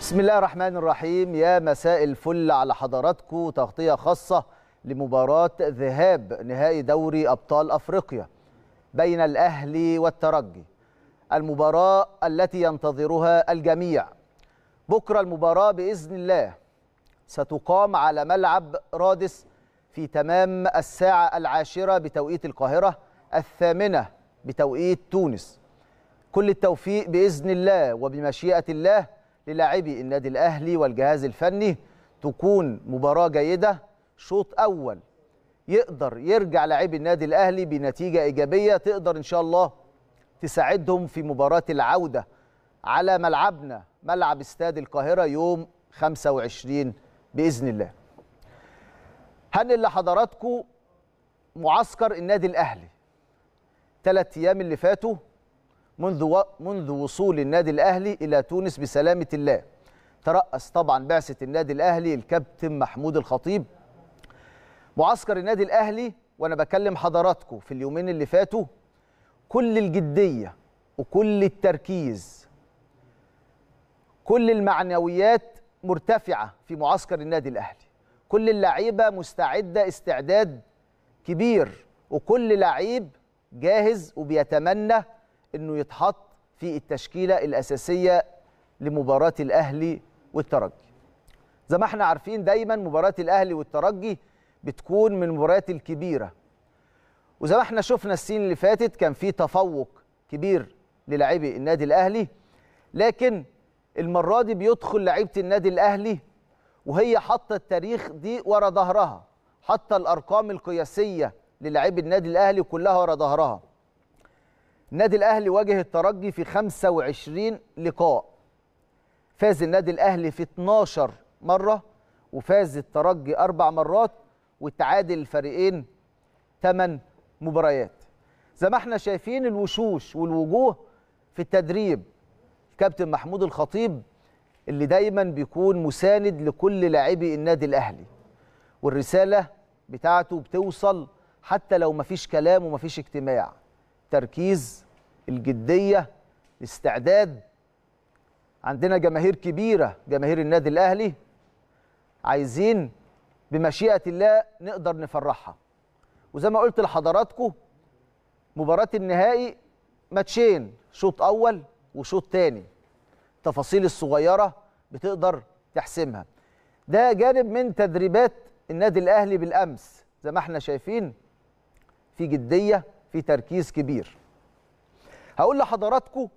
بسم الله الرحمن الرحيم. يا مساء الفل على حضراتكم. تغطية خاصة لمباراة ذهاب نهائي دوري أبطال أفريقيا بين الأهلي والترجي، المباراة التي ينتظرها الجميع. بكرة المباراة بإذن الله ستقام على ملعب رادس في تمام الساعة 10 بتوقيت القاهرة، 8 بتوقيت تونس. كل التوفيق بإذن الله وبمشيئة الله للاعبي النادي الأهلي والجهاز الفني. تكون مباراة جيدة، شوط أول يقدر يرجع لاعبي النادي الأهلي بنتيجة إيجابية تقدر إن شاء الله تساعدهم في مباراة العودة على ملعبنا، ملعب استاد القاهرة، يوم 25 بإذن الله. هنقل لحضراتكم معسكر النادي الأهلي 3 أيام اللي فاتوا منذ وصول النادي الأهلي إلى تونس بسلامة الله. ترأس طبعا بعثة النادي الأهلي الكابتن محمود الخطيب. معسكر النادي الأهلي وأنا بكلم حضراتكم في اليومين اللي فاتوا كل الجدية وكل التركيز، كل المعنويات مرتفعة في معسكر النادي الأهلي. كل اللعيبة مستعدة استعداد كبير، وكل لعيب جاهز وبيتمنى انه يتحط في التشكيله الاساسيه لمباراه الاهلي والترجي. زي ما احنا عارفين دايما مباراه الاهلي والترجي بتكون من المباريات الكبيره، وزي ما احنا شفنا السنين اللي فاتت كان في تفوق كبير للاعبي النادي الاهلي، لكن المره دي بيدخل لعيبه النادي الاهلي وهي حاطه التاريخ دي ورا ظهرها، حاطه الارقام القياسيه للاعبي النادي الاهلي كلها ورا ظهرها. النادي الأهلي واجه الترجي في 25 لقاء، فاز النادي الأهلي في 12 مرة وفاز الترجي 4 مرات، وتعادل الفريقين 8 مباريات. زي ما احنا شايفين الوشوش والوجوه في التدريب، الكابتن محمود الخطيب اللي دايما بيكون مساند لكل لاعبي النادي الأهلي، والرسالة بتاعته بتوصل حتى لو مفيش كلام ومفيش اجتماع. تركيز، الجدية، الاستعداد. عندنا جماهير كبيرة، جماهير النادي الأهلي، عايزين بمشيئة الله نقدر نفرحها. وزي ما قلت لحضراتكم مباراة النهائي ماتشين، شوط أول وشوط تاني، التفاصيل الصغيرة بتقدر تحسمها. ده جانب من تدريبات النادي الأهلي بالأمس، زي ما احنا شايفين في جدية، في تركيز كبير. هقول لحضراتكم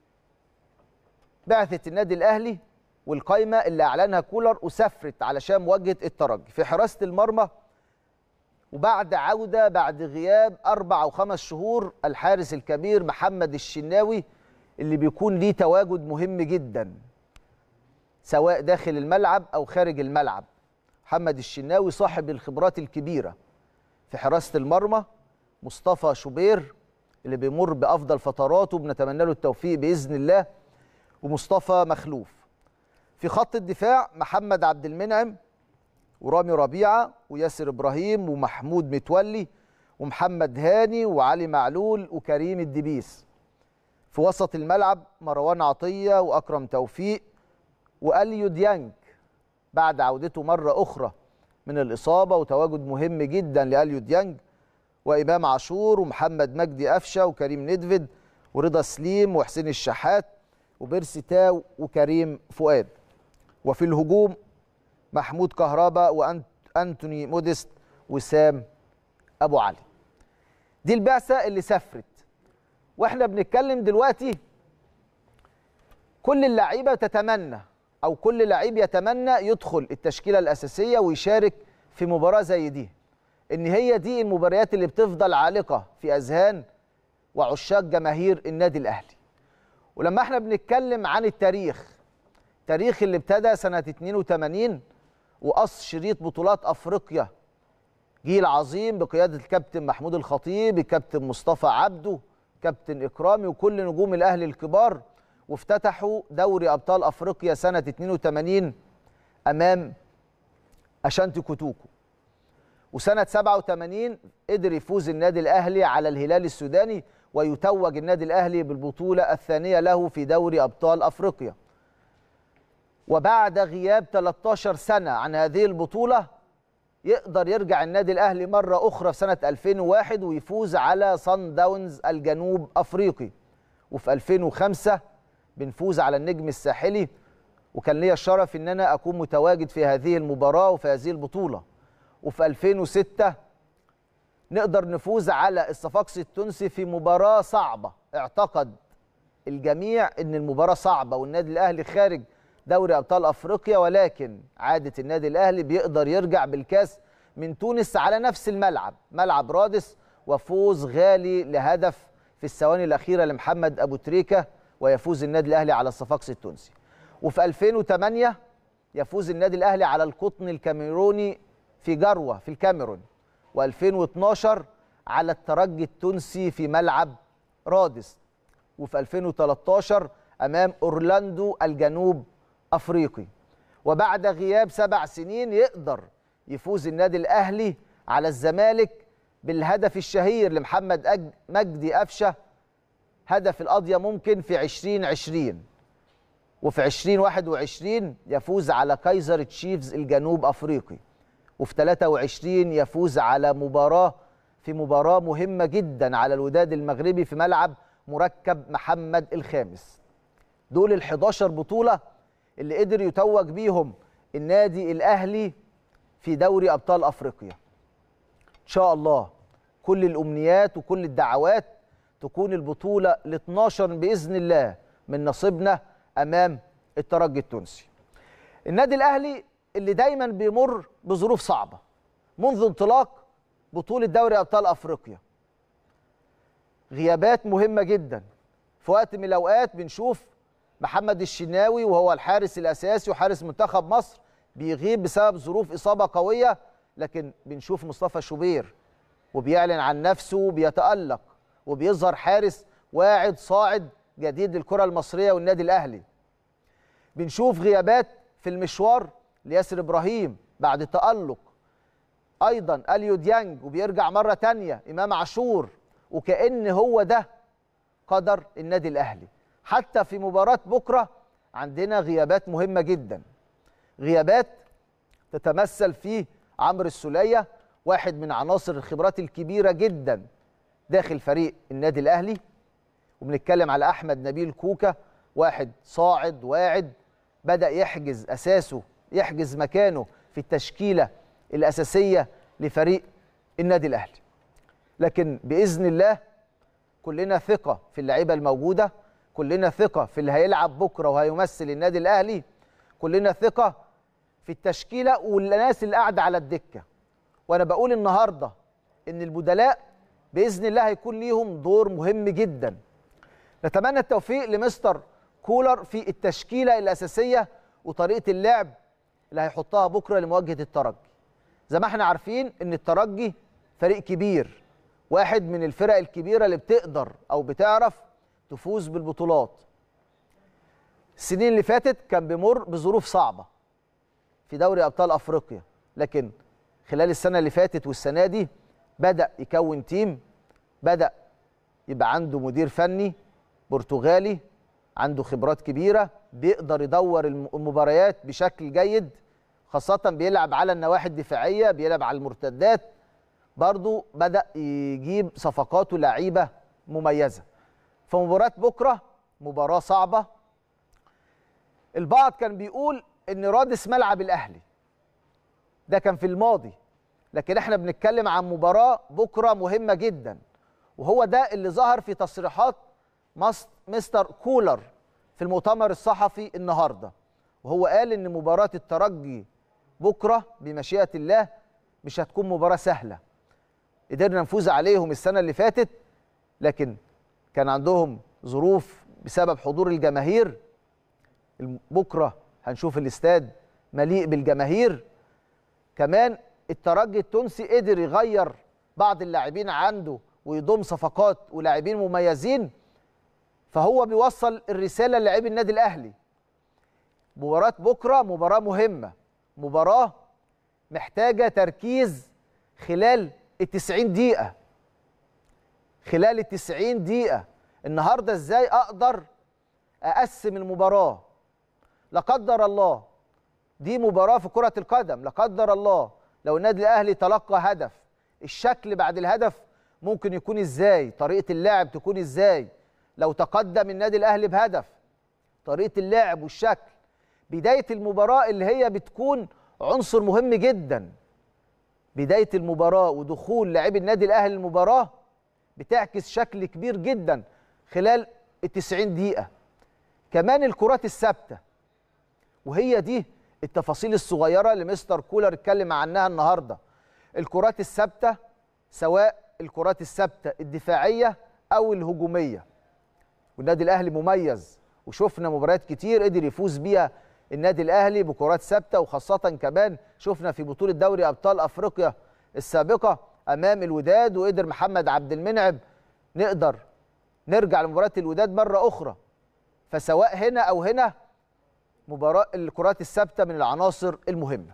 بعثة النادي الأهلي والقايمة اللي أعلنها كولر وسافرت علشان مواجهة الترجي. في حراسة المرمى وبعد عودة بعد غياب 4 أو 5 شهور الحارس الكبير محمد الشناوي اللي بيكون ليه تواجد مهم جدا سواء داخل الملعب أو خارج الملعب. محمد الشناوي صاحب الخبرات الكبيرة في حراسة المرمى. مصطفى شوبير اللي بيمر بأفضل فتراته بنتمنى له التوفيق بإذن الله، ومصطفى مخلوف. في خط الدفاع محمد عبد المنعم ورامي ربيعة وياسر إبراهيم ومحمود متولي ومحمد هاني وعلي معلول وكريم الدبيس. في وسط الملعب مروان عطية وأكرم توفيق وأليو ديانج بعد عودته مرة أخرى من الإصابة، وتواجد مهم جدا لأليو ديانج، وإمام عاشور ومحمد مجدي قفشه وكريم ندفد ورضا سليم وحسين الشحات وبيرسي تاو وكريم فؤاد. وفي الهجوم محمود كهربا وأنتوني موديست وسام أبو علي. دي البعثة اللي سافرت، واحنا بنتكلم دلوقتي كل اللعيبة تتمنى أو كل لعيب يتمنى يدخل التشكيلة الأساسية ويشارك في مباراة زي دي، إن هي دي المباريات اللي بتفضل عالقة في أذهان وعشاق جماهير النادي الأهلي. ولما احنا بنتكلم عن التاريخ اللي ابتدى سنة 82 وقص شريط بطولات أفريقيا، جيل عظيم بقيادة الكابتن محمود الخطيب، الكابتن مصطفى عبده، كابتن إكرامي وكل نجوم الأهلي الكبار، وافتتحوا دوري أبطال أفريقيا سنة 82 أمام أشانتي كوتوكو. وسنة 87 قدر يفوز النادي الأهلي على الهلال السوداني ويتوج النادي الأهلي بالبطولة الثانية له في دوري أبطال أفريقيا. وبعد غياب 13 سنة عن هذه البطولة يقدر يرجع النادي الأهلي مرة أخرى في سنة 2001 ويفوز على صن داونز الجنوب أفريقي. وفي 2005 بنفوز على النجم الساحلي، وكان لي الشرف ان انا اكون متواجد في هذه المباراة وفي هذه البطولة. وفي 2006 نقدر نفوز على الصفاقسي التونسي في مباراة صعبة، اعتقد الجميع ان المباراة صعبة والنادي الاهلي خارج دوري ابطال افريقيا، ولكن عادة النادي الاهلي بيقدر يرجع بالكاس من تونس على نفس الملعب، ملعب رادس، وفوز غالي لهدف في الثواني الأخيرة لمحمد أبو تريكة، ويفوز النادي الأهلي على الصفاقسي التونسي. وفي 2008 يفوز النادي الأهلي على القطن الكاميروني في جروة في الكاميرون، و2012 على الترجي التونسي في ملعب رادس، وفي 2013 أمام أورلاندو الجنوب أفريقي. وبعد غياب 7 سنين يقدر يفوز النادي الأهلي على الزمالك بالهدف الشهير لمحمد مجدي قفشة، هدف القضية ممكن في 2020. وفي 2021 يفوز على كايزر تشيفز الجنوب أفريقي. وفي 23 يفوز على مباراة مهمة جدا على الوداد المغربي في ملعب مركب محمد الخامس. دول ال11 بطولة اللي قدر يتوج بيهم النادي الأهلي في دوري أبطال أفريقيا. إن شاء الله كل الأمنيات وكل الدعوات تكون البطولة ال12 بإذن الله من نصيبنا أمام الترجي التونسي. النادي الأهلي اللي دايما بيمر بظروف صعبة منذ انطلاق بطولة دوري أبطال أفريقيا، غيابات مهمة جدا. في وقت من الأوقات بنشوف محمد الشناوي وهو الحارس الأساسي وحارس منتخب مصر بيغيب بسبب ظروف إصابة قوية، لكن بنشوف مصطفى شوبير وبيعلن عن نفسه وبيتألق وبيظهر حارس واعد صاعد جديد للكرة المصرية والنادي الأهلي. بنشوف غيابات في المشوار لياسر إبراهيم بعد تألق، أيضا أليو ديانج وبيرجع مرة تانية إمام عاشور، وكأن هو ده قدر النادي الأهلي. حتى في مباراة بكرة عندنا غيابات مهمة جدا، غيابات تتمثل في عمرو السولية، واحد من عناصر الخبرات الكبيرة جدا داخل فريق النادي الأهلي، وبنتكلم على أحمد نبيل كوكا، واحد صاعد واعد بدأ يحجز أساسه، يحجز مكانه في التشكيلة الأساسية لفريق النادي الأهلي. لكن بإذن الله كلنا ثقة في اللعيبة الموجودة، كلنا ثقة في اللي هيلعب بكرة وهيمثل النادي الأهلي، كلنا ثقة في التشكيلة والناس اللي قاعدة على الدكة. وأنا بقول النهاردة إن البدلاء بإذن الله هيكون ليهم دور مهم جدا. نتمنى التوفيق لمستر كولر في التشكيلة الأساسية وطريقة اللعب اللي هيحطها بكرة لمواجهة الترجي. زي ما احنا عارفين إن الترجي فريق كبير، واحد من الفرق الكبيرة اللي بتقدر أو بتعرف تفوز بالبطولات. السنين اللي فاتت كان بيمر بظروف صعبة في دوري أبطال أفريقيا، لكن خلال السنة اللي فاتت والسنة دي بدأ يكون تيم، بدأ يبقى عنده مدير فني برتغالي عنده خبرات كبيرة، بيقدر يدور المباريات بشكل جيد، خاصة بيلعب على النواحي الدفاعية، بيلعب على المرتدات، برضو بدأ يجيب صفقات ولاعيبة مميزة. فمباراة بكرة مباراة صعبة. البعض كان بيقول إن رادس ملعب الأهلي، ده كان في الماضي، لكن احنا بنتكلم عن مباراة بكرة مهمة جدا، وهو ده اللي ظهر في تصريحات مستر كولر في المؤتمر الصحفي النهاردة، وهو قال إن مباراة الترجي بكرة بمشيئة الله مش هتكون مباراة سهلة. قدرنا نفوز عليهم السنة اللي فاتت، لكن كان عندهم ظروف بسبب حضور الجماهير. بكرة هنشوف الاستاد مليء بالجماهير. كمان الترجي التونسي قدر يغير بعض اللاعبين عنده ويضم صفقات ولاعبين مميزين، فهو بيوصل الرسالة للاعبي النادي الأهلي. مباراة بكرة مباراة مهمة، مباراة محتاجة تركيز خلال ال90 دقيقة. خلال ال90 دقيقة النهاردة ازاي اقدر اقسم المباراة؟ لا قدر الله دي مباراة في كرة القدم، لا قدر الله لو النادي الأهلي تلقى هدف، الشكل بعد الهدف ممكن يكون إزاي، طريقة اللعب تكون إزاي، لو تقدم النادي الأهلي بهدف طريقة اللعب والشكل. بداية المباراة اللي هي بتكون عنصر مهم جدا، بداية المباراة ودخول لاعبي النادي الأهلي المباراة بتعكس شكل كبير جدا خلال ال90 دقيقة. كمان الكرات الثابتة، وهي دي التفاصيل الصغيرة اللي مستر كولر اتكلم عنها النهاردة. الكرات الثابتة، سواء الكرات الثابتة الدفاعية أو الهجومية، والنادي الأهلي مميز وشفنا مباريات كتير قدر يفوز بيها النادي الأهلي بكرات ثابتة، وخاصة كمان شفنا في بطولة دوري أبطال أفريقيا السابقة أمام الوداد، وقدر محمد عبد المنعم نقدر نرجع لمباراة الوداد مرة أخرى. فسواء هنا أو هنا مباراة الكرات الثابتة من العناصر المهمة.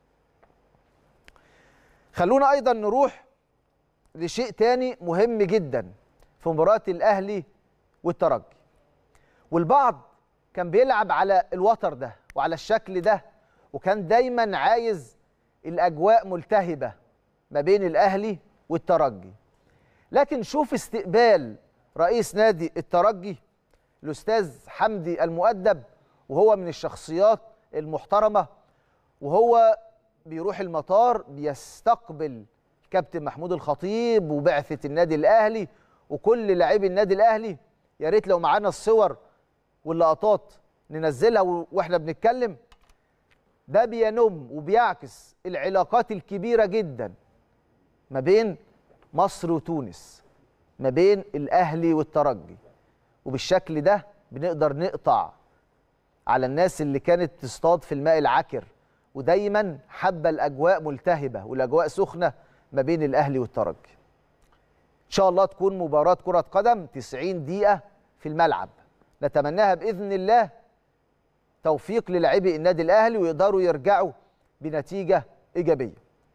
خلونا أيضا نروح لشيء تاني مهم جدا في مباراة الأهلي والترجي، والبعض كان بيلعب على الوتر ده وعلى الشكل ده، وكان دايما عايز الأجواء ملتهبة ما بين الأهلي والترجي. لكن شوف استقبال رئيس نادي الترجي الأستاذ حمدي المؤدب، وهو من الشخصيات المحترمة، وهو بيروح المطار بيستقبل الكابتن محمود الخطيب وبعثة النادي الأهلي وكل لاعبي النادي الأهلي. يا ريت لو معانا الصور واللقطات ننزلها واحنا بنتكلم. ده بينم وبيعكس العلاقات الكبيرة جدا ما بين مصر وتونس، ما بين الأهلي والترجي، وبالشكل ده بنقدر نقطع على الناس اللي كانت تصطاد في الماء العكر، ودايما حابة الأجواء ملتهبة والأجواء سخنة ما بين الأهلي والترجي. إن شاء الله تكون مباراة كرة قدم 90 دقيقة في الملعب، نتمناها بإذن الله توفيق للاعبي النادي الأهلي ويقدروا يرجعوا بنتيجة إيجابية.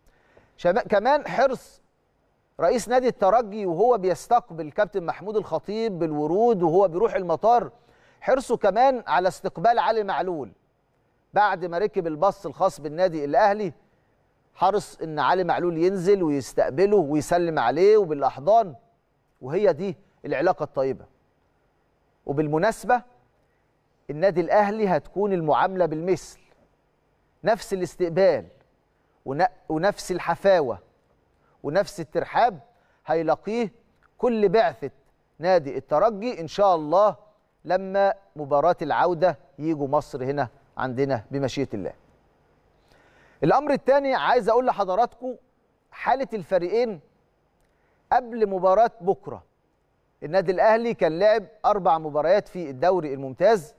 كمان حرص رئيس نادي الترجي وهو بيستقبل كابتن محمود الخطيب بالورود وهو بيروح المطار، حرصه كمان على استقبال علي معلول بعد ما ركب الباص الخاص بالنادي الأهلي. حرص إن علي معلول ينزل ويستقبله ويسلم عليه وبالأحضان، وهي دي العلاقة الطيبة. وبالمناسبة النادي الأهلي هتكون المعاملة بالمثل، نفس الاستقبال ونفس الحفاوة ونفس الترحاب هيلاقيه كل بعثة نادي الترجي إن شاء الله لما مباراة العودة يجوا مصر هنا عندنا بمشيئة الله. الأمر الثاني عايز أقول لحضراتكم حالة الفريقين قبل مباراة بكرة. النادي الأهلي كان لعب 4 مباريات في الدوري الممتاز،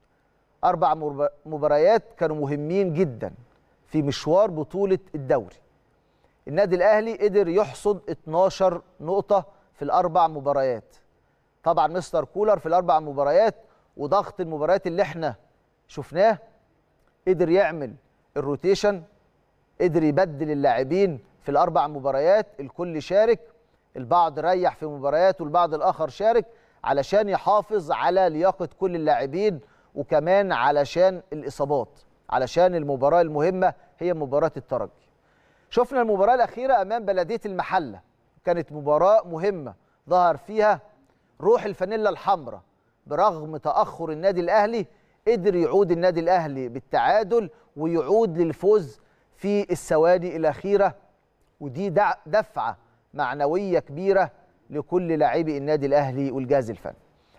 4 مباريات كانوا مهمين جدا في مشوار بطولة الدوري. النادي الأهلي قدر يحصد 12 نقطة في ال4 مباريات. طبعا مستر كولر في ال4 مباريات وضغط المباريات اللي احنا شفناه قدر يعمل الروتيشن، قدر يبدل اللاعبين في ال4 مباريات، الكل شارك، البعض ريح في مباريات والبعض الآخر شارك علشان يحافظ على لياقة كل اللاعبين، وكمان علشان الإصابات، علشان المباراة المهمة هي مباراة الترجي. شفنا المباراة الأخيرة أمام بلدية المحلة، كانت مباراة مهمة ظهر فيها روح الفانيلا الحمراء. برغم تأخر النادي الأهلي قدر يعود النادي الأهلي بالتعادل ويعود للفوز في الثواني الأخيرة، ودي دفعة معنوية كبيرة لكل لاعبي النادي الأهلي والجهاز الفني.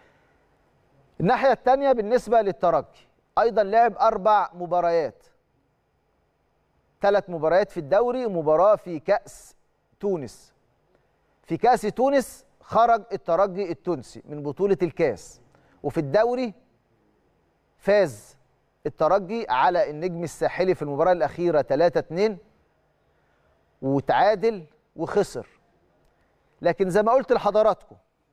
الناحية الثانية بالنسبة للترجي أيضا لعب 4 مباريات، 3 مباريات في الدوري ومباراة في كأس تونس. في كأس تونس خرج الترجي التونسي من بطولة الكاس، وفي الدوري فاز الترجي على النجم الساحلي في المباراة الأخيرة 3-2 وتعادل وخسر. لكن زي ما قلت لحضراتكم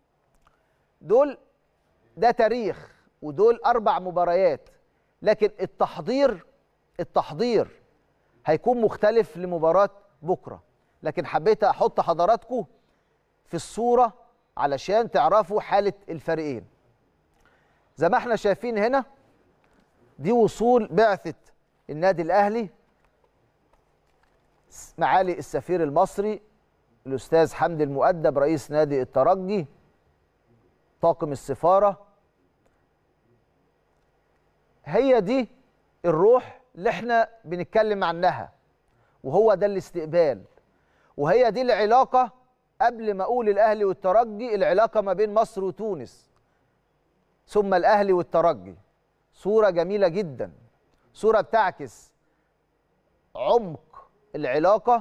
ده تاريخ ودول 4 مباريات، لكن التحضير هيكون مختلف لمباراة بكرة. لكن حبيت أحط حضراتكم في الصورة علشان تعرفوا حالة الفريقين. زي ما احنا شايفين هنا دي وصول بعثة النادي الأهلي، معالي السفير المصري الأستاذ حمدي المؤدب رئيس نادي الترجي، طاقم السفارة. هي دي الروح اللي احنا بنتكلم عنها، وهو ده الاستقبال، وهي دي العلاقة. قبل ما أقول الأهلي والترجي، العلاقة ما بين مصر وتونس، ثم الأهلي والترجي. صورة جميلة جدا، صورة بتعكس عمق العلاقة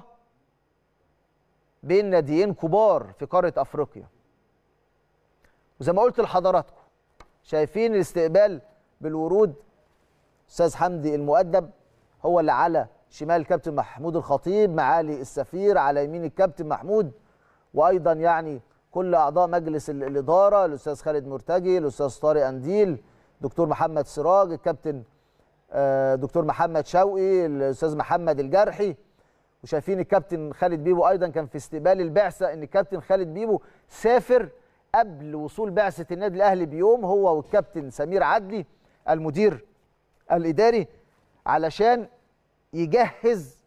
بين ناديين كبار في قارة أفريقيا. وزي ما قلت لحضراتكم، شايفين الاستقبال بالورود. أستاذ حمدي المؤدب هو اللي على شمال الكابتن محمود الخطيب، معالي السفير على يمين الكابتن محمود، وايضا يعني كل اعضاء مجلس الاداره، الاستاذ خالد مرتجي، الاستاذ طارق انديل، دكتور محمد سراج، الكابتن دكتور محمد شوقي، الاستاذ محمد الجرحي. وشايفين الكابتن خالد بيبو ايضا كان في استقبال البعثه، ان الكابتن خالد بيبو سافر قبل وصول بعثه النادي الاهلي بيوم، هو والكابتن سمير عدلي المدير الاداري، علشان يجهز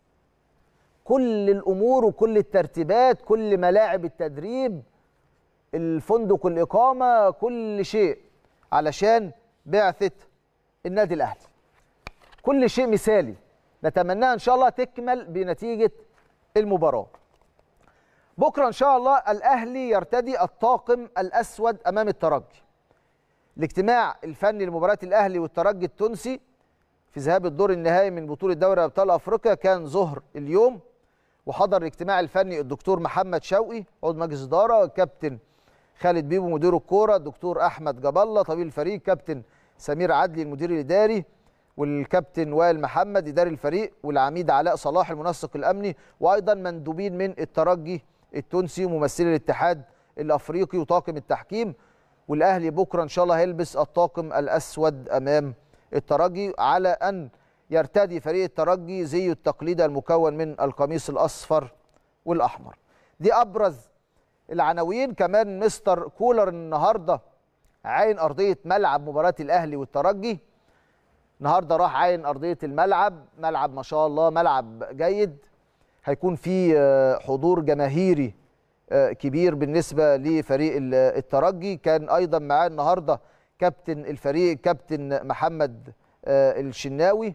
كل الامور وكل الترتيبات، كل ملاعب التدريب، الفندق، الاقامه، كل شيء علشان بعثه النادي الاهلي. كل شيء مثالي، نتمناها ان شاء الله تكمل بنتيجه المباراه. بكره ان شاء الله الاهلي يرتدي الطاقم الاسود امام الترجي. الاجتماع الفني لمباراه الاهلي والترجي التونسي في ذهاب الدور النهائي من بطوله دوري ابطال افريقيا كان ظهر اليوم، وحضر الاجتماع الفني الدكتور محمد شوقي عضو مجلس اداره، الكابتن خالد بيبو مدير الكوره، الدكتور احمد جاب الله طبيب الفريق، كابتن سمير عدلي المدير الاداري، والكابتن وائل محمد اداري الفريق، والعميد علاء صلاح المنسق الامني، وايضا مندوبين من الترجي التونسي وممثلي الاتحاد الافريقي وطاقم التحكيم. والاهلي بكره ان شاء الله هيلبس الطاقم الاسود امام الترجي، على ان يرتدي فريق الترجي زيه التقليدي المكون من القميص الاصفر والاحمر. دي ابرز العناوين. كمان مستر كولر النهارده عاين ارضيه ملعب مباراه الاهلي والترجي. النهارده راح عاين ارضيه الملعب، ملعب ما شاء الله ملعب جيد، هيكون فيه حضور جماهيري كبير بالنسبه لفريق الترجي. كان ايضا معاه النهارده كابتن الفريق كابتن محمد الشناوي.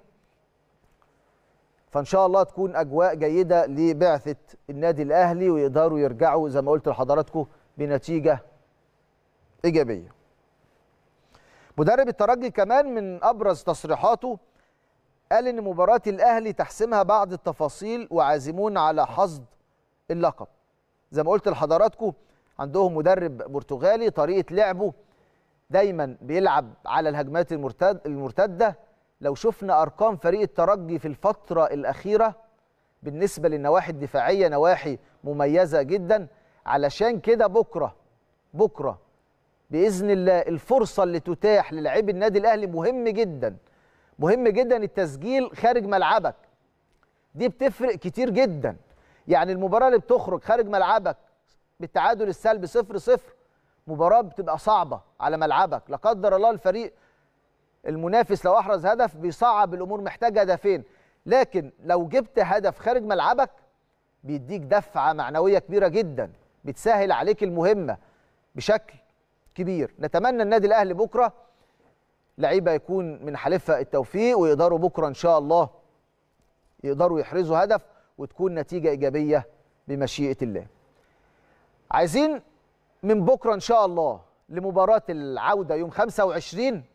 فان شاء الله تكون اجواء جيده لبعثه النادي الاهلي، ويقدروا يرجعوا زي ما قلت لحضراتكم بنتيجه ايجابيه. مدرب الترجي كمان من ابرز تصريحاته قال ان مباراه الاهلي تحسمها بعض التفاصيل وعازمون على حصد اللقب. زي ما قلت لحضراتكم عندهم مدرب برتغالي، طريقه لعبه دايما بيلعب على الهجمات المرتده. لو شفنا ارقام فريق الترجي في الفتره الاخيره بالنسبه للنواحي الدفاعيه نواحي مميزه جدا. علشان كده بكره باذن الله الفرصه اللي تتاح للاعبي النادي الاهلي مهم جدا، مهم جدا. التسجيل خارج ملعبك دي بتفرق كتير جدا. يعني المباراه اللي بتخرج خارج ملعبك بالتعادل السلبي 0-0 مباراه بتبقى صعبه على ملعبك، لا قدر الله الفريق المنافس لو احرز هدف بيصعب الامور، محتاج هدفين. لكن لو جبت هدف خارج ملعبك بيديك دفعه معنويه كبيره جدا، بتسهل عليك المهمه بشكل كبير. نتمنى النادي الاهلي بكره لعيبه يكون من حليفها التوفيق، ويقدروا بكره ان شاء الله يقدروا يحرزوا هدف وتكون نتيجه ايجابيه بمشيئه الله. عايزين من بكره ان شاء الله لمباراه العوده يوم 25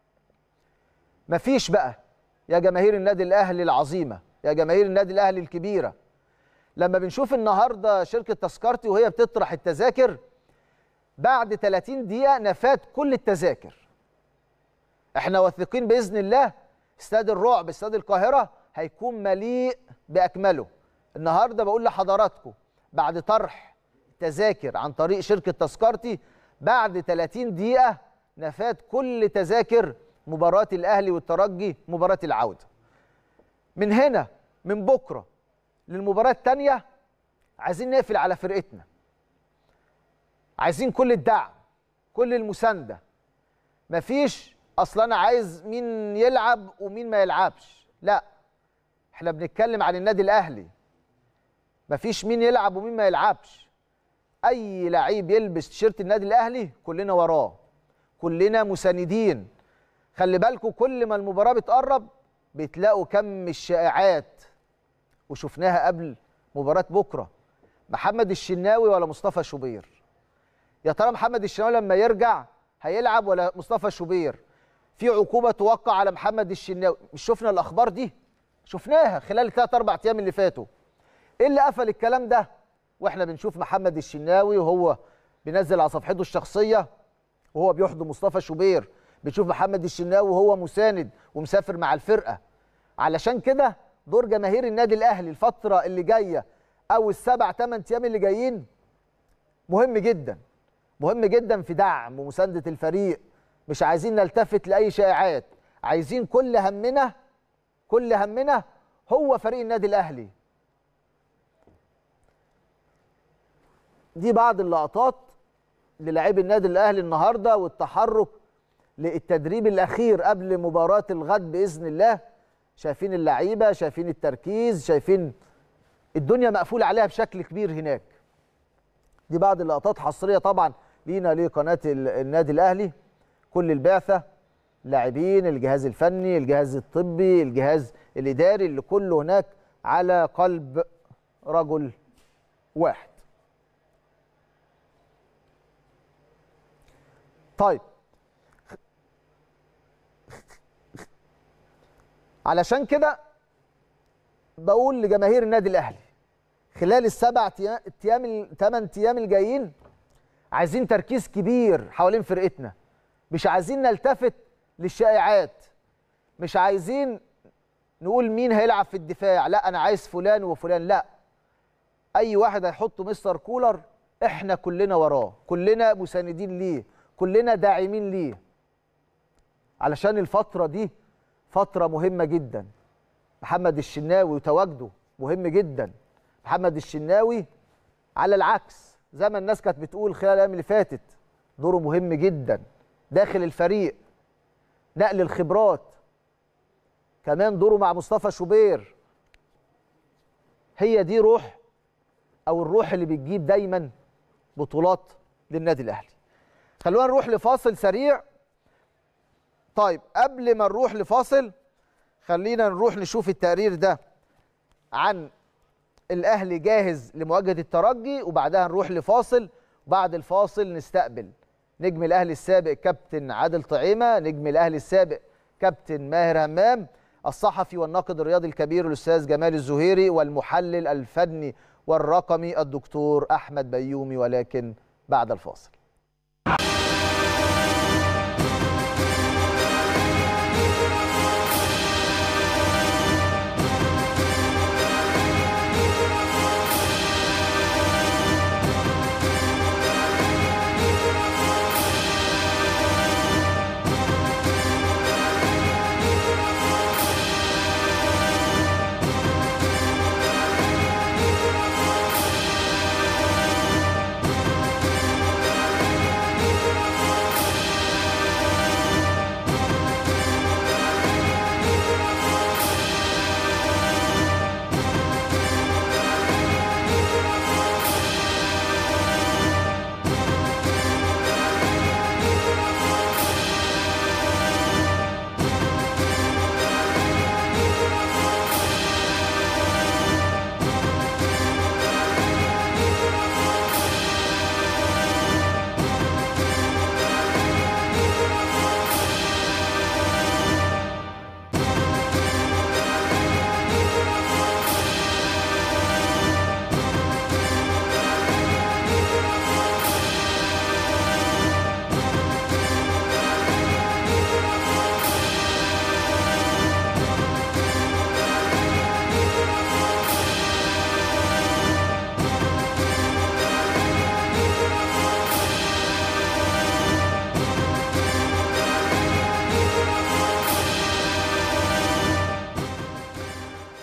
مفيش بقى يا جماهير النادي الاهلي العظيمه، يا جماهير النادي الاهلي الكبيره، لما بنشوف النهارده شركه تذكرتي وهي بتطرح التذاكر بعد 30 دقيقه نفات كل التذاكر. احنا واثقين باذن الله استاد الرعب استاد القاهره هيكون مليء باكمله. النهارده بقول لحضراتكم بعد طرح تذاكر عن طريق شركه تذكرتي بعد 30 دقيقه نفات كل تذاكر مباراه الاهلي والترجي مباراه العوده. من هنا من بكره للمباراه الثانيه عايزين نقفل على فرقتنا، عايزين كل الدعم كل المسانده. مفيش اصل انا عايز مين يلعب ومين ما يلعبش. لا، احنا بنتكلم عن النادي الاهلي، مفيش مين يلعب ومين ما يلعبش. اي لعيب يلبس تيشيرت النادي الاهلي كلنا وراه، كلنا مساندين. خلي بالكم كل ما المباراه بتقرب بتلاقوا كم الشائعات، وشفناها قبل مباراه بكره. محمد الشناوي ولا مصطفى شوبير؟ يا ترى محمد الشناوي لما يرجع هيلعب ولا مصطفى شوبير؟ في عقوبه توقع على محمد الشناوي. مش شفنا الاخبار دي؟ شفناها خلال 3-4 ايام اللي فاتوا. ايه اللي قفل الكلام ده؟ واحنا بنشوف محمد الشناوي وهو بينزل على صفحته الشخصيه وهو بيحضن مصطفى شوبير، بنشوف محمد الشناوي وهو مساند ومسافر مع الفرقه. علشان كده دور جماهير النادي الاهلي الفتره اللي جايه او ال7-8 ايام اللي جايين مهم جدا، مهم جدا في دعم ومسانده الفريق. مش عايزين نلتفت لاي شائعات، عايزين كل همنا هو فريق النادي الاهلي. دي بعض اللقطات للاعبي النادي الاهلي النهارده والتحرك للتدريب الاخير قبل مباراه الغد باذن الله. شايفين اللعيبه، شايفين التركيز، شايفين الدنيا مقفول عليها بشكل كبير هناك. دي بعض اللقطات حصريه طبعا لينا لقناه النادي الاهلي. كل البعثه، لاعبين، الجهاز الفني، الجهاز الطبي، الجهاز الاداري، اللي كله هناك على قلب رجل واحد. طيب، علشان كده بقول لجماهير النادي الاهلي خلال ال8 ايام الجايين عايزين تركيز كبير حوالين فرقتنا. مش عايزين نلتفت للشائعات، مش عايزين نقول مين هيلعب في الدفاع، لا انا عايز فلان وفلان. لا، اي واحد هيحط مستر كولر احنا كلنا وراه، كلنا مساندين ليه، كلنا داعمين ليه، علشان الفترة دي فترة مهمة جدا. محمد الشناوي وتواجده مهم جدا. محمد الشناوي على العكس زي ما الناس كانت بتقول خلال الايام اللي فاتت، دوره مهم جدا داخل الفريق، نقل الخبرات، كمان دوره مع مصطفى شوبير. هي دي روح او الروح اللي بتجيب دايما بطولات للنادي الاهلي. خلونا نروح لفاصل سريع. طيب، قبل ما نروح لفاصل خلينا نروح نشوف التقرير ده عن الاهلي جاهز لمواجهه الترجي، وبعدها نروح لفاصل، وبعد الفاصل نستقبل نجم الاهلي السابق كابتن عادل طعيمه، نجم الاهلي السابق كابتن ماهر همام، الصحفي والناقد الرياضي الكبير الاستاذ جمال الزهيري، والمحلل الفني والرقمي الدكتور احمد بيومي، ولكن بعد الفاصل.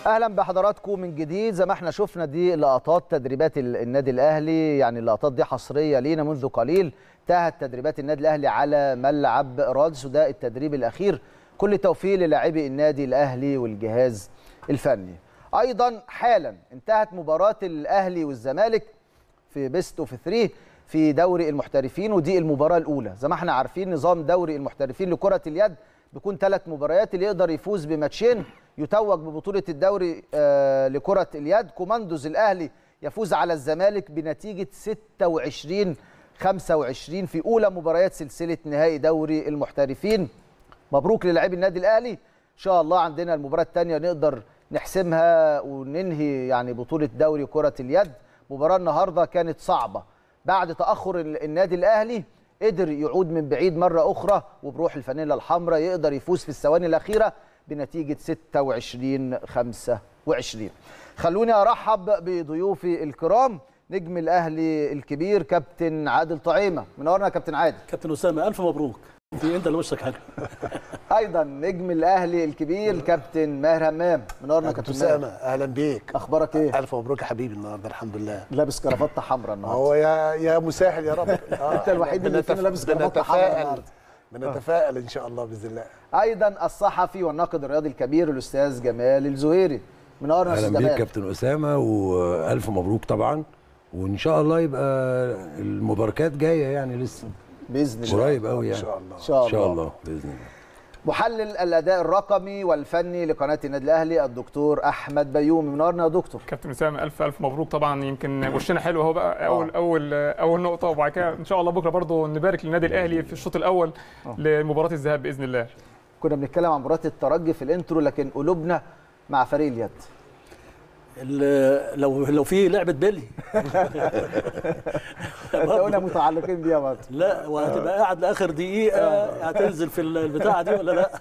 اهلا بحضراتكم من جديد. زي ما احنا شفنا دي لقطات تدريبات النادي الاهلي، يعني اللقطات دي حصريه لينا. منذ قليل انتهت تدريبات النادي الاهلي على ملعب رادس، وده التدريب الاخير. كل التوفيق للاعبي النادي الاهلي والجهاز الفني. ايضا حالا انتهت مباراه الاهلي والزمالك في بيست اوف 3 في دوري المحترفين، ودي المباراه الاولى. زي ما احنا عارفين نظام دوري المحترفين لكره اليد بيكون 3 مباريات، اللي يقدر يفوز بماتشين يتوج ببطولة الدوري لكرة اليد. كوماندوز الأهلي يفوز على الزمالك بنتيجة 26-25 في أولى مباريات سلسلة نهائي دوري المحترفين. مبروك للاعبي النادي الأهلي. إن شاء الله عندنا المباراة الثانية نقدر نحسمها وننهي يعني بطولة دوري كرة اليد. مباراة النهاردة كانت صعبة بعد تأخر النادي الأهلي، قدر يعود من بعيد مرة أخرى وبروح الفانيلا الحمراء يقدر يفوز في الثواني الأخيرة بنتيجة 26-25. خلوني أرحب بضيوفي الكرام. نجم الأهلي الكبير كابتن عادل طعيمة، منورنا يا كابتن عادل. كابتن أسامة ألف مبروك، أنت اللي وشك حلو. أيضا نجم الأهلي الكبير كابتن ماهر همام، منورنا يا كابتن أسامة. أهلا بيك، أخبارك إيه؟ ألف مبروك يا حبيبي النهارده. الحمد لله. لابس كرافطة حمراء النهارده. هو يا مسهل يا رب. أنت الوحيد اللي فينا لابس كرافطة حمراء النهارده. بنتفائل ان شاء الله باذن الله. ايضا الصحفي والناقد الرياضي الكبير الاستاذ جمال الزهيري، منورنا يا استاذ جمال. اهلا بيك كابتن اسامه، والف مبروك طبعا، وان شاء الله يبقى المباركات جايه يعني لسه باذن الله قريب قوي يعني ان شاء الله ان شاء الله باذن الله. محلل الاداء الرقمي والفني لقناه النادي الاهلي الدكتور احمد بيومي، منورنا يا دكتور. كابتن اسامه الف مبروك طبعا. يمكن وشنا حلو اهو بقى اول نقطه، وبعد كده ان شاء الله بكره برضو نبارك للنادي الاهلي في الشوط الاول لمباراه الذهاب باذن الله. كنا بنتكلم عن مباراه الترجي في الانترو، لكن قلوبنا مع فريق اليد. لو في لعبه بيلي قلنا متعلقين بيها برضه. لا، وهتبقى قاعد لاخر دقيقه هتنزل في البتاعه دي ولا لا؟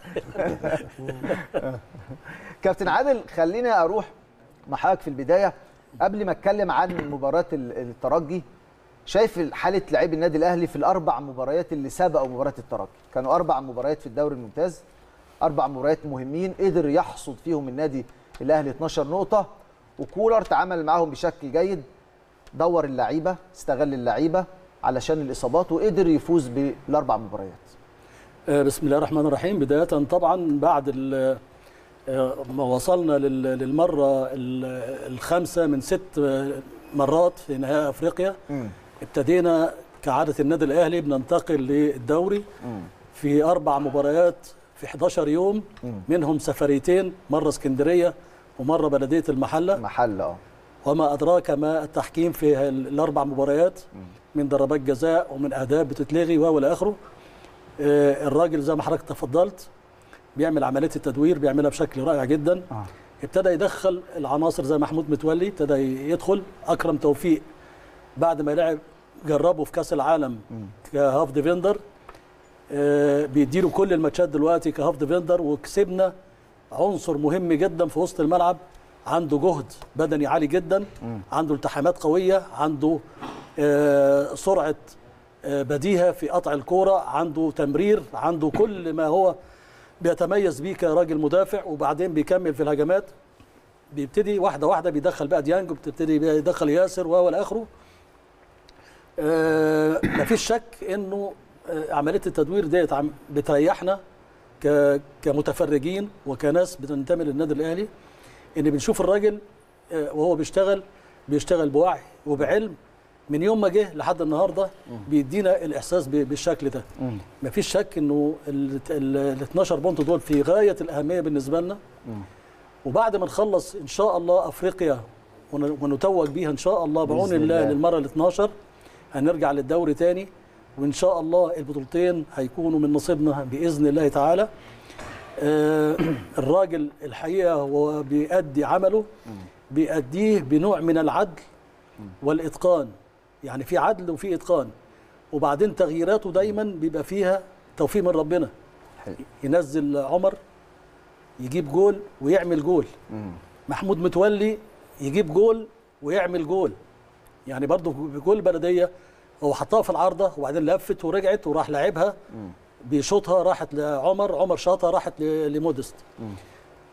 كابتن عادل، خليني اروح مع حضرتك في البدايه قبل ما اتكلم عن مباراه الترجي. شايف حاله لاعبي النادي الاهلي في الاربع مباريات اللي سبقوا مباراه الترجي؟ كانوا 4 مباريات في الدوري الممتاز، 4 مباريات مهمين قدر يحصد فيهم النادي الاهلي 12 نقطه، وكولر تعامل معاهم بشكل جيد، دور اللعيبه، استغل اللعيبه علشان الاصابات، وقدر يفوز بالاربع مباريات. بسم الله الرحمن الرحيم. بدايه طبعا بعد ما وصلنا للمره الخامسه من 6 مرات في نهائي افريقيا، ابتدينا كعاده النادي الاهلي بننتقل للدوري في 4 مباريات في 11 يوم، منهم سفريتين، مره اسكندريه ومره بلديه المحله. وما ادراك ما التحكيم في ال4 مباريات من ضربات جزاء ومن اهداف بتتلغي والى اخره. الراجل زي ما حضرتك تفضلت بيعمل عمليه التدوير، بيعملها بشكل رائع جدا. ابتدى يدخل العناصر زي محمود متولي، ابتدى يدخل اكرم توفيق بعد ما لعب جربه في كاس العالم كهاف ديفندر، بيديله كل الماتشات دلوقتي كهاف ديفندر. وكسبنا عنصر مهم جدا في وسط الملعب، عنده جهد بدني عالي جدا، عنده التحامات قويه، عنده سرعه بديهه في قطع الكوره، عنده تمرير، عنده كل ما هو بيتميز بيه كراجل مدافع. وبعدين بيكمل في الهجمات، بيبتدي واحده واحده بيدخل بقى ديانج، بتبتدي يدخل ياسر والى اخره. مفيش شك انه عمليه التدوير ديت بتريحنا كمتفرجين وكناس بتنتمي للنادي الاهلي، ان بنشوف الراجل وهو بيشتغل بوعي وبعلم. من يوم ما جه لحد النهارده بيدينا الاحساس بالشكل ده. مفيش شك انه ال 12 بونت دول في غايه الاهميه بالنسبه لنا. وبعد ما نخلص ان شاء الله افريقيا ونتوج بيها ان شاء الله بعون الله للمره ال 12، هنرجع للدوري تاني، وان شاء الله البطولتين هيكونوا من نصيبنا باذن الله تعالى. الراجل الحقيقه هو بيأدي عمله، بيأديه بنوع من العدل والاتقان، يعني في عدل وفي اتقان. وبعدين تغييراته دايما بيبقى فيها توفيق من ربنا. ينزل عمر يجيب جول ويعمل جول، محمود متولي يجيب جول ويعمل جول. يعني برضه بجول بلديه هو حطها في العارضه وبعدين لفت ورجعت وراح لعبها، بيشوطها راحت لعمر، عمر شاطها راحت لمودست.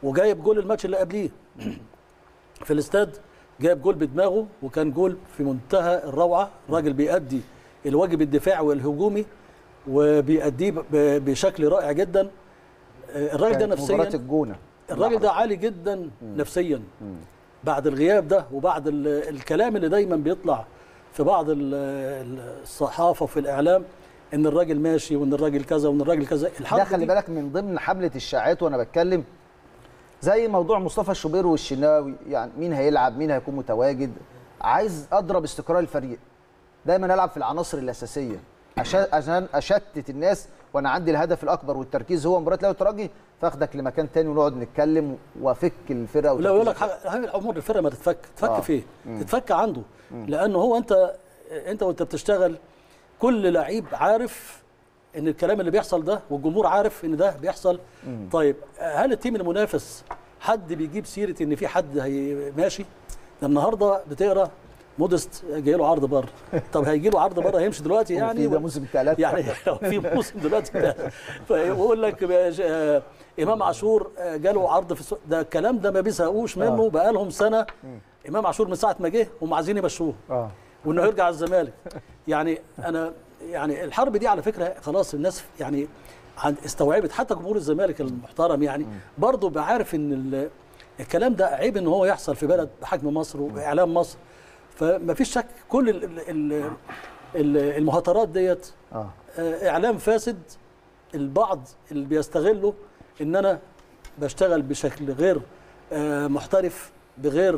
وجايب جول الماتش اللي قبليه في الاستاد، جايب جول بدماغه وكان جول في منتهى الروعه. الراجل بيأدي الواجب الدفاعي والهجومي وبيأديه بشكل رائع جدا. الراجل ده نفسيا، مباراة الجونة الراجل ده عالي جدا نفسيا بعد الغياب ده وبعد الكلام اللي دايما بيطلع في بعض الصحافه وفي الاعلام ان الراجل ماشي وان الراجل كذا وان الراجل كذا. ده خلي بالك من ضمن حمله الشائعات وانا بتكلم، زي موضوع مصطفى الشوبير والشناوي، يعني مين هيلعب مين هيكون متواجد. عايز اضرب استقرار الفريق، دايما العب في العناصر الاساسيه عشان اشتت الناس، وانا عندي الهدف الاكبر والتركيز هو مباراه الاهلي والترجي، فاخدك لمكان تاني ونقعد نتكلم وافك الفرقه. لا يقول لك امور الفرقه ما تتفك فيه، تتفك عنده. لانه هو انت وانت بتشتغل كل لعيب عارف ان الكلام اللي بيحصل ده والجمهور عارف ان ده بيحصل. طيب هل التيم المنافس حد بيجيب سيره ان في حد ماشي؟ ده النهارده بتقرا مودست جاي له عرض بره. طب هيجي له عرض بره هيمشي دلوقتي يعني؟ ده موسم ثلاثة يعني لو في موسم دلوقتي فيقول لك امام عاشور جاله عرض في السوق. ده الكلام ده ما بيزهقوش منه بقى لهم سنه. امام عاشور من ساعه ما جه هم عايزين يمشوه وانه يرجع الزمالك. يعني انا يعني الحرب دي على فكره خلاص الناس يعني استوعبت، حتى جمهور الزمالك المحترم يعني برضه بقى عارف ان الكلام ده عيب ان هو يحصل في بلد بحجم مصر واعلام مصر. فما فيش شك كل المهاترات ديت اعلام فاسد. البعض اللي بيستغله ان انا بشتغل بشكل غير محترف، بغير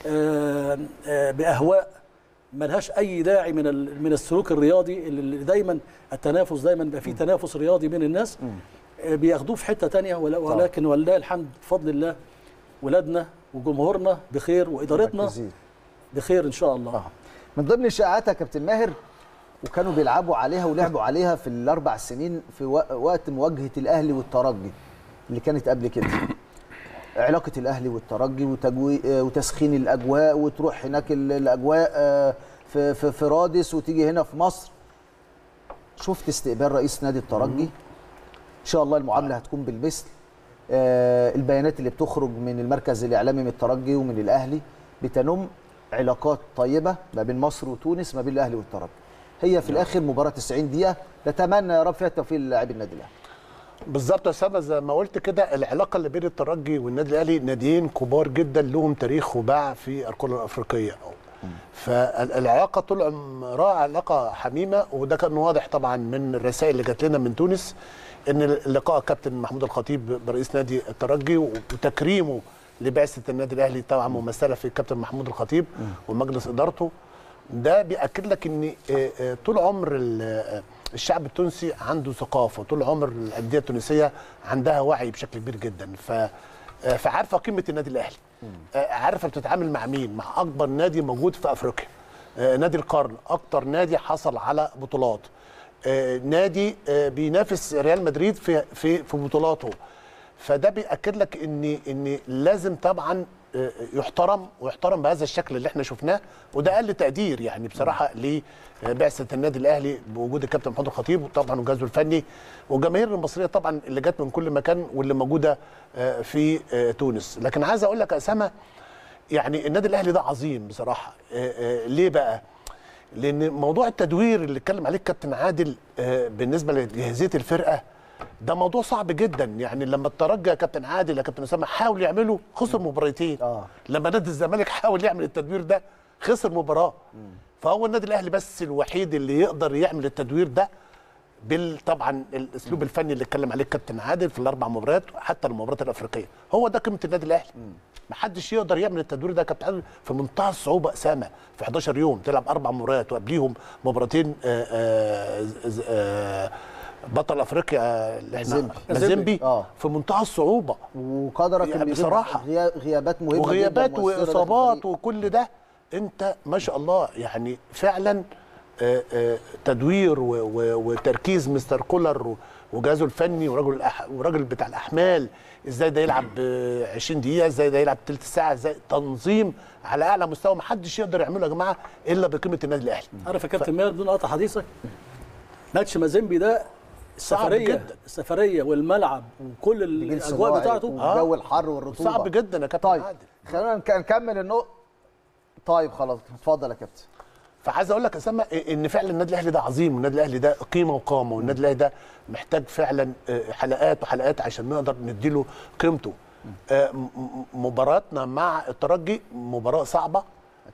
باهواء ملهاش اي داعي من السلوك الرياضي اللي دايما التنافس، دايما بيبقى فيه تنافس رياضي بين الناس، بياخدوه في حته ثانيه. ولكن ولله الحمد بفضل الله ولادنا وجمهورنا بخير وادارتنا بخير ان شاء الله. من ضمن الشائعات يا كابتن ماهر، وكانوا بيلعبوا عليها ولعبوا عليها في الاربع سنين في وقت مواجهه الاهلي والترجي اللي كانت قبل كده، علاقه الاهلي والترجي وتسخين الاجواء، وتروح هناك الاجواء في رادس وتيجي هنا في مصر. شفت استقبال رئيس نادي الترجي، ان شاء الله المعامله هتكون بالمثل. البيانات اللي بتخرج من المركز الاعلامي من الترجي ومن الاهلي بتنم علاقات طيبه ما بين مصر وتونس، ما بين الاهلي والترجي. هي في الاخر مباراه 90 دقيقه، نتمنى يا رب فيها التوفيق للاعبي النادي الاهلي. بالظبط يا اسامه، زي ما قلت كده العلاقه اللي بين الترجي والنادي الاهلي ناديين كبار جدا لهم تاريخ وباع في الكره الافريقيه. فالعلاقه طول عمرها علاقه حميمه، وده كان واضح طبعا من الرسائل اللي جات لنا من تونس ان لقاء كابتن محمود الخطيب برئيس نادي الترجي وتكريمه لبعثه النادي الاهلي طبعا ممثله في الكابتن محمود الخطيب ومجلس ادارته، ده بيأكد لك ان طول عمر الشعب التونسي عنده ثقافه، طول عمر الانديه التونسيه عندها وعي بشكل كبير جدا، فعارفه قيمه النادي الاهلي، عارفه بتتعامل مع مين، مع اكبر نادي موجود في افريقيا، نادي القرن، اكتر نادي حصل على بطولات، نادي بينافس ريال مدريد في بطولاته. فده بيأكد لك ان لازم طبعا يحترم ويحترم بهذا الشكل اللي احنا شفناه، وده اقل تقدير يعني بصراحه لبعثه النادي الاهلي بوجود الكابتن محمود الخطيب وطبعا وجهازه الفني والجماهير المصريه طبعا اللي جت من كل مكان واللي موجوده في تونس. لكن عايز اقول لك يا اسامه، يعني النادي الاهلي ده عظيم بصراحه. ليه بقى؟ لان موضوع التدوير اللي اتكلم عليه الكابتن عادل بالنسبه لجاهزيه الفرقه ده موضوع صعب جدا. يعني لما الترجي يا كابتن عادل يا كابتن اسامه حاول يعمله خسر مباراتين. لما نادي الزمالك حاول يعمل التدوير ده خسر مباراه. فهو النادي الاهلي بس الوحيد اللي يقدر يعمل التدوير ده طبعا الاسلوب الفني اللي اتكلم عليه الكابتن عادل في الاربع مباريات حتى المباريات الافريقيه. هو ده قيمه النادي الاهلي. محدش يقدر يعمل التدوير ده يا كابتن عادل في منتهى الصعوبه. اسامه في 11 يوم تلعب 4 مباريات وقبليهم مباراتين بطل افريقيا مازيمبي في منتهى الصعوبه، وقدرك يعني بصراحه غيابات مهمه وغيابات واصابات وكل ده. انت ما شاء الله يعني فعلا تدوير وتركيز مستر كولر وجهازه الفني وراجل بتاع الاحمال، ازاي ده يلعب 20 دقيقه، ازاي ده يلعب ثلث ساعه، ازاي تنظيم على اعلى مستوى ما حدش يقدر يعمله يا جماعه الا بقيمه النادي الاهلي. عارف يا كابتن ماهر بدون قطع حديثك، ماتش مازيمبي ده السفريه والملعب وكل الاجواء بتاعته والجو الحر والرطوبه صعب جدا يا كابتن طيب عادل. خلينا نكمل النقطه. طيب خلاص اتفضل يا كابتن. فعايز اقول لك يا اسامه ان فعلا النادي الاهلي ده عظيم، والنادي الاهلي ده قيمه وقامه، والنادي الاهلي ده محتاج فعلا حلقات وحلقات عشان نقدر نديله قيمته. مباراتنا مع الترجي مباراه صعبه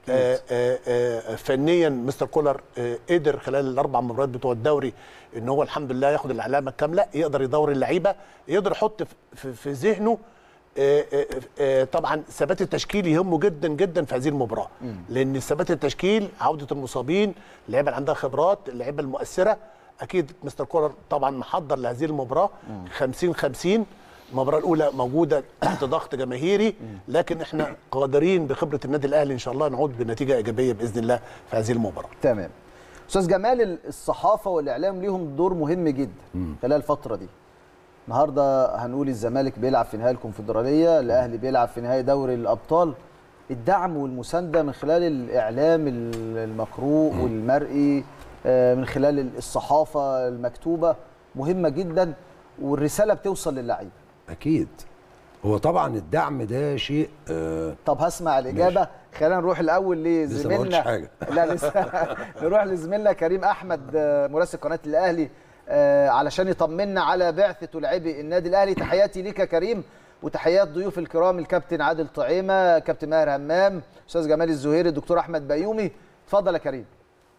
فنيا. مستر كولر قدر خلال الاربع مباريات بتوع الدوري ان هو الحمد لله ياخد العلامه الكامله، يقدر يدور اللعيبه، يقدر يحط في ذهنه طبعا ثبات التشكيل يهمه جدا جدا في هذه المباراه، لان ثبات التشكيل، عوده المصابين، اللعيبه اللي عندها خبرات، اللعيبه المؤثره. اكيد مستر كولر طبعا محضر لهذه المباراه 50-50. المباراه الاولى موجوده تحت ضغط جماهيري، لكن احنا قادرين بخبره النادي الاهلي ان شاء الله نعود بنتيجه ايجابيه باذن الله في هذه المباراه. تمام. استاذ جمال، الصحافه والاعلام ليهم دور مهم جدا خلال الفتره دي. النهارده هنقول الزمالك بيلعب في نهائي الكونفدراليه، الاهلي بيلعب في نهائي دوري الابطال. الدعم والمسانده من خلال الاعلام المقروء والمرئي، من خلال الصحافه المكتوبه مهمه جدا، والرساله بتوصل للعيبه. اكيد. هو طبعا الدعم ده شيء طب هسمع الاجابه ماشي. خلينا نروح الاول لزميلنا. لسه ما قلتش حاجه. لا لسه. نروح لزميلنا كريم احمد مراسل قناه الاهلي علشان يطمنا على بعثه لاعبي النادي الاهلي. تحياتي ليك يا كريم، وتحيات ضيوف الكرام الكابتن عادل طعيمه، كابتن ماهر همام، استاذ جمال الزهيري، الدكتور احمد بيومي. اتفضل يا كريم.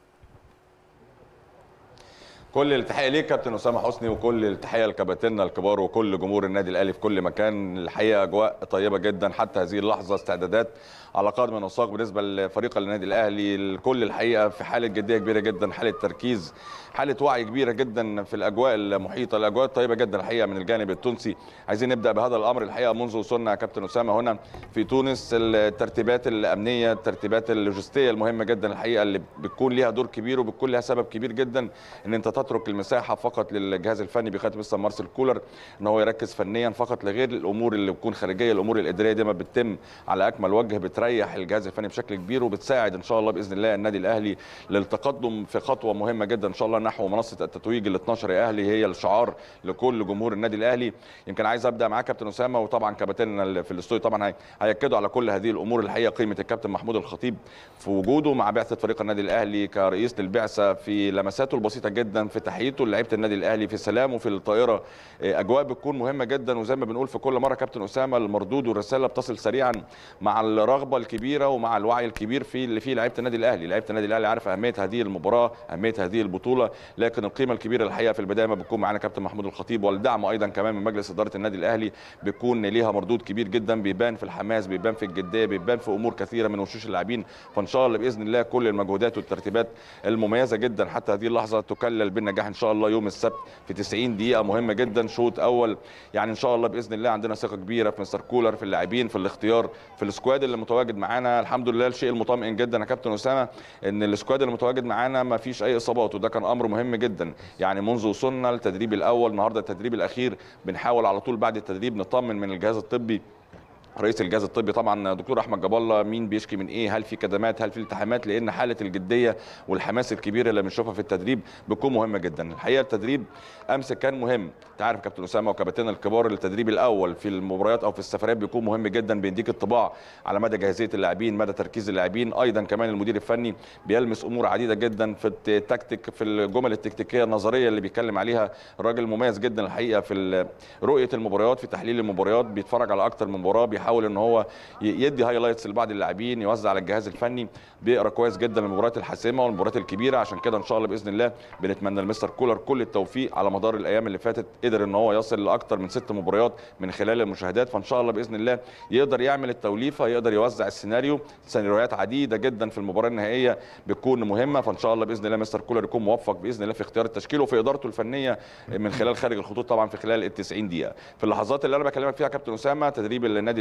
كل التحيه ليك كابتن اسامه حسني، وكل التحيه لكباتننا الكبار وكل جمهور النادي الاهلي في كل مكان. الحقيقه اجواء طيبه جدا حتى هذه اللحظه، استعدادات على قدم وساق بالنسبه لفريق النادي الاهلي. الكل الحقيقه في حاله جديه كبيره جدا، حاله تركيز، حاله وعي كبيره جدا في الاجواء المحيطه، الاجواء الطيبه جدا الحقيقه من الجانب التونسي. عايزين نبدا بهذا الامر الحقيقه منذ وصولنا يا كابتن اسامه هنا في تونس. الترتيبات الامنيه، الترتيبات اللوجستيه المهمه جدا الحقيقه اللي بتكون ليها دور كبير وبتكون لها سبب كبير جدا ان انت تترك المساحه فقط للجهاز الفني بخاتم مستر مارسيل كولر ان هو يركز فنيا فقط، لغير الامور اللي بتكون خارجيه. الامور الاداريه دي ما بتتم على اكمل وجه، بتريح الجهاز الفني بشكل كبير، وبتساعد ان شاء الله باذن الله النادي الاهلي للتقدم في خطوه مهمه جدا ان شاء الله نحو منصه التتويج ال 12 يا اهلي، هي الشعار لكل جمهور النادي الاهلي. يمكن عايز ابدا معاك كابتن اسامه، وطبعا كباتننا في الاستوديو طبعا هياكدوا على كل هذه الامور. الحقيقه قيمه الكابتن محمود الخطيب في وجوده مع بعثه فريق النادي الاهلي كرئيس للبعثه، في لمساته البسيطه جدا، في تحيته لعيبه النادي الاهلي، في سلامه في الطائره. اجواء بتكون مهمه جدا، وزي ما بنقول في كل مره كابتن اسامه المردود والرساله بتصل سريعا مع الرغبه الكبيره ومع الوعي الكبير اللي فيه لعيبه النادي الاهلي. لعيبه النادي الاهلي عارف اهميه هذه المباراه، اهميه هذه البطوله، لكن القيمه الكبيره الحقيقه في البدايه ما بتكون معانا كابتن محمود الخطيب، والدعم ايضا كمان من مجلس اداره النادي الاهلي بيكون ليها مردود كبير جدا، بيبان في الحماس، بيبان في الجديه، بيبان في امور كثيره من وشوش اللاعبين. فان شاء الله باذن الله كل المجهودات والترتيبات المميزه جدا حتى هذه اللحظه تكلل بالنجاح ان شاء الله يوم السبت في 90 دقيقه مهمه جدا، شوط اول. يعني ان شاء الله باذن الله عندنا ثقه كبيره في مستر كولر، في اللاعبين، في الاختيار، في السكواد اللي متواجد معانا. الحمد لله الشيء المطمئن جدا يا كابتن اسامه ان السكواد اللي متواجد معانا ما فيش اي اصابات، وده كان امر مهم جدا. يعني منذ وصولنا التدريب الاول، النهارده التدريب الاخير، بنحاول على طول بعد التدريب نطمن من الجهاز الطبي، رئيس الجهاز الطبي طبعا دكتور احمد جاب الله، مين بيشكي من ايه، هل في كدمات، هل في التحامات، لان حاله الجديه والحماس الكبير اللي بنشوفها في التدريب بتكون مهمه جدا. الحقيقه التدريب امس كان مهم، انت عارف كابتن اسامه وكباتننا الكبار، التدريب الاول في المباريات او في السفرات بيكون مهم جدا، بيديك انطباع على مدى جاهزيه اللاعبين، مدى تركيز اللاعبين. ايضا كمان المدير الفني بيلمس امور عديده جدا في التكتيك، في الجمل التكتيكيه النظريه اللي بيتكلم عليها الراجل مميز جدا الحقيقه في رؤيه المباريات، في تحليل المباريات، بيتفرج على اكتر من مباراه، بيحاول ان هو يدي هايلايتس لبعض اللاعبين، يوزع على الجهاز الفني، بيقرا كويس جدا المباريات الحاسمه والمباريات الكبيره. عشان كده ان شاء الله باذن الله بنتمنى لمستر كولر كل التوفيق على مدار الايام اللي فاتت، قدر ان هو يصل لاكثر من 6 مباريات من خلال المشاهدات، فان شاء الله باذن الله يقدر يعمل التوليفه، يقدر يوزع سيناريوهات عديده جدا في المباراه النهائيه بتكون مهمه. فان شاء الله باذن الله مستر كولر يكون موفق باذن الله في اختيار التشكيل وفي ادارته الفنيه من خلال خارج الخطوط طبعا في خلال ال 90 دقيقه. في اللحظات اللي انا بكلمك فيها كابتن اسامه تدريب النادي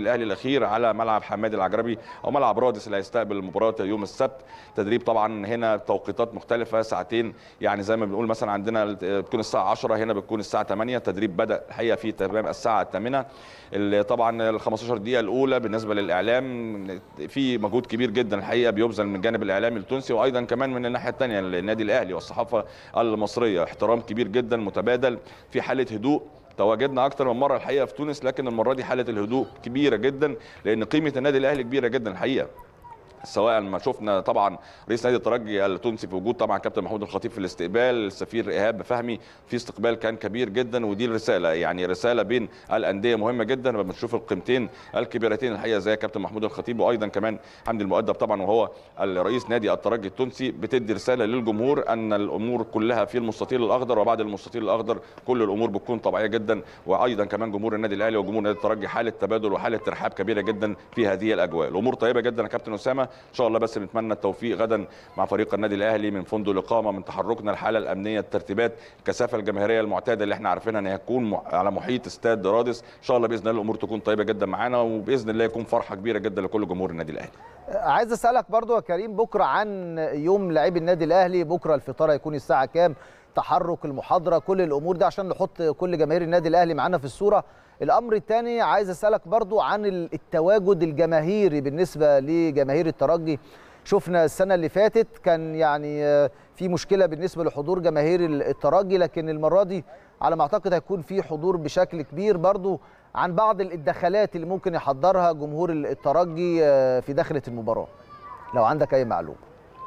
الاهلي الاخير على ملعب حمادي العجربي او ملعب رادس اللي هيستقبل المباراه يوم السبت. تدريب طبعا هنا توقيتات مختلفه، ساعتين يعني زي ما بنقول مثلا عندنا بتكون الساعه 10، هنا بتكون الساعه 8. التدريب بدا الحقيقه في تمام الساعه 8. طبعا ال 15 دقيقه الاولى بالنسبه للاعلام في مجهود كبير جدا الحقيقه بيبذل من الجانب الاعلامي التونسي، وايضا كمان من الناحيه الثانيه النادي الاهلي والصحافه المصريه. احترام كبير جدا متبادل، في حاله هدوء. تواجدنا اكتر من مره الحقيقه في تونس، لكن المره دي حاله الهدوء كبيره جدا لان قيمه النادي الاهلي كبيره جدا الحقيقه. سواء ما شفنا طبعا رئيس نادي الترجي التونسي في وجود طبعا كابتن محمود الخطيب في الاستقبال، السفير ايهاب فهمي في استقبال كان كبير جدا، ودي الرساله يعني رساله بين الانديه مهمه جدا لما بنشوف القيمتين الكبيرتين الحقيقه زي كابتن محمود الخطيب وايضا كمان حمدي المؤدب طبعا وهو الرئيس نادي الترجي التونسي، بتدي رساله للجمهور ان الامور كلها في المستطيل الاخضر، وبعد المستطيل الاخضر كل الامور بتكون طبيعيه جدا. وايضا كمان جمهور النادي الاهلي وجمهور نادي الترجي حاله تبادل وحاله ترحاب كبيره جدا في هذه الاجواء. الامور طيبه جدا يا كابتن اسامه ان شاء الله، بس بنتمنى التوفيق غدا مع فريق النادي الاهلي من فندق الاقامه، من تحركنا، الحاله الامنيه، الترتيبات، الكثافه الجماهيريه المعتاده اللي احنا عارفينها ان هي هتكون على محيط استاد رادس. ان شاء الله باذن الله الامور تكون طيبه جدا معانا، وباذن الله يكون فرحه كبيره جدا لكل جمهور النادي الاهلي. عايز اسالك برضو يا كريم بكره عن يوم لاعبي النادي الاهلي، بكره الفطار هيكون الساعه كام؟ تحرك، المحاضره، كل الامور دي عشان نحط كل جماهير النادي الاهلي معانا في الصوره. الامر الثاني عايز اسالك برضو عن التواجد الجماهيري بالنسبه لجماهير الترجي. شفنا السنه اللي فاتت كان يعني في مشكله بالنسبه لحضور جماهير الترجي، لكن المره دي على ما اعتقد هيكون في حضور بشكل كبير. برضو عن بعض الدخلات اللي ممكن يحضرها جمهور الترجي في دخلة المباراة لو عندك اي معلومة.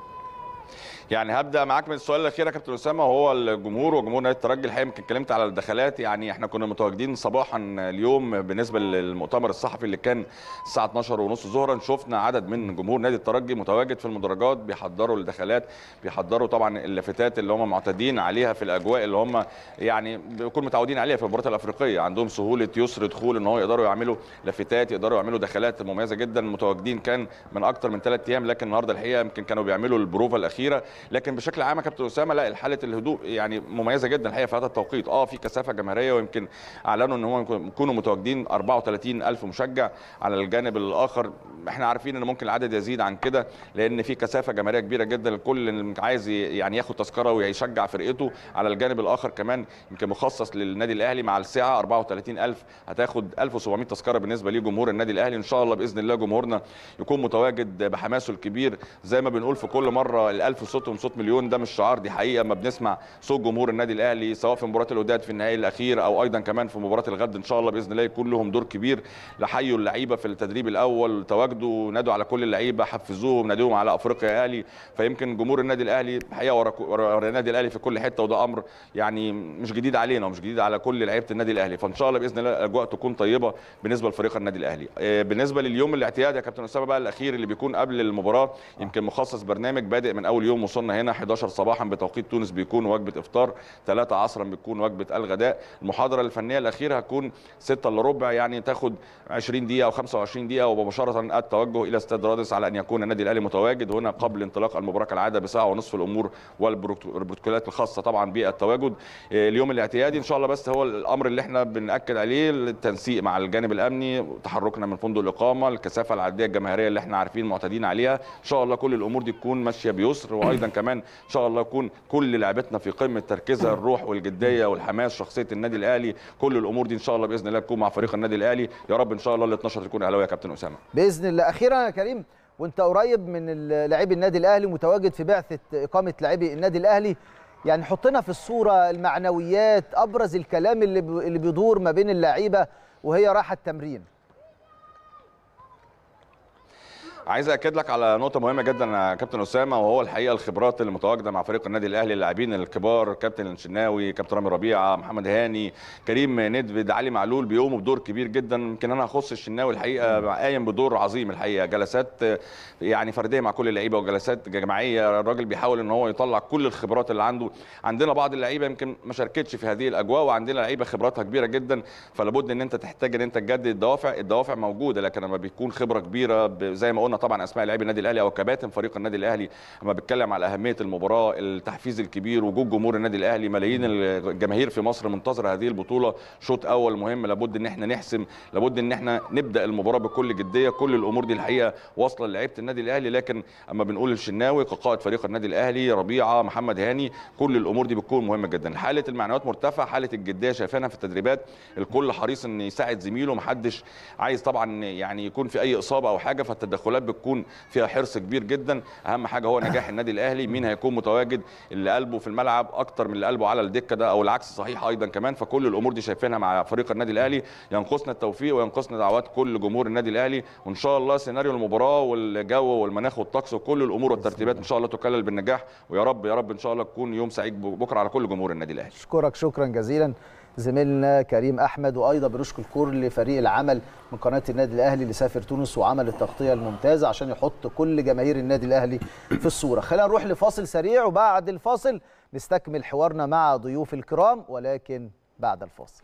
يعني هبدا معاك من السؤال الاخير يا كابتن اسامه، وهو الجمهور وجمهور نادي الترجي. الحقيقه يمكن اتكلمت على الدخلات، يعني احنا كنا متواجدين صباحا اليوم بالنسبه للمؤتمر الصحفي اللي كان الساعه 12:30 ظهرا. شفنا عدد من جمهور نادي الترجي متواجد في المدرجات بيحضروا الدخلات، بيحضروا طبعا اللافتات اللي هم معتادين عليها في الاجواء اللي هم يعني بيكونوا متعودين عليها في المباريات الافريقيه. عندهم سهوله يسر دخول ان هو يقدروا يعملوا لافتات، يقدروا يعملوا دخلات مميزه جدا. متواجدين كان من اكثر من 3 ايام، لكن النهارده الحقيقه يمكن كانوا بيعملوا البروفه الاخيره. لكن بشكل عام يا كابتن اسامه لا، حاله الهدوء يعني مميزه جدا الحقيقه في هذا التوقيت. في كثافه جماهيريه، ويمكن اعلنوا ان هم يكونوا متواجدين 34,000 مشجع. على الجانب الاخر احنا عارفين ان ممكن العدد يزيد عن كده لان في كثافه جماهيريه كبيره جدا، الكل اللي عايز يعني ياخد تذكره ويشجع فرقته. على الجانب الاخر كمان يمكن مخصص للنادي الاهلي مع الساعه 34,000 هتاخد 1700 تذكره بالنسبه لجمهور النادي الاهلي. ان شاء الله باذن الله جمهورنا يكون متواجد بحماسه الكبير. زي ما بنقول في كل مره ال1000 صوتهم صوت مليون، ده مش شعار، دي حقيقه. ما بنسمع صوت جمهور النادي الاهلي سواء في مباراه الوداد في النهائي الاخير او ايضا كمان في مباراه الغد ان شاء الله باذن الله يكون لهم دور كبير. لحيوا اللعيبه في التدريب الاول، تواجدوا، نادوا على كل اللعيبه، حفزوهم، نادوهم على افريقيا اهلي. فيمكن جمهور النادي الاهلي الحقيقه ورا النادي الاهلي في كل حته، وده امر يعني مش جديد علينا ومش جديد على كل لعيبه النادي الاهلي. فان شاء الله باذن الله الاجواء تكون طيبه بالنسبه لفريق النادي الاهلي. بالنسبه لليوم الاعتيادي يا كابتن اسامه بقى الاخير اللي بيكون قبل المباراه، يمكن مخصص برنامج بادئ من اول يوم وصلنا هنا 11 صباحا بتوقيت تونس بيكون وجبه افطار، 3 عصرا بتكون وجبه الغداء. المحاضره الفنيه الاخيره هتكون 6 الا ربع، يعني تاخد 20 دقيقه او 25 دقيقه، ومباشره التوجه الى استاد رادس على ان يكون النادي الاهلي متواجد هنا قبل انطلاق المباراه كالعاده بساعه ونصف. الامور والبروتوكولات الخاصه طبعا بالتواجد اليوم الاعتيادي ان شاء الله. بس هو الامر اللي احنا بنأكد عليه التنسيق مع الجانب الامني، تحركنا من فندق الاقامه، الكثافه العدديه الجماهيريه اللي احنا عارفين معتادين عليها. ان شاء الله كل الامور دي تكون ماشيه بيسر، وايضا كمان ان شاء الله يكون كل لعبتنا في قمه تركيزها، الروح والجديه والحماس، شخصيه النادي الاهلي. كل الامور دي ان شاء الله باذن الله تكون مع فريق النادي الاهلي. يا رب ان شاء الله ال 12 تكون اهلاويه يا كابتن اسامه باذن الله. اخيرا يا كريم، وانت قريب من لاعبي النادي الاهلي ومتواجد في بعثه اقامه لاعبي النادي الاهلي، يعني حطنا في الصوره المعنويات، ابرز الكلام اللي بيدور ما بين اللعيبه وهي رايحه التمرين. عايز اكد لك على نقطه مهمه جدا يا كابتن اسامه، وهو الحقيقه الخبرات اللي متواجده مع فريق النادي الاهلي، اللاعبين الكبار، كابتن الشناوي، كابتن رامي ربيعه، محمد هاني، كريم ندفد، علي معلول، بيقوموا بدور كبير جدا. يمكن انا هخص الشناوي الحقيقه قايم بدور عظيم الحقيقه، جلسات يعني فرديه مع كل اللعيبه وجلسات جماعيه. الراجل بيحاول ان هو يطلع كل الخبرات اللي عنده. عندنا بعض اللعيبه يمكن ما شاركتش في هذه الاجواء، وعندنا لعيبه خبراتها كبيره جدا، فلابد ان انت تحتاج ان انت تجدد الدوافع. الدوافع موجوده، لكن لما بيكون خبره كبيره زي ما قلنا طبعا اسماء لاعبي النادي الاهلي او كباتن فريق النادي الاهلي اما بيتكلم على اهميه المباراه، التحفيز الكبير، وجود جمهور النادي الاهلي، ملايين الجماهير في مصر منتظره هذه البطوله. شوط اول مهم، لابد ان احنا نحسم، لابد ان احنا نبدا المباراه بكل جديه. كل الامور دي الحقيقه واصله للاعيبه النادي الاهلي، لكن اما بنقول الشناوي كقائد فريق النادي الاهلي، ربيعه، محمد هاني، كل الامور دي بتكون مهمه جدا. حاله المعنويات مرتفعه، حاله الجديه شايفينها في التدريبات، الكل حريص ان يساعد زميله، محدش عايز طبعا يعني يكون في اي اصابه او حاجه، فالتدخلات بتكون فيها حرص كبير جدا. اهم حاجه هو نجاح النادي الاهلي، مين هيكون متواجد، اللي قلبه في الملعب اكتر من اللي قلبه على الدكه ده او العكس صحيح ايضا كمان. فكل الامور دي شايفينها مع فريق النادي الاهلي. ينقصنا التوفيق وينقصنا دعوات كل جمهور النادي الاهلي، وان شاء الله سيناريو المباراه والجو والمناخ والطقس وكل الامور والترتيبات ان شاء الله تكلل بالنجاح، ويا رب يا رب ان شاء الله تكون يوم سعيد بكره على كل جمهور النادي الاهلي. اشكرك شكرا جزيلا زميلنا كريم احمد، وايضا بنشكر كل فريق العمل من قناه النادي الاهلي اللي سافر تونس وعمل التغطيه الممتازه عشان يحط كل جماهير النادي الاهلي في الصوره. خلينا نروح لفاصل سريع، وبعد الفاصل نستكمل حوارنا مع ضيوف الكرام، ولكن بعد الفاصل.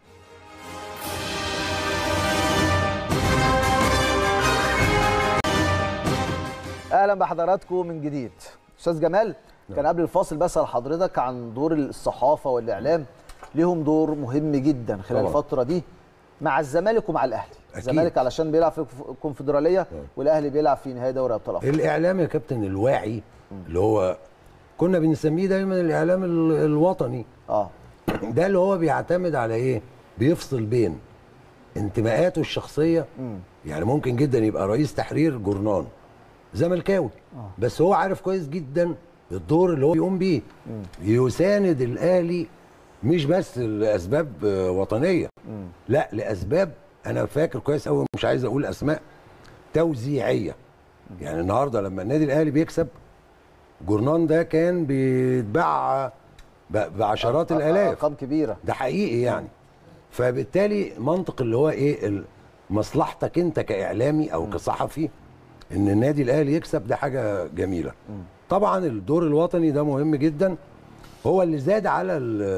اهلا بحضراتكم من جديد. استاذ جمال، كان قبل الفاصل بسأل حضرتك عن دور الصحافه والاعلام، ليهم دور مهم جدا خلال طبعا الفتره دي مع الزمالك ومع الاهلي. الزمالك علشان بيلعب في الكونفدراليه والاهلي بيلعب في نهائي دوري ابطال افريقيا. الاعلام يا كابتن الواعي اللي هو كنا بنسميه دايما الاعلام الوطني، ده اللي هو بيعتمد على ايه؟ بيفصل بين انتماءاته الشخصيه. يعني ممكن جدا يبقى رئيس تحرير جورنان زملكاوي، بس هو عارف كويس جدا الدور اللي هو بيقوم بيه، يساند الاهلي مش بس لاسباب وطنيه، لا لاسباب انا فاكر كويس قوي، مش عايز اقول اسماء، توزيعيه. يعني النهارده لما النادي الاهلي بيكسب، جورنان ده كان بيتباع بعشرات الالاف، ارقام كبيره، ده حقيقي يعني. فبالتالي منطق اللي هو ايه، مصلحتك انت كاعلامي او كصحفي ان النادي الاهلي يكسب، ده حاجه جميله. طبعا الدور الوطني ده مهم جدا، هو اللي زاد على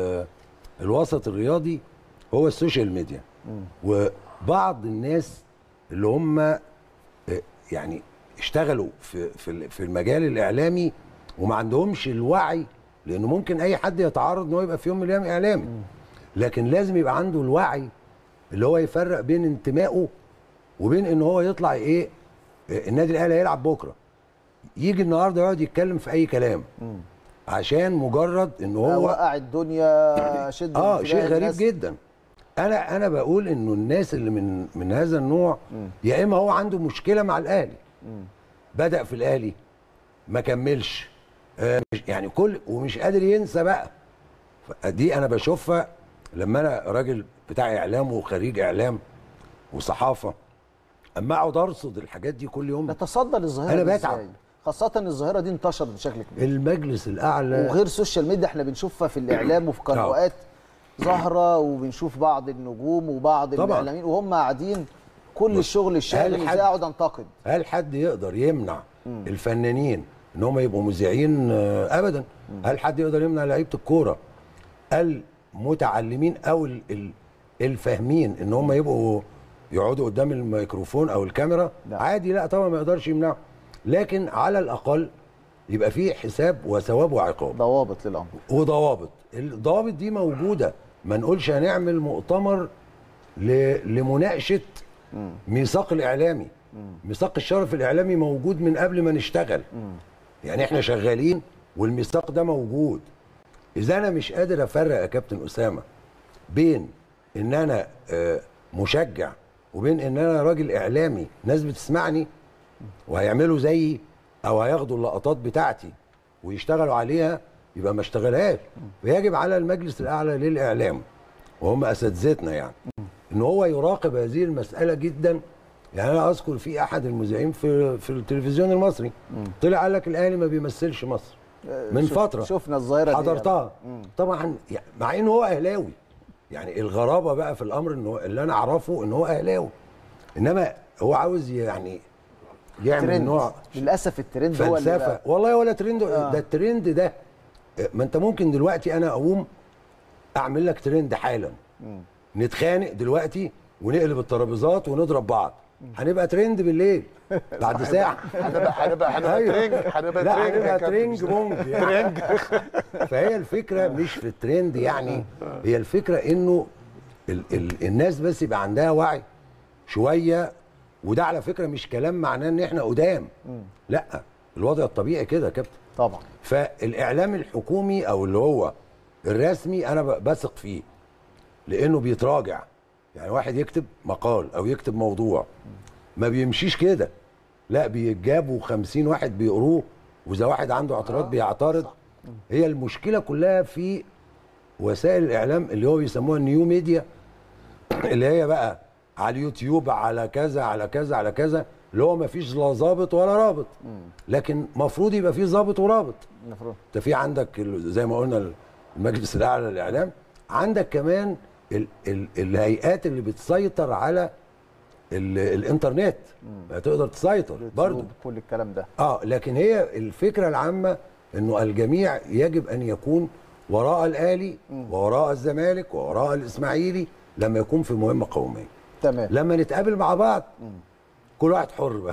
الوسط الرياضي هو السوشيال ميديا. وبعض الناس اللي هم يعني اشتغلوا في المجال الاعلامي وما عندهمش الوعي، لانه ممكن اي حد يتعرض ان هو يبقى في يوم من الايام اعلامي، لكن لازم يبقى عنده الوعي اللي هو يفرق بين انتمائه وبين ان هو يطلع ايه، النادي الاهلي هيلعب بكره، يجي النهارده يقعد يتكلم في اي كلام عشان مجرد ان هو وقع الدنيا شد شيء غريب جدا. انا بقول انه الناس اللي من هذا النوع يا اما هو عنده مشكله مع الاهلي، بدأ في الاهلي ما كملش، يعني ومش قادر ينسى بقى. دي انا بشوفها لما انا راجل بتاع اعلام وخريج اعلام وصحافه، اما اقعد ارصد الحاجات دي كل يوم نتصدى للظاهره انا بتعب، خاصه ان الظاهره دي انتشرت بشكل كبير. المجلس الاعلى وغير السوشيال ميديا احنا بنشوفها في الاعلام وفي قنوات ظاهره، وبنشوف بعض النجوم وبعض الاعلاميين وهم قاعدين كل الشغل الشاغل ازاي اقعد انتقد. هل حد يقدر يمنع الفنانين ان هم يبقوا مذيعين؟ ابدا. هل حد يقدر يمنع لعيبه الكوره المتعلمين او الفاهمين ان هم يبقوا يقعدوا قدام الميكروفون او الكاميرا؟ لا. عادي، لا طبعا ما يقدرش يمنعه، لكن على الاقل يبقى فيه حساب وثواب وعقاب، ضوابط للامر. وضوابط، الضوابط دي موجوده. ما نقولش هنعمل مؤتمر لمناقشه ميثاق الاعلامي. ميثاق الشرف الاعلامي موجود من قبل ما نشتغل، يعني احنا شغالين والميثاق ده موجود. اذا انا مش قادر افرق يا كابتن اسامه بين ان انا مشجع وبين ان انا راجل اعلامي، ناس بتسمعني وهيعملوا زيي او هياخدوا اللقطات بتاعتي ويشتغلوا عليها، يبقى ما اشتغلهاش. فيجب على المجلس الاعلى للاعلام وهم اساتذتنا يعني ان هو يراقب هذه المساله جدا. يعني انا اذكر في احد المذيعين في التلفزيون المصري طلع قال لك الاهلي ما بيمثلش مصر من فتره، شفنا الظاهره دي حضرتها طبعا، مع انه هو اهلاوي. يعني الغرابه بقى في الامر انه اللي انا اعرفه ان هو اهلاوي، انما هو عاوز يعني يعمل نوع للاسف الترند هو فلسفه. والله ولا ترند ده الترند ده، ما انت ممكن دلوقتي انا اقوم اعمل لك ترند حالا، نتخانق دلوقتي ونقلب الترابيزات ونضرب بعض، هنبقى ترند بالليل بعد ساعه. هنبقى ترنج. هنبقى ترنج بونج يعني. فهي الفكره مش في الترند يعني، هي الفكره انه الناس بس يبقى عندها وعي شويه. وده على فكره مش كلام معناه ان احنا قدام، لا، الوضع الطبيعي كده يا كابتن طبعا. فالاعلام الحكومي او اللي هو الرسمي انا بثق فيه، لانه بيتراجع. يعني واحد يكتب مقال او يكتب موضوع ما بيمشيش كده، لا، بيجابوا 50 واحد بيقروه، واذا واحد عنده اعتراض بيعترض. هي المشكله كلها في وسائل الاعلام اللي هو بيسموها النيو ميديا، اللي هي بقى على اليوتيوب، على كذا على كذا على كذا، اللي هو ما فيش لا ظابط ولا رابط. لكن المفروض يبقى فيه ظابط ورابط. المفروض انت في عندك زي ما قلنا المجلس الاعلى للاعلام، عندك كمان الهيئات اللي بتسيطر على الانترنت، تقدر تسيطر برضه كل الكلام ده. لكن هي الفكره العامه انه الجميع يجب ان يكون وراء الاهلي ووراء الزمالك ووراء الاسماعيلي لما يكون في مهمه قوميه. تمام. لما نتقابل مع بعض كل واحد حر بقى.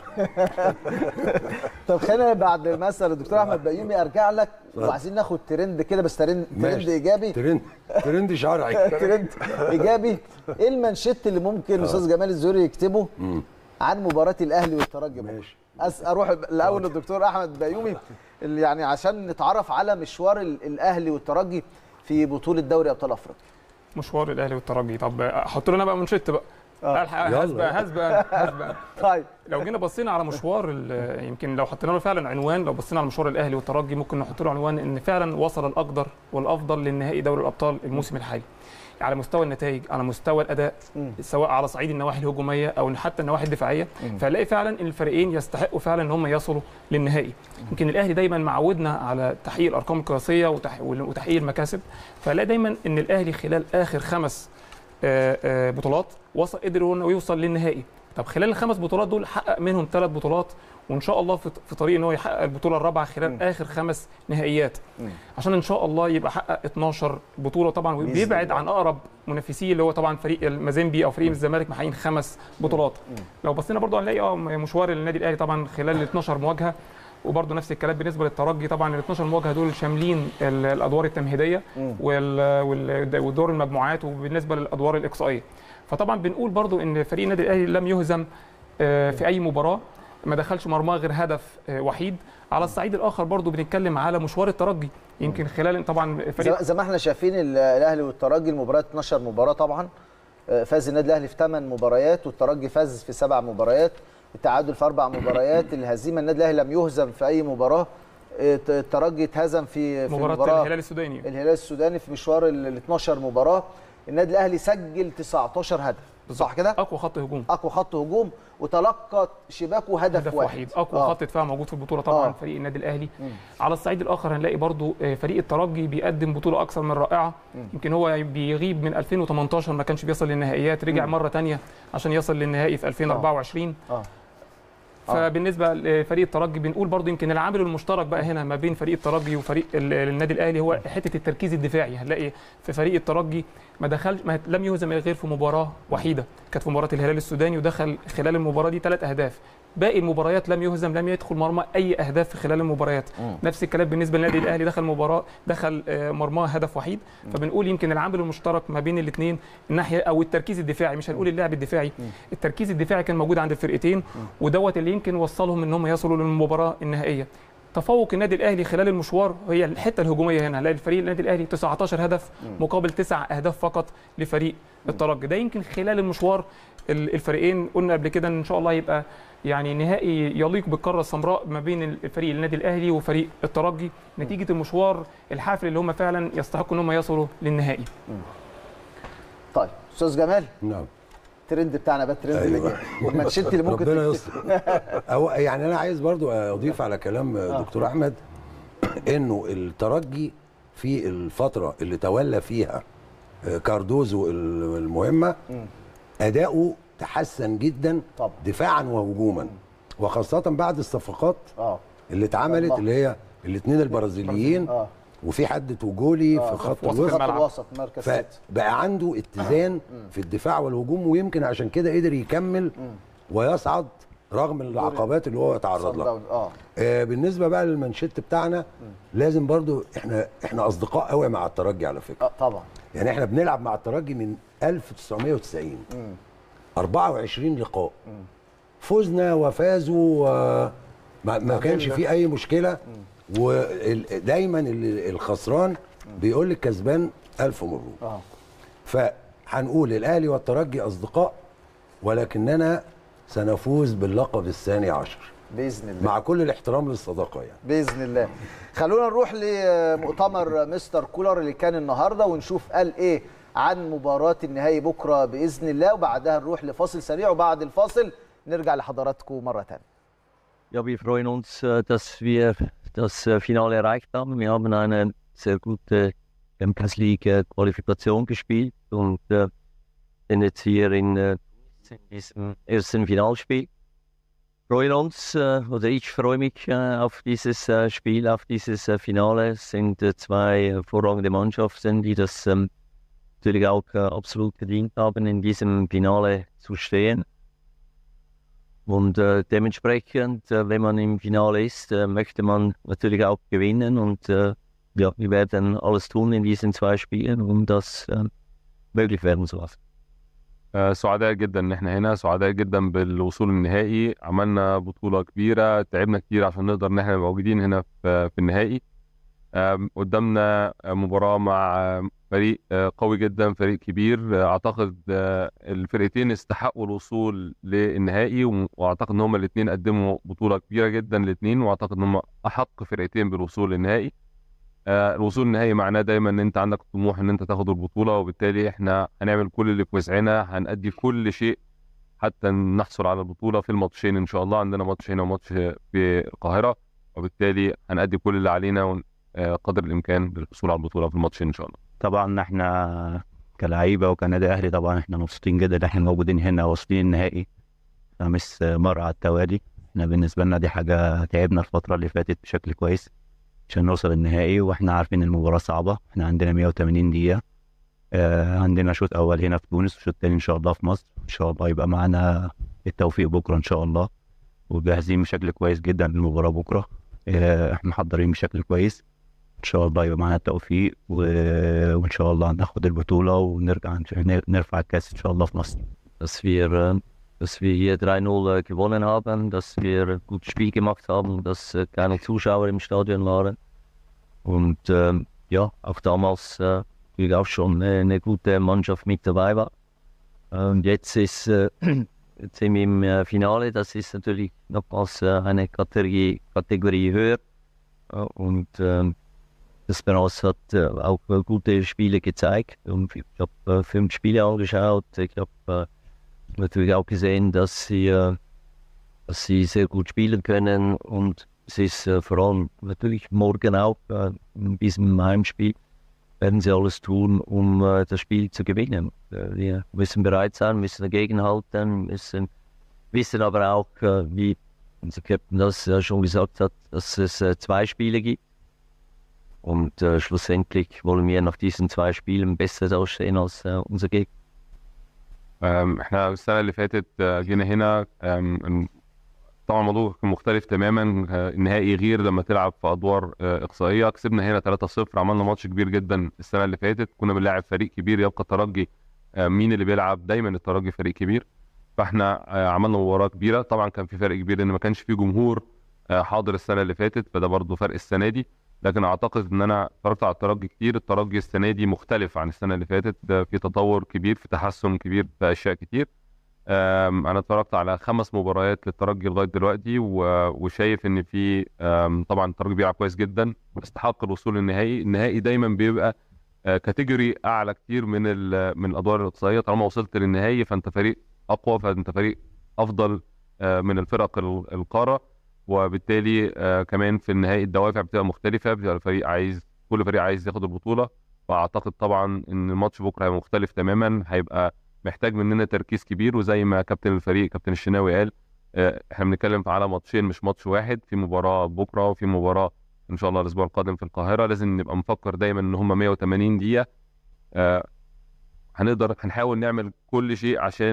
طب خلينا بعد مثلا الدكتور احمد بيومي ارجع لك، وعايزين ناخد ترند كده، بس ترند ايجابي. ترند شرعي. ترند ايجابي. ايه المانشيت اللي ممكن الاستاذ جمال الزهري يكتبه عن مباراه الاهلي والترجي؟ ماشي. اروح الاول للدكتور احمد بيومي، اللي يعني عشان نتعرف على مشوار الاهلي والترجي في بطوله دوري ابطال افريقيا. مشوار الاهلي والترجي. طب احط له انا بقى منشط بقى. هسبق. طيب لو جينا بصينا على مشوار يمكن لو حطينا له فعلا عنوان، لو بصينا على مشوار الاهلي والترجي ممكن نحط له عنوان ان فعلا وصل الاقدر والافضل للنهائي دوري الابطال الموسم الحالي، على مستوى النتائج، على مستوى الاداء، سواء على صعيد النواحي الهجوميه او حتى النواحي الدفاعيه. فنلاقي فعلا ان الفريقين يستحقوا فعلا ان هم يصلوا للنهائي. يمكن الاهلي دايما معودنا على تحقيق الارقام القياسيه وتحقيق المكاسب، فنلاقي دايما ان الاهلي خلال اخر 5 بطولات قدر انه يوصل للنهائي. طب خلال ال5 بطولات دول حقق منهم 3 بطولات، وان شاء الله في طريق ان هو يحقق البطوله الرابعه خلال اخر 5 نهائيات، عشان ان شاء الله يبقى حقق 12 بطوله طبعا، وبيبعد عن اقرب منافسيه اللي هو طبعا فريق المازيمبي او فريق الزمالك محققين 5 بطولات. لو بصينا برضو هنلاقي مشوار النادي الاهلي طبعا خلال ال 12 مواجهه، وبرضه نفس الكلام بالنسبه للترجي. طبعا ال 12 مواجهه دول شاملين الادوار التمهيديه ودور المجموعات، وبالنسبه للادوار الاقصائيه. فطبعا بنقول برضه ان فريق النادي الاهلي لم يهزم في اي مباراه، ما دخلش مرماه غير هدف وحيد. على الصعيد الاخر برضه بنتكلم على مشوار الترجي، يمكن خلال طبعا فريق زي ما احنا شايفين الاهلي والترجي المباريات 12 مباراه طبعا، فاز النادي الاهلي في 8 مباريات والترجي فاز في 7 مباريات، التعادل في 4 مباريات، الهزيمه النادي الاهلي لم يهزم في اي مباراه، الترجي اتهزم في مباراه الهلال السوداني في مشوار ال 12 مباراه. النادي الاهلي سجل 19 هدف، صح كده؟ اقوى خط هجوم وتلقى شباكه هدف واحد. اقوى خط دفاع موجود في البطوله طبعا فريق النادي الاهلي. على الصعيد الاخر هنلاقي برضو فريق الترجي بيقدم بطوله اكثر من رائعه. يمكن هو بيغيب من 2018 ما كانش بيصل للنهائيات، رجع مره ثانيه عشان يصل للنهائي في 2024. فبالنسبه لفريق الترجي بنقول برضو يمكن العامل المشترك بقى هنا ما بين فريق الترجي وفريق النادي الاهلي هو حته التركيز الدفاعي. هنلاقي في فريق الترجي لم يهزم غير في مباراه وحيده، كانت في مباراه الهلال السوداني، ودخل خلال المباراه دي 3 أهداف. باقي المباريات لم يهزم، لم يدخل مرمى اي اهداف في خلال المباريات. نفس الكلام بالنسبه للنادي الاهلي، دخل مرماه هدف وحيد. فبنقول يمكن العامل المشترك ما بين الاثنين الناحيه او التركيز الدفاعي، مش هنقول اللعب الدفاعي، التركيز الدفاعي كان موجود عند الفرقتين، ودوت اللي يمكن وصلهم ان هم يصلوا للمباراه النهائيه. تفوق النادي الاهلي خلال المشوار هي الحته الهجوميه هنا، هنلاقي الفريق النادي الاهلي 19 هدف مقابل 9 أهداف فقط لفريق الترجي. ده يمكن خلال المشوار الفريقين قلنا قبل كده ان شاء الله يبقى يعني نهائي يليق بالقاره السمراء ما بين الفريق النادي الاهلي وفريق الترجي، نتيجه المشوار الحافل اللي هم فعلا يستحقوا ان هم يصلوا للنهائي. طيب استاذ جمال، نعم، الترند بتاعنا بقى الترند اللي جاي، الماتشات اللي ممكن ربنا يستر. يعني انا عايز برضو اضيف على كلام دكتور احمد انه الترجي في الفتره اللي تولى فيها كاردوزو المهمه اداؤه تحسن جدا طبعا، دفاعا وهجوما، وخاصه بعد الصفقات اللي اتعملت اللي هي الاثنين البرازيليين وفي حد توجولي في خط الوسط مركز 6، فبقى عنده اتزان في الدفاع والهجوم، ويمكن عشان كده قدر يكمل ويصعد رغم العقبات اللي هو يتعرض لها. بالنسبه بقى للمانشيت بتاعنا، لازم برضو احنا اصدقاء قوي مع الترجي على فكره. طبعا. يعني احنا بنلعب مع الترجي من 1990. 24 لقاء. فزنا وفازوا، ما كانش فيه اي مشكله. ودايما الخسران بيقول للكسبان الف مبروك. فهنقول الاهلي والترجي اصدقاء، ولكننا سنفوز باللقب الثاني عشر باذن الله، مع كل الاحترام للصداقه يعني باذن الله. خلونا نروح لمؤتمر مستر كولر اللي كان النهارده ونشوف قال ايه عن مباراه النهائي بكره باذن الله، وبعدها نروح لفاصل سريع، وبعد الفاصل نرجع لحضراتكم مره ثانيه. Ja, wir freuen uns, dass wir das Finale erreicht haben. Wir haben eine sehr gute Champions League Qualifikation gespielt und sind jetzt hier in diesem ersten Finalspiel. Freuen uns, oder ich freue mich auf dieses Spiel, auf dieses Finale. Es sind zwei hervorragende Mannschaften, die das natürlich auch absolut verdient haben, in diesem Finale zu stehen. Und dementsprechend, wenn man im Finale ist, möchte man natürlich auch gewinnen. Und ja, wir werden alles tun in diesen zwei Spielen, um das möglich werden zu lassen. سعداء جدا ان احنا هنا، سعداء جدا بالوصول النهائي. عملنا بطولة كبيرة، تعبنا كتير عشان نقدر ان احنا موجودين هنا في النهائي. قدامنا مباراة مع فريق قوي جدا، فريق كبير. اعتقد الفرقتين استحقوا الوصول للنهائي، واعتقد ان هم الاثنين قدموا بطولة كبيرة جدا الاثنين، واعتقد ان هم احق فرقتين بالوصول للنهائي. الوصول النهائي معناه دايما ان انت عندك طموح ان انت تاخد البطولة، وبالتالي احنا هنعمل كل اللي في وسعنا، هنأدي كل شيء حتى نحصل على البطولة في الماتشين ان شاء الله. عندنا ماتش هنا وماتش في القاهرة، وبالتالي هنأدي كل اللي علينا قدر الامكان للحصول على البطولة في الماتشين ان شاء الله. طبعا احنا كلاعيبة وكنادي اهلي طبعا احنا مبسوطين جدا ان احنا موجودين هنا واصلين النهائي 5 مرة على التوالي. احنا بالنسبة لنا دي حاجة تعبنا الفترة اللي فاتت بشكل كويس عشان نوصل النهائي، واحنا عارفين المباراة صعبة. احنا عندنا 180 دقيقة، عندنا شوط اول هنا في تونس وشوط تاني ان شاء الله في مصر. ان شاء الله يبقى معانا التوفيق بكرة ان شاء الله، وجاهزين بشكل كويس جدا للمباراة بكرة. احنا محضرين بشكل كويس، ان شاء الله يبقى معانا التوفيق وان شاء الله ناخد البطولة ونرجع نرفع الكاس ان شاء الله في مصر. Dass wir hier 3-0 gewonnen haben, dass wir ein gutes Spiel gemacht haben, dass keine Zuschauer im Stadion waren. Und ja, auch damals natürlich auch schon eine gute Mannschaft mit dabei war. Und jetzt sind wir im Finale, das ist natürlich nochmals eine Kategorie höher. Und das Beras hat auch gute Spiele gezeigt. Und ich habe 5 Spiele angeschaut. Ich habe natürlich auch gesehen, dass sie sehr gut spielen können, und es ist vor allem natürlich morgen auch in diesem Heimspiel werden sie alles tun, um das Spiel zu gewinnen. Wir müssen bereit sein, müssen dagegenhalten, müssen wissen aber auch, wie unser Captain das schon gesagt hat, dass es 2 Spiele gibt, und schlussendlich wollen wir nach diesen 2 Spielen besser aussehen als unser Gegner. احنا السنة اللي فاتت جينا هنا، طبعا الموضوع كان مختلف تماما. النهائي غير لما تلعب في ادوار اقصائية. كسبنا هنا 3-0، عملنا ماتش كبير جدا. السنة اللي فاتت كنا بنلاعب فريق كبير، يبقى الترجي مين اللي بيلعب؟ دايما الترجي فريق كبير. فاحنا عملنا مباراة كبيرة. طبعا كان في فرق كبير ان ما كانش في جمهور حاضر السنة اللي فاتت، فده برضو فرق السنة دي. لكن اعتقد ان انا اتفرجت على الترجي كتير. الترجي السنه دي مختلف عن السنه اللي فاتت، في تطور كبير، في تحسن كبير في اشياء كتير. انا اتفرجت على 5 مباريات للترجي لغايه دلوقتي، وشايف ان في طبعا الترجي بيلعب كويس جدا، استحق الوصول للنهائي. النهائي دايما بيبقى كاتيجوري اعلى كتير من الادوار الاقصائيه. طالما وصلت للنهائي فانت فريق اقوى، فانت فريق افضل من الفرق القاره، وبالتالي كمان في النهائي الدوافع بتبقى مختلفه، بتبقى كل فريق عايز ياخد البطوله. فاعتقد طبعا ان الماتش بكره هيبقى مختلف تماما، هيبقى محتاج مننا تركيز كبير. وزي ما كابتن الفريق كابتن الشناوي قال، احنا بنتكلم على ماتشين مش ماتش واحد. في مباراه بكره وفي مباراه ان شاء الله الاسبوع القادم في القاهره. لازم نبقى مفكر دايما ان هم 180 دقيقه. هنحاول نعمل كل شيء عشان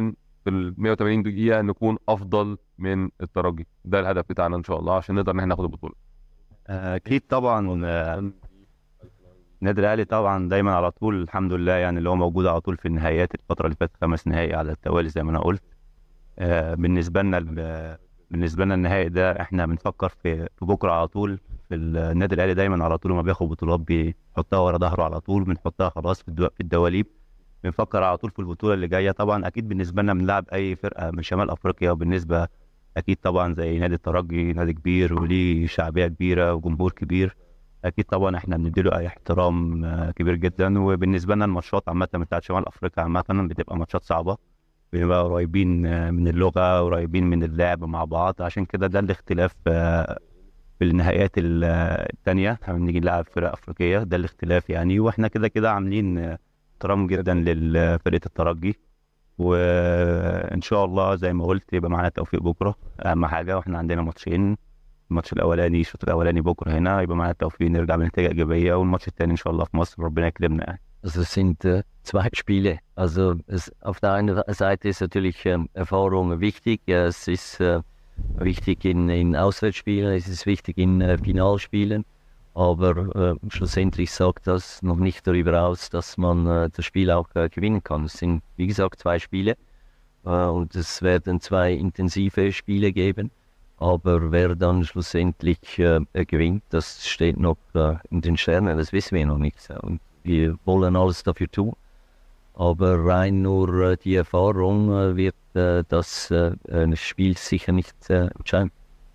في ال 180 دقيقه نكون افضل من الترجي. ده الهدف بتاعنا ان شاء الله عشان نقدر ان احنا ناخد البطوله. اكيد طبعا. النادي الاهلي طبعا دايما على طول الحمد لله، يعني اللي هو موجود على طول في النهائيات. الفتره اللي فاتت 5 نهائي على التوالي زي ما انا قلت. بالنسبه لنا النهائي ده احنا بنفكر في بكره على طول. في النادي الاهلي دايما على طول ما بياخد بطولات بيحطها ورا ظهره على طول، بنحطها خلاص في الدواليب. بنفكر على طول في البطوله اللي جايه. طبعا اكيد بالنسبه لنا بنلعب اي فرقه من شمال افريقيا، وبالنسبه اكيد طبعا زي نادي الترجي نادي كبير وليه شعبيه كبيره وجمهور كبير، اكيد طبعا احنا بنديله اي احترام كبير جدا. وبالنسبه لنا الماتشات عامه بتاعت شمال افريقيا عامه بتبقى ماتشات صعبه، بنبقى قريبين من اللغه، قريبين من اللعب مع بعض. عشان كده ده الاختلاف في النهائيات الثانيه لما بنيجي نلعب فرق افريقيه، ده الاختلاف يعني. واحنا كده كده عاملين احترام جدا لفرقه الترجي، وان شاء الله زي ما قلت يبقى معانا توفيق بكره اهم حاجه. واحنا عندنا ماتشين، الماتش الاولاني الشوط الاولاني بكره هنا يبقى معانا التوفيق نرجع بنتيجه ايجابيه، والماتش الثاني ان شاء الله في مصر ربنا يكرمنا يعني. Also es sind 2 Spiele. Also auf der einen Seite ist natürlich Erfahrung wichtig. Es ist wichtig in Auswärtsspielen, es ist wichtig in Finalspielen. Aber schlussendlich sagt das noch nicht darüber aus, dass man das Spiel auch gewinnen kann. Es sind, wie gesagt, 2 Spiele und es werden 2 intensive Spiele geben. Aber wer dann schlussendlich gewinnt, das steht noch in den Sternen, das wissen wir noch nicht. Und wir wollen alles dafür tun. Aber rein nur die Erfahrung wird das Spiel sicher nicht entscheiden.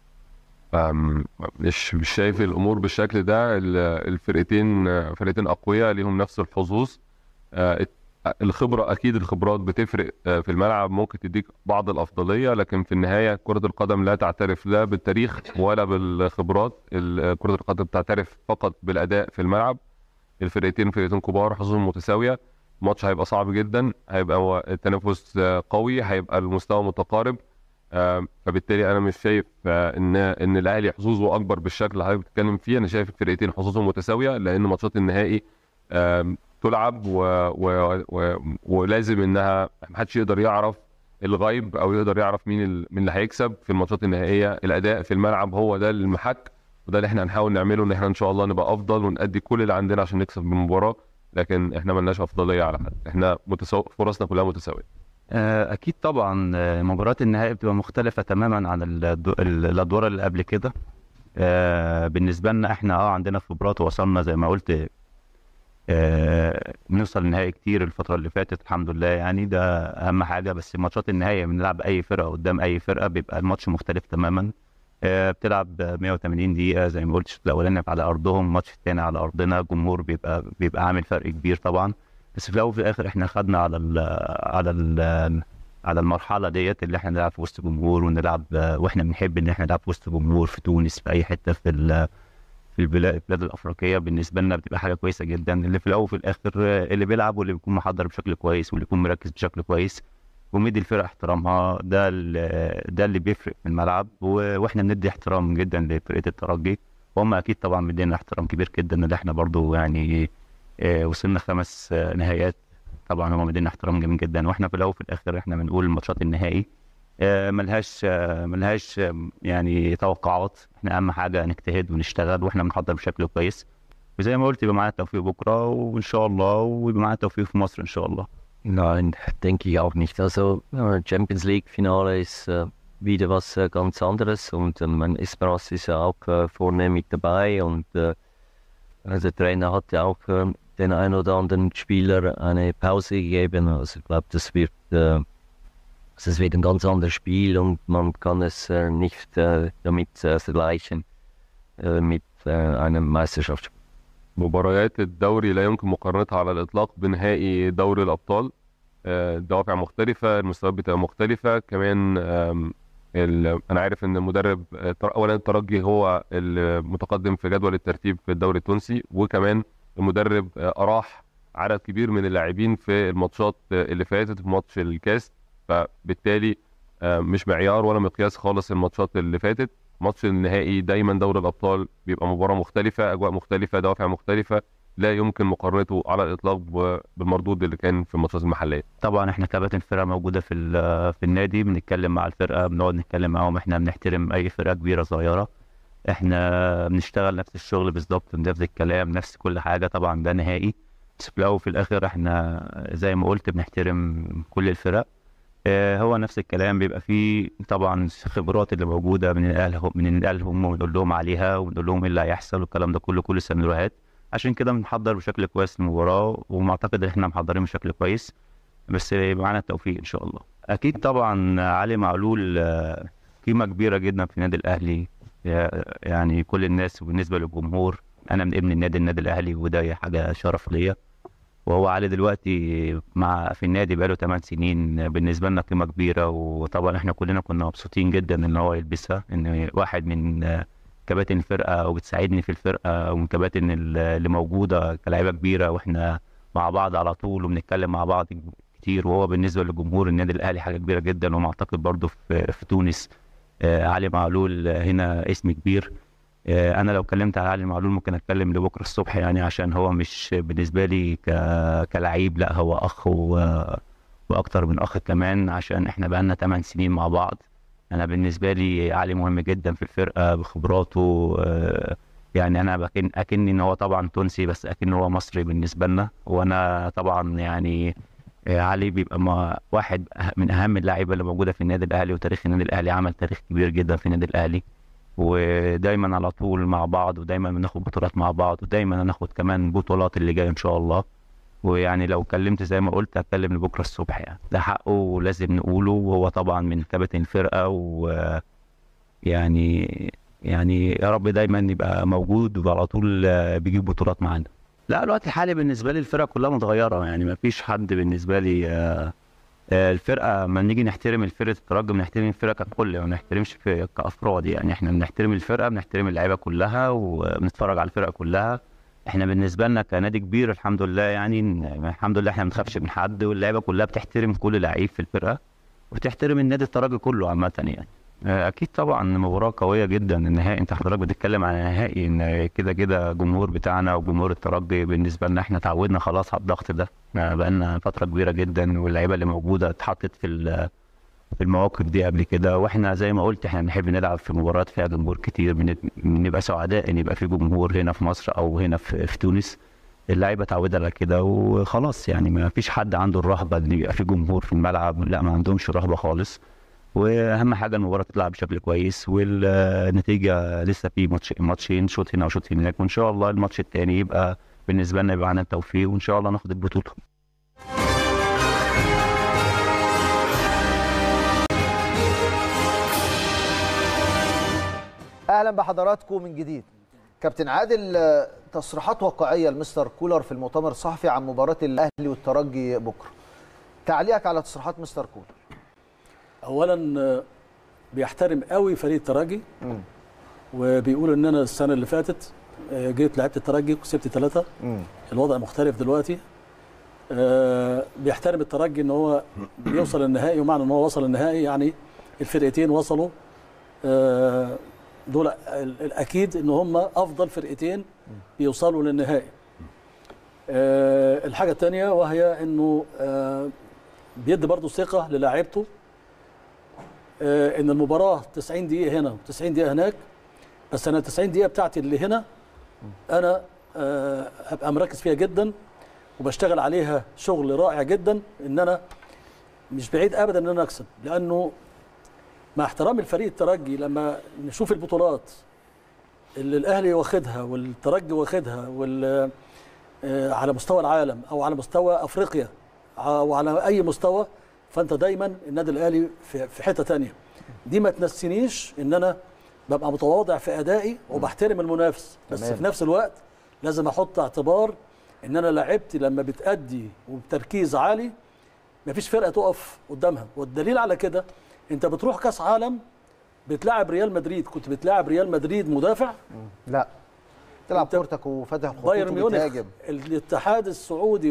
مش شايف الامور بالشكل ده. الفرقتين فرقتين اقوياء ليهم نفس الحظوظ. الخبره اكيد الخبرات بتفرق في الملعب، ممكن تديك بعض الافضليه، لكن في النهايه كره القدم لا تعترف لا بالتاريخ ولا بالخبرات. كره القدم تعترف فقط بالاداء في الملعب. الفرقتين فرقتين كبار، حظوظهم متساويه. الماتش هيبقى صعب جدا، هيبقى التنافس قوي، هيبقى المستوى متقارب. فبالتالي انا مش شايف ان الاهلي حظوظه اكبر بالشكل اللي حضرتك بتتكلم فيه. انا شايف الفرقتين حظوظهم متساويه، لان ماتشات النهائي تلعب ولازم انها محدش يقدر يعرف الغيب او يقدر يعرف مين اللي هيكسب في الماتشات النهائيه. الاداء في الملعب هو ده المحك، وده اللي احنا هنحاول نعمله، ان احنا ان شاء الله نبقى افضل ونأدي كل اللي عندنا عشان نكسب بالمباراه. لكن احنا ملناش افضليه على حد، احنا فرصنا كلها متساويه. اكيد طبعا مباريات النهائي بتبقى مختلفه تماما عن الادوار اللي قبل كده. بالنسبه لنا احنا عندنا خبرات ووصلنا زي ما قلت بنوصل للنهائي كتير الفتره اللي فاتت الحمد لله يعني، ده اهم حاجه. بس ماتشات النهائي بنلعب اي فرقه قدام اي فرقه بيبقى الماتش مختلف تماما. بتلعب 180 دقيقه زي ما قلت، الشوط الاولاني على ارضهم، الماتش الثاني على ارضنا. الجمهور بيبقى عامل فرق كبير طبعا. بس في الاول وفي الاخر احنا خدنا على المرحله ديت اللي احنا نلعب في وسط جمهور ونلعب، واحنا بنحب ان احنا نلعب في وسط جمهور في تونس في اي حته في البلاد الافريقيه. بالنسبه لنا بتبقى حاجه كويسه جدا. اللي في الاول وفي الاخر اللي بيلعب واللي بيكون محضر بشكل كويس واللي يكون مركز بشكل كويس ومدي الفرقه احترامها، ده اللي بيفرق في الملعب. واحنا بندي احترام جدا لفرقه الترجي، وهم اكيد طبعا مدينا احترام كبير جدا اللي احنا برضو يعني وصلنا 5 نهائيات. طبعا هم مدينا احترام جميل جدا. واحنا في الاول وفي الاخر احنا بنقول الماتشات النهائي ملهاش يعني توقعات. احنا اهم حاجه نجتهد ونشتغل واحنا بنحضر بشكل كويس، وزي ما قلت يبقى معانا التوفيق بكره وان شاء الله، ويبقى معانا التوفيق في مصر ان شاء الله. Nein, denke ich auch nicht. Also Champions League Finale ist wieder was ganz anderes und mein Esperance ist ja auch vorne mit dabei und der Trainer hat ja auch den ein oder anderen Spieler eine Pause gegeben. Also ich glaube, das wird ein ganz anderes Spiel und man kann es nicht damit vergleichen mit einem Meisterschaftsspiel. مباريات الدوري لا يمكن مقارنتها على الإطلاق بنهائي دوري الأبطال. دوافع مختلفة، المستويات بتبقى مختلفة كمان. أنا عارف إن المدرب أولا الترجي هو المتقدم في جدول الترتيب في الدوري التونسي، وكمان المدرب أراح عدد كبير من اللاعبين في الماتشات اللي فاتت في ماتش الكاس، فبالتالي مش معيار ولا مقياس خالص الماتشات اللي فاتت. ماتش النهائي دايما دوري الابطال بيبقى مباراه مختلفه، اجواء مختلفه، دوافع مختلفه. لا يمكن مقارنته على الاطلاق بالمردود اللي كان في الماتشات المحليه. طبعا احنا كباتن فرقه موجوده في النادي، بنتكلم مع الفرقه، بنقعد نتكلم معاهم، احنا بنحترم اي فرقه كبيره صغيره، احنا بنشتغل نفس الشغل بالظبط، نفس الكلام، نفس كل حاجه. طبعا ده نهائي، بس في الاول وفي الاخر احنا زي ما قلت بنحترم كل الفرق. هو نفس الكلام، بيبقى فيه طبعا الخبرات اللي موجوده بننقلهم ونقول لهم عليها ونقول لهم ايه اللي هيحصل والكلام ده كله، كل السيناريوهات. عشان كده بنحضر بشكل كويس للمباراه، ومعتقد ان احنا محضرين بشكل كويس، بس معانا التوفيق ان شاء الله. اكيد طبعا علي معلول قيمه كبيره جدا في النادي الاهلي، يعني كل الناس وبالنسبه للجمهور. انا من ابن النادي الاهلي، وده حاجه شرف ليا. وهو علي دلوقتي في النادي بقاله 8 سنين، بالنسبه لنا قيمه كبيره. وطبعا احنا كلنا كنا مبسوطين جدا ان هو يلبسها، ان واحد من كباتن الفرقه وبتساعدني في الفرقه، ومن كباتن اللي موجوده كلاعيبه كبيره، واحنا مع بعض على طول وبنتكلم مع بعض كتير. وهو بالنسبه لجمهور النادي الاهلي حاجه كبيره جدا. ومعتقد برضه في تونس علي معلول هنا اسم كبير. انا لو اتكلمت على علي معلول ممكن اتكلم لبكره الصبح، يعني عشان هو مش بالنسبه لي كلاعب، لا هو اخ واكتر من اخ كمان، عشان احنا بقالنا 8 سنين مع بعض. انا بالنسبه لي علي مهم جدا في الفرقه بخبراته. يعني انا اكني ان هو طبعا تونسي، بس اكن هو مصري بالنسبه لنا. وانا طبعا يعني علي بيبقى واحد من اهم اللاعيبه اللي موجوده في النادي الاهلي، وتاريخ النادي الاهلي، عمل تاريخ كبير جدا في النادي الاهلي، ودايما على طول مع بعض، ودايما بناخد بطولات مع بعض، ودايما هناخد كمان بطولات اللي جايه ان شاء الله. ويعني لو اتكلمت زي ما قلت هتكلم لبكره الصبح، يعني ده حقه ولازم نقوله. وهو طبعا من كباتن الفرقه، ويعني يا رب دايما يبقى موجود وعلى طول بيجيب بطولات معانا. لا الوقت الحالي بالنسبه لي الفرقه كلها متغيره، يعني ما فيش حد بالنسبه لي. الفرقه ما نيجي نحترم الفرقه الترجي بنحترم الفرقه ككل، ما بنحترمش كافراد. يعني احنا بنحترم الفرقه، بنحترم اللعيبه كلها، وبنتفرج على الفرقه كلها. احنا بالنسبه لنا كنادي كبير الحمد لله، يعني الحمد لله احنا ما بنخافش من حد، واللعيبه كلها بتحترم كل لعيب في الفرقه، وبتحترم النادي الترجي كله عامه يعني. اكيد طبعا مباراه قويه جدا النهائي. انت حضرتك بتتكلم عن نهائي، ان كده الجمهور بتاعنا وجمهور الترجي بالنسبه لنا احنا اتعودنا خلاص على الضغط ده، بقالنا فتره كبيره جدا، واللعيبه اللي موجوده اتحطت في المواقف دي قبل كده. واحنا زي ما قلت احنا بنحب نلعب في مباريات فيها جمهور كتير، بنبقى سعداء ان يبقى في جمهور هنا في مصر او هنا في تونس. اللعيبه اتعودت على كده وخلاص، يعني ما فيش حد عنده الرهبه ان يبقى في جمهور في الملعب، لا ما عندهمش رهبه خالص. واهم حاجه المباراه تطلع بشكل كويس، والنتيجه لسه في ماتشين، شوط هنا وشوط هناك، وان شاء الله الماتش الثاني يبقى بالنسبه لنا يبقى عندنا التوفيق، وان شاء الله ناخد البطوله. اهلا بحضراتكم من جديد. كابتن عادل، تصريحات واقعيه لمستر كولر في المؤتمر الصحفي عن مباراه الاهلي والترجي بكره. تعليقك على تصريحات مستر كولر؟ اولا بيحترم قوي فريق الترجي، وبيقول ان انا السنه اللي فاتت جيت لعبت الترجي وكسبت 3. الوضع مختلف دلوقتي. بيحترم الترجي ان هو بيوصل النهائي، ومعنى ان هو وصل النهائي يعني الفرقتين وصلوا. دول الاكيد ان هم افضل فرقتين يوصلوا للنهائي. الحاجه الثانيه وهي انه بيدي برضه ثقه للاعيبته، ان المباراه 90 دقيقه هنا و90 دقيقه هناك، بس انا 90 دقيقه بتاعتي اللي هنا انا هبقى مركز فيها جدا، وبشتغل عليها شغل رائع جدا، ان انا مش بعيد ابدا ان انا اكسب. لانه مع احترام الفريق الترجي، لما نشوف البطولات اللي الاهلي واخدها والترجي واخدها على مستوى العالم او على مستوى افريقيا او على اي مستوى، فانت دايما النادي الاهلي في حته ثانيه. دي ما تنسينيش ان انا ببقى متواضع في ادائي وبحترم المنافس، بس في نفس الوقت لازم احط اعتبار ان انا لعبتي لما بتأدي وبتركيز عالي مفيش فرقه تقف قدامها. والدليل على كده انت بتروح كاس عالم بتلعب ريال مدريد، كنت بتلعب ريال مدريد مدافع؟ لا، تلعب كورتك وفاتح خطوط بايرن ميونخ، الاتحاد السعودي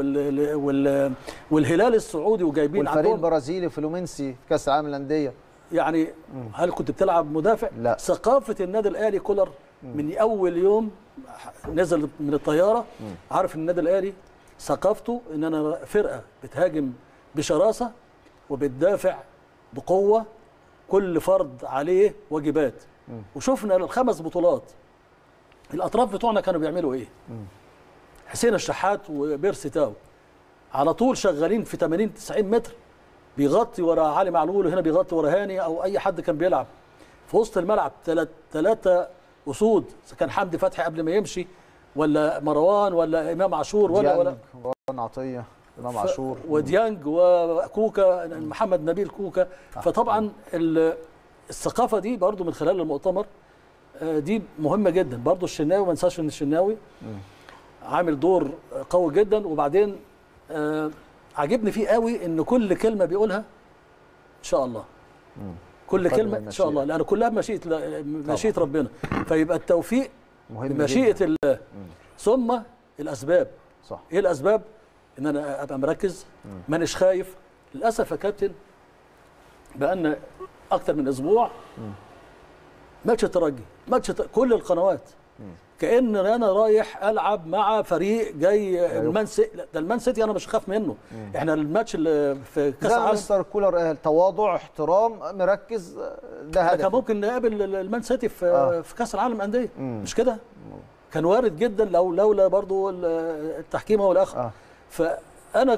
والهلال السعودي، وجايبين والفريق البرازيلي فلومينسي في كاس العالم للانديه. يعني هل كنت بتلعب مدافع؟ لا. ثقافه النادي الاهلي كولر من اول يوم نزل من الطياره عارف ان النادي الاهلي ثقافته ان انا فرقه بتهاجم بشراسه وبتدافع بقوه، كل فرد عليه واجبات. وشفنا الخمس بطولات الاطراف بتوعنا كانوا بيعملوا ايه. حسين الشحات وبيرسي تاو على طول شغالين في 80 90 متر، بيغطي ورا علي معلول وهنا بيغطي ورا هاني او اي حد كان بيلعب في وسط الملعب. ثلاثه اسود، كان حمدي فتحي قبل ما يمشي ولا مروان ولا امام عاشور ولا مروان عطيه امام عاشور وديانج وكوكا محمد نبيل كوكا. فطبعا الثقافه دي برضو من خلال المؤتمر دي مهمه جدا. برضو الشناوي ما ننساش ان الشناوي عامل دور قوي جدا. وبعدين عجبني فيه قوي ان كل كلمه بيقولها ان شاء الله، كل كلمه ان شاء الله، لان كلها مشيئه ربنا. فيبقى التوفيق بمشيئه الله. ثم الاسباب. صح. ايه الاسباب؟ ان انا ابقى مركز، مانيش خايف. للاسف يا كابتن بقالنا اكتر من اسبوع ماتش الترجي، كل القنوات كأن انا رايح العب مع فريق جاي المان سيتي. ده المان سيتي انا مش خاف منه. احنا الماتش اللي في كاس العالم مستر كولر تواضع احترام مركز، ده هدف. كان ممكن نقابل المان سيتي في كاس العالم انديه، مش كده؟ كان وارد جدا لولا برضو التحكيم هو الاخر. فانا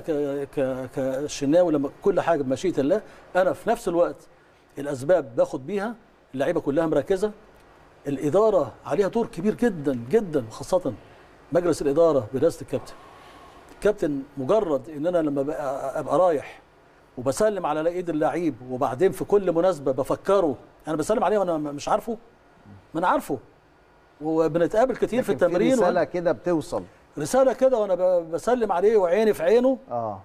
كشناوي لما كل حاجه بمشيئه الله، انا في نفس الوقت الاسباب باخد بيها. اللعيبه كلها مركزه، الاداره عليها دور كبير جدا جدا، وخاصه مجلس الاداره برئاسه الكابتن مجرد ان انا لما ابقى رايح وبسلم على ايد اللعيب، وبعدين في كل مناسبه بفكره انا بسلم عليه وانا مش عارفه، ما انا عارفه وبنتقابل كتير في التمرين. في رساله كده بتوصل، رساله كده وانا بسلم عليه وعيني في عينه.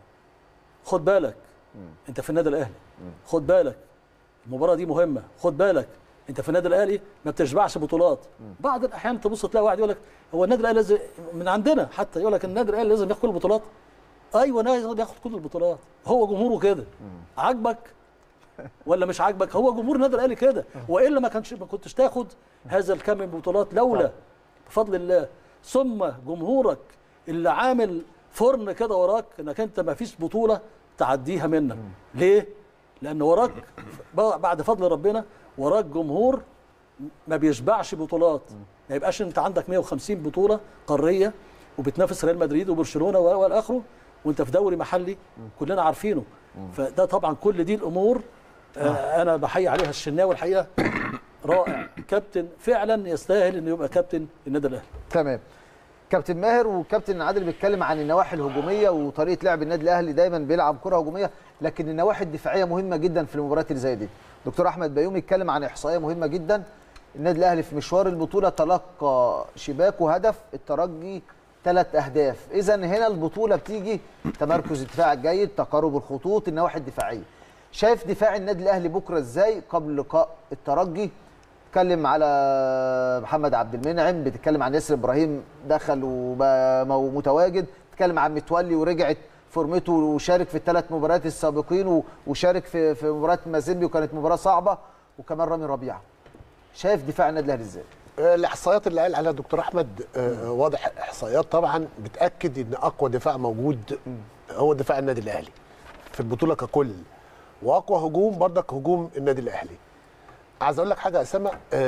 خد بالك انت في النادي الاهلي، خد بالك المباراه دي مهمه، خد بالك انت في النادي الاهلي ما بتشبعش بطولات. بعض الاحيان تبص تلاقي واحد يقول لك هو النادي الاهلي لازم، من عندنا حتى يقول لك النادي الاهلي لازم ياخد كل البطولات. ايوه لازم ياخد كل البطولات، هو جمهوره كده. عاجبك ولا مش عاجبك، هو جمهور النادي الاهلي كده. والا ما كنتش تاخد هذا الكم من البطولات، لولا بفضل الله. ثم جمهورك اللي عامل فرن كده وراك، انك انت ما فيش بطوله تعديها منك. ليه؟ لان وراك بعد فضل ربنا وراك جمهور ما بيشبعش بطولات. ما يبقاش انت عندك 150 بطوله قاريه وبتنافس ريال مدريد وبرشلونه والى اخره، وانت في دوري محلي كلنا عارفينه. فده طبعا كل دي الامور انا بحيي عليها الشناوي الحقيقه. رائع، كابتن فعلا يستاهل انه يبقى كابتن النادي الاهلي. تمام. كابتن ماهر وكابتن عادل بيتكلم عن النواحي الهجوميه وطريقه لعب النادي الاهلي، دايما بيلعب كره هجوميه، لكن النواحي الدفاعيه مهمه جدا في المباريات اللي زي دي. دكتور احمد بيومي اتكلم عن احصائيه مهمه جدا. النادي الاهلي في مشوار البطوله تلقى شباك وهدف، الترجي 3 اهداف. اذا هنا البطوله بتيجي تمركز الدفاع الجيد، تقارب الخطوط، النواحي الدفاعيه. شايف دفاع النادي الاهلي بكره ازاي قبل لقاء الترجي؟ بتتكلم على محمد عبد المنعم، بتتكلم عن ياسر ابراهيم دخل ومتواجد، بتتكلم عن متولي ورجعت فورمته وشارك في ال3 مباريات السابقين، وشارك في مباراه مازيمبي وكانت مباراه صعبه، وكمان رامي ربيعه. شايف دفاع النادي الاهلي ازاي؟ الاحصائيات اللي قال عليها دكتور احمد واضح، احصائيات طبعا بتاكد ان اقوى دفاع موجود هو دفاع النادي الاهلي في البطوله ككل، واقوى هجوم برضك هجوم النادي الاهلي. عايز اقول لك حاجه يا اسامه،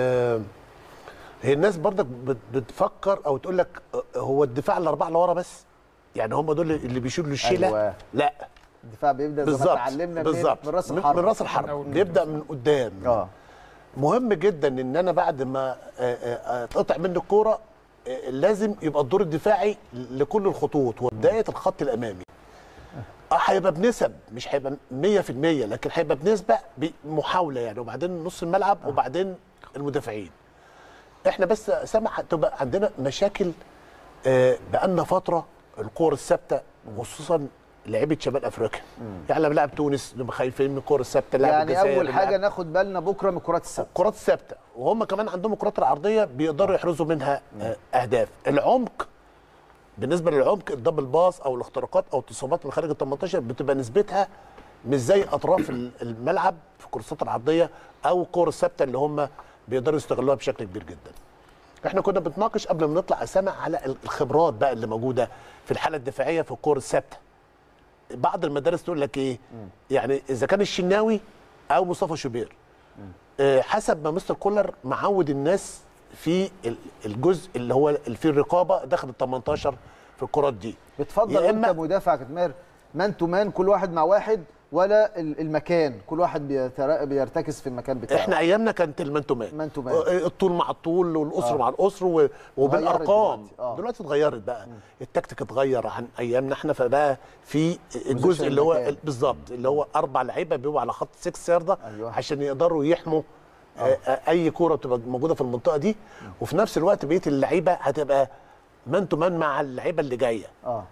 هي الناس برضك بتفكر او تقول لك هو الدفاع الاربعه اللي ورا بس، يعني هم دول اللي بيشيلوا الشيله. أيوة. لا، الدفاع بيبدا زي ما اتعلمنا من راس الحرب. من راس الحرب بيبدا من قدام. مهم جدا ان انا بعد ما اتقطع مني الكوره لازم يبقى الدور الدفاعي لكل الخطوط وبدايه الخط الامامي. هيبقى بنسب، مش هيبقى 100%، لكن هيبقى بنسبه محاوله يعني، وبعدين نص الملعب وبعدين المدافعين. احنا بس سامع هتبقى عندنا مشاكل بقالنا فتره، الكور الثابته خصوصا لعيبه شمال افريقيا. يعني لما لاعب تونس نبقى خايفين من الكور الثابته، يعني اول حاجه ناخد بالنا بكره من الكرات الثابته. الكرات الثابته، وهم كمان عندهم الكرات العرضيه بيقدروا يحرزوا منها اهداف. العمق، بالنسبه للعمق الدبل باص او الاختراقات او التصويبات من خارج ال 18 بتبقى نسبتها مش زي اطراف الملعب في الكورسات العرضيه او الكور الثابته اللي هم بيقدروا يستغلوها بشكل كبير جدا. احنا كنا بنتناقش قبل ما نطلع اسامه على الخبرات بقى اللي موجوده في الحاله الدفاعيه في الكور الثابته. بعض المدارس تقول لك ايه؟ يعني اذا كان الشناوي او مصطفى شوبير، حسب ما مستر كولر معود الناس في الجزء اللي هو فيه الرقابه داخل ال 18 في الكرات دي. بتفضل انت مدافع كتمار مان تو مان كل واحد مع واحد، ولا المكان كل واحد بيرتكز في المكان بتاعه؟ احنا ايامنا كانت المان تو مان، الطول مع الطول والقصر مع القصر وبالارقام. دلوقتي اتغيرت بقى، التكتيك اتغير عن ايامنا احنا، فبقى في الجزء اللي هو بالظبط اللي هو 4 لعيبه بيبقوا على خط 6 ياردة عشان يقدروا يحموا اي كوره بتبقى موجوده في المنطقه دي، وفي نفس الوقت بقيه اللعيبه هتبقى مان تو مان مع اللعيبه اللي جايه.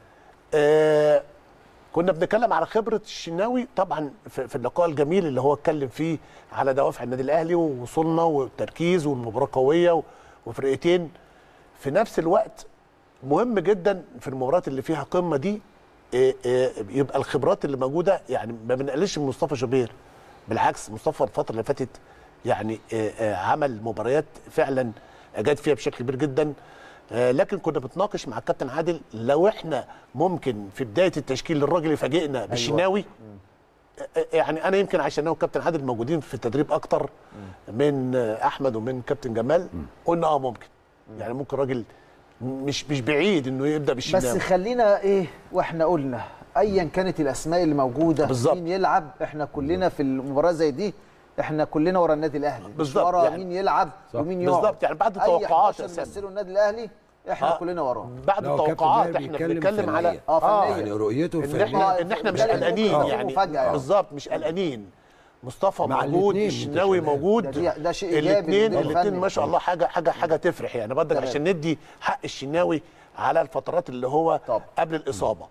كنا بنتكلم على خبره الشناوي طبعا في اللقاء الجميل اللي هو اتكلم فيه على دوافع النادي الاهلي ووصولنا والتركيز والمباراه قويه وفرقتين في نفس الوقت. مهم جدا في المباريات اللي فيها قمه دي يبقى الخبرات اللي موجوده، يعني ما بنقللش من مصطفى شوبير، بالعكس مصطفى الفتره اللي فاتت يعني عمل مباريات فعلا جاد فيها بشكل كبير جدا. لكن كنا بنتناقش مع الكابتن عادل لو احنا ممكن في بدايه التشكيل الراجل يفاجئنا بالشناوي. يعني انا يمكن عشان انا والكابتن عادل موجودين في التدريب اكتر من احمد ومن كابتن جمال، قلنا ممكن يعني ممكن راجل مش بعيد انه يبدا بالشناوي. بس خلينا واحنا قلنا ايا كانت الاسماء اللي موجوده بالزبط. مين يلعب، احنا كلنا في المباراه زي دي احنا كلنا ورا النادي الاهلي، بالظبط. ورا يعني مين يلعب ومين يقعد بالظبط. يعني بعد التوقعات يمثلوا النادي الاهلي احنا كلنا وراه. بعد التوقعات احنا بنتكلم على يعني رؤيته الفنيه ان احنا مش قلقانين يعني بالظبط، مش قلقانين. مصطفى موجود، الشناوي موجود، ده شيء ايجابي. الاثنين ما شاء الله حاجه تفرح يعني بدك عشان ندي حق الشناوي على الفترات اللي هو قبل الاصابه.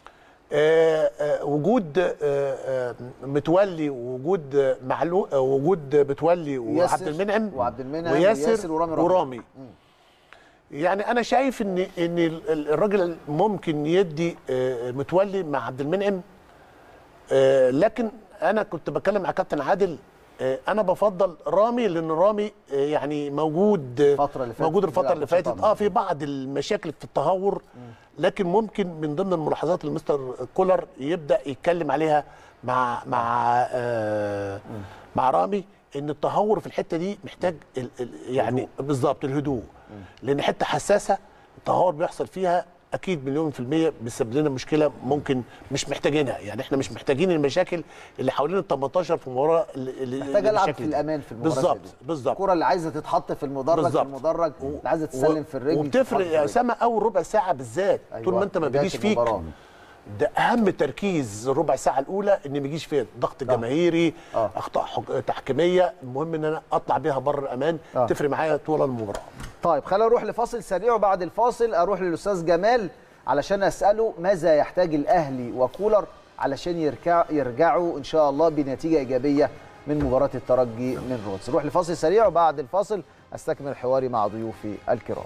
وجود متولي ووجود معلول، وجود متولي وعبد المنعم وياسر ورامي. يعني انا شايف ان الراجل ممكن يدي متولي مع عبد المنعم، لكن انا كنت بتكلم مع كابتن عادل، انا بفضل رامي لان رامي يعني موجود الفتره اللي فاتت في بعض المشاكل في التهور، لكن ممكن من ضمن الملاحظات اللي مستر كولر يبدا يتكلم عليها مع رامي، ان التهور في الحته دي محتاج يعني بالظبط الهدوء، لان حته حساسه التهور بيحصل فيها اكيد مليون في المية بيسبب لنا مشكله ممكن مش محتاجينها. يعني احنا مش محتاجين المشاكل اللي حوالين ال 18 في المباراه اللي محتاج العب في الامان في المباراه بالظبط. الكره اللي عايزه تتحط في المدرج اللي عايزه تسلم في الرجل، وبتفرق يا اسامه اول ربع ساعه بالذات. طول ما انت ما بيجيش فيك ده اهم تركيز الربع ساعه الاولى، ان ما يجيش فيها ضغط جماهيري، اخطاء تحكيميه، المهم ان انا اطلع بيها بره الامان، تفرق معايا طول المباراه. طيب خلينا نروح لفاصل سريع، وبعد الفاصل اروح للاستاذ جمال علشان اساله ماذا يحتاج الاهلي وكولر علشان يرجعوا ان شاء الله بنتيجه ايجابيه من مباراه الترجي من رودز. نروح لفاصل سريع وبعد الفاصل استكمل حواري مع ضيوفي الكرام.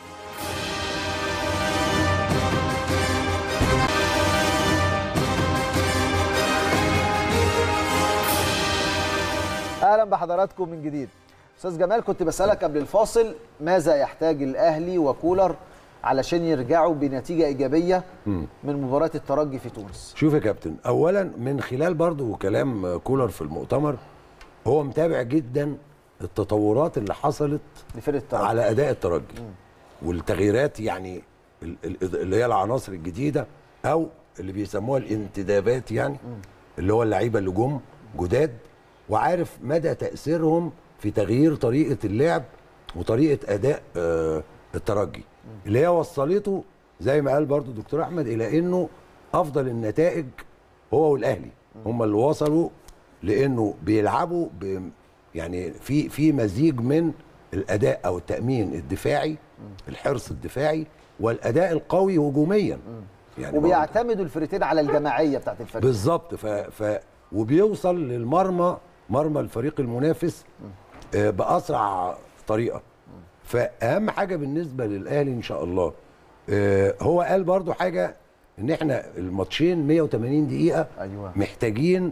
اهلا بحضراتكم من جديد. استاذ جمال، كنت بسالك قبل الفاصل ماذا يحتاج الاهلي وكولر علشان يرجعوا بنتيجه ايجابيه من مباراه الترجي في تونس. شوف يا كابتن، اولا من خلال برضو كلام كولر في المؤتمر، هو متابع جدا التطورات اللي حصلت على اداء الترجي والتغييرات، يعني اللي هي العناصر الجديده او اللي بيسموها الانتدابات، يعني اللي هو اللعيبه اللي جم جداد، وعارف مدى تاثيرهم في تغيير طريقه اللعب وطريقه اداء الترجي، اللي هي وصلته زي ما قال برضو دكتور احمد الى انه افضل النتائج هو والاهلي هم اللي وصلوا، لانه بيلعبوا يعني في مزيج من الاداء او التامين الدفاعي، الحرص الدفاعي والاداء القوي هجوميا، يعني وبيعتمدوا الفريقين على الجماعيه بتاعت الفريق بالظبط. وبيوصل للمرمى، مرمى الفريق المنافس باسرع طريقه. فاهم حاجه بالنسبه للاهلي ان شاء الله، هو قال برضو حاجه، ان احنا الماتشين 180 دقيقه محتاجين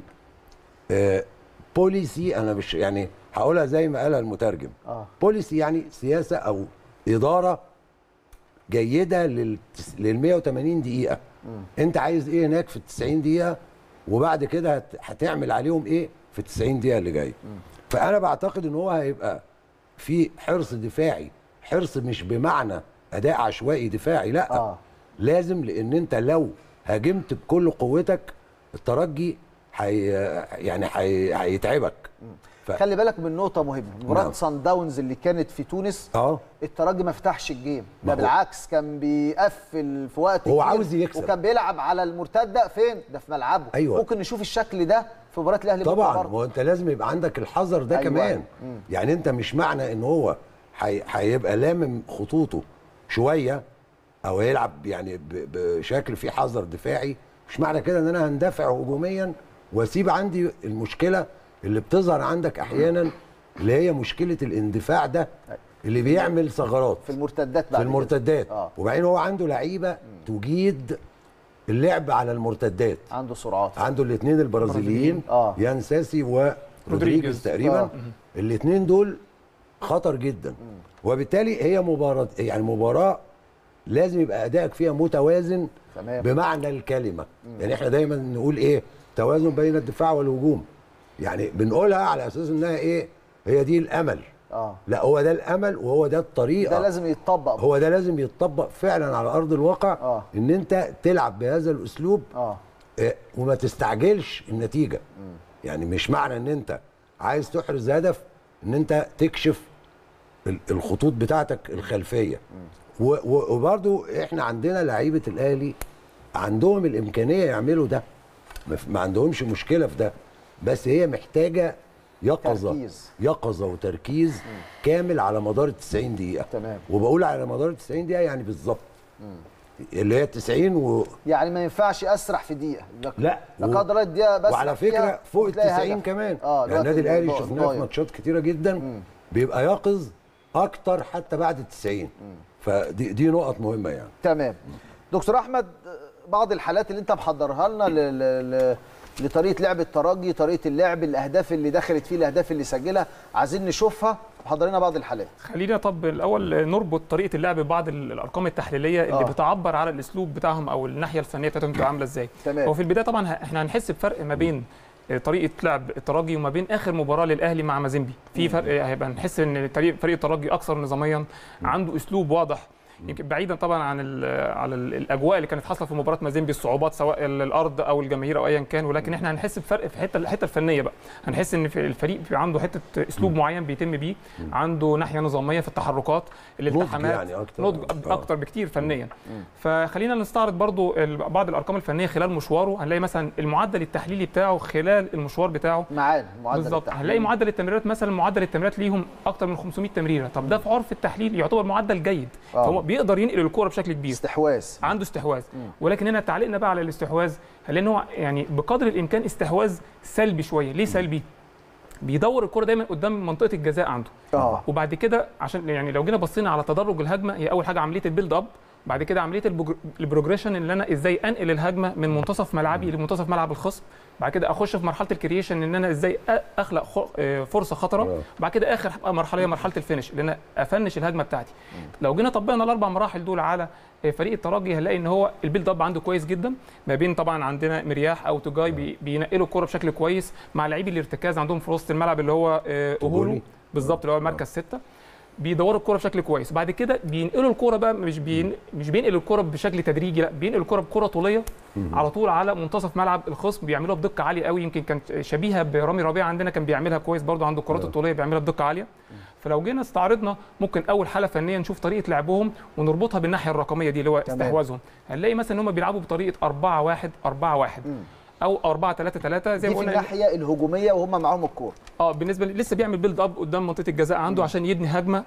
بوليسي، انا مش يعني هقولها زي ما قالها المترجم، بوليسي يعني سياسه او اداره جيده لل 180 دقيقه. انت عايز ايه هناك في ال 90 دقيقه، وبعد كده هتعمل عليهم ايه في ال 90 دقيقه اللي جايه. فانا بعتقد ان هو هيبقى في حرص دفاعي، حرص مش بمعنى اداء عشوائي دفاعي، لا لازم، لان انت لو هاجمت بكل قوتك الترجي هيتعبك. خلي بالك من نقطه مهمه، مباراه صن داونز اللي كانت في تونس الترجي ما فتحش الجيم، ده بالعكس كان بيقفل في وقت هو عاوز يكسب، وكان بيلعب على المرتده فين؟ ده في ملعبه. أيوة. ممكن نشوف الشكل ده في مباراه الاهلي طبعا. هو انت لازم يبقى عندك الحذر ده. أيوة. كمان يعني انت مش معنى ان هو هيبقى لامم خطوطه شويه او يلعب يعني بشكل فيه حذر دفاعي، مش معنى كده ان انا هندفع هجوميا واسيب عندي المشكله اللي بتظهر عندك احيانا، اللي هي مشكله الاندفاع ده اللي بيعمل ثغرات في المرتدات بعد في المرتدات. وبعدين هو عنده لعيبه تجيد اللعب على المرتدات، عنده سرعات، عنده الاثنين البرازيليين يان ساسي ورودريجيز تقريبا. الاثنين دول خطر جدا. وبالتالي هي مباراه لازم يبقى ادائك فيها متوازن. تمام. بمعنى الكلمه. يعني احنا دايما نقول ايه؟ توازن بين الدفاع والهجوم. يعني بنقولها على اساس انها ايه؟ هي دي الامل. لا، هو ده الامل وهو ده الطريقه. ده لازم يتطبق. هو ده لازم يتطبق فعلا على ارض الواقع. ان انت تلعب بهذا الاسلوب وما تستعجلش النتيجه. يعني مش معنى ان انت عايز تحرز هدف ان انت تكشف الخطوط بتاعتك الخلفيه. وبرضو احنا عندنا لعيبه الاهلي عندهم الامكانيه يعملوا ده، ما عندهمش مشكله في ده، بس هي محتاجه يقظه وتركيز كامل على مدار ال 90 دقيقه. تمام. وبقول على مدار ال 90 دقيقه يعني بالظبط اللي هي 90 يعني ما ينفعش اسرح في دقيقه. لا، قدر الدقيقه بس. وعلى فكره فوق ال 90 كمان. يعني النادي الاهلي شفناه في ماتشات كتيره جدا بيبقى يقظ اكتر حتى بعد ال 90. فدي نقط مهمه يعني. تمام. دكتور احمد، بعض الحالات اللي انت محضرها لنا لطريقه لعب الترجي، طريقه اللعب، الاهداف اللي دخلت فيه، الاهداف اللي سجلها، عايزين نشوفها. محضرين لنا بعض الحالات. خلينا طب الاول نربط طريقه اللعب ببعض الارقام التحليليه اللي بتعبر على الاسلوب بتاعهم او الناحيه الفنيه بتاعتهم بتبقى عامله ازاي. تمام. هو في البدايه طبعا احنا هنحس بفرق ما بين طريقه لعب الترجي وما بين اخر مباراه للاهلي مع مازيمبي. في فرق، هيبقى نحس ان فريق الترجي اكثر نظاميا، عنده اسلوب واضح، يمكن بعيدا طبعا عن الاجواء اللي كانت حاصله في مباراه مازيمبي، الصعوبات سواء الارض او الجماهير او ايا كان، ولكن احنا هنحس بفرق في الحته الفنيه بقى. هنحس ان في الفريق في عنده حته اسلوب معين بيتم بيه، عنده ناحيه نظاميه في التحركات، الالتحامات، يعني نضج اكتر بكتير فنيا. فخلينا نستعرض برضو بعض الارقام الفنيه خلال مشواره. هنلاقي مثلا المعدل التحليلي بتاعه خلال المشوار بتاعه معانا معدل بالظبط. هنلاقي معدل التمريرات مثلا، معدل التمريرات ليهم اكتر من 500 تمريره. طب ده في عرف التحليل يعتبر معدل جيد. فهو بيقدر ينقل الكوره بشكل كبير، استحواذ، عنده استحواذ. ولكن هنا تعليقنا بقى على الاستحواذ، لان هو يعني بقدر الامكان استحواذ سلبي شويه. ليه سلبي؟ بيدور الكوره دايما قدام منطقه الجزاء عنده. وبعد كده عشان يعني لو جينا بصينا على تدرج الهجمه، هي اول حاجه عمليه البيلد اب، بعد كده عمليه البروجريشن اللي انا ازاي انقل الهجمه من منتصف ملعبي لمنتصف ملعب الخصم، بعد كده اخش في مرحله الكرييشن ان انا ازاي اخلق فرصه خطره، بعد كده اخر مرحله هي مرحله الفينش اللي انا افنش الهجمه بتاعتي. لو جينا طبقنا الاربع مراحل دول على فريق الترجي هنلاقي ان هو البيلد اب عنده كويس جدا، ما بين طبعا عندنا مرياح او توجاي بينقلوا الكوره بشكل كويس، مع لاعبي الارتكاز عندهم في وسط الملعب اللي هو اوهولو بالظبط اللي هو مركز 6، بيدوروا الكوره بشكل كويس. بعد كده بينقلوا الكوره بقى، مش بينقلوا الكوره بشكل تدريجي، لا بينقلوا الكوره بكره طوليه على طول على منتصف ملعب الخصم، بيعملوها بدقه عاليه قوي. يمكن كانت شبيهه برامي ربيعه عندنا، كان بيعملها كويس برضو، عنده الكرات الطوليه بيعملها بدقه عاليه. فلو جينا استعرضنا ممكن اول حاله فنيه نشوف طريقه لعبهم ونربطها بالناحيه الرقميه دي اللي هو استحواذهم. هنلاقي مثلا ان هم بيلعبوا بطريقه 4-1-4-1 او 4-3-3 زي ما قلنا، في الناحيه الهجوميه وهم معاهم الكوره. بالنسبه لسه بيعمل بيلد اب قدام منطقه الجزاء عنده عشان يبني هجمه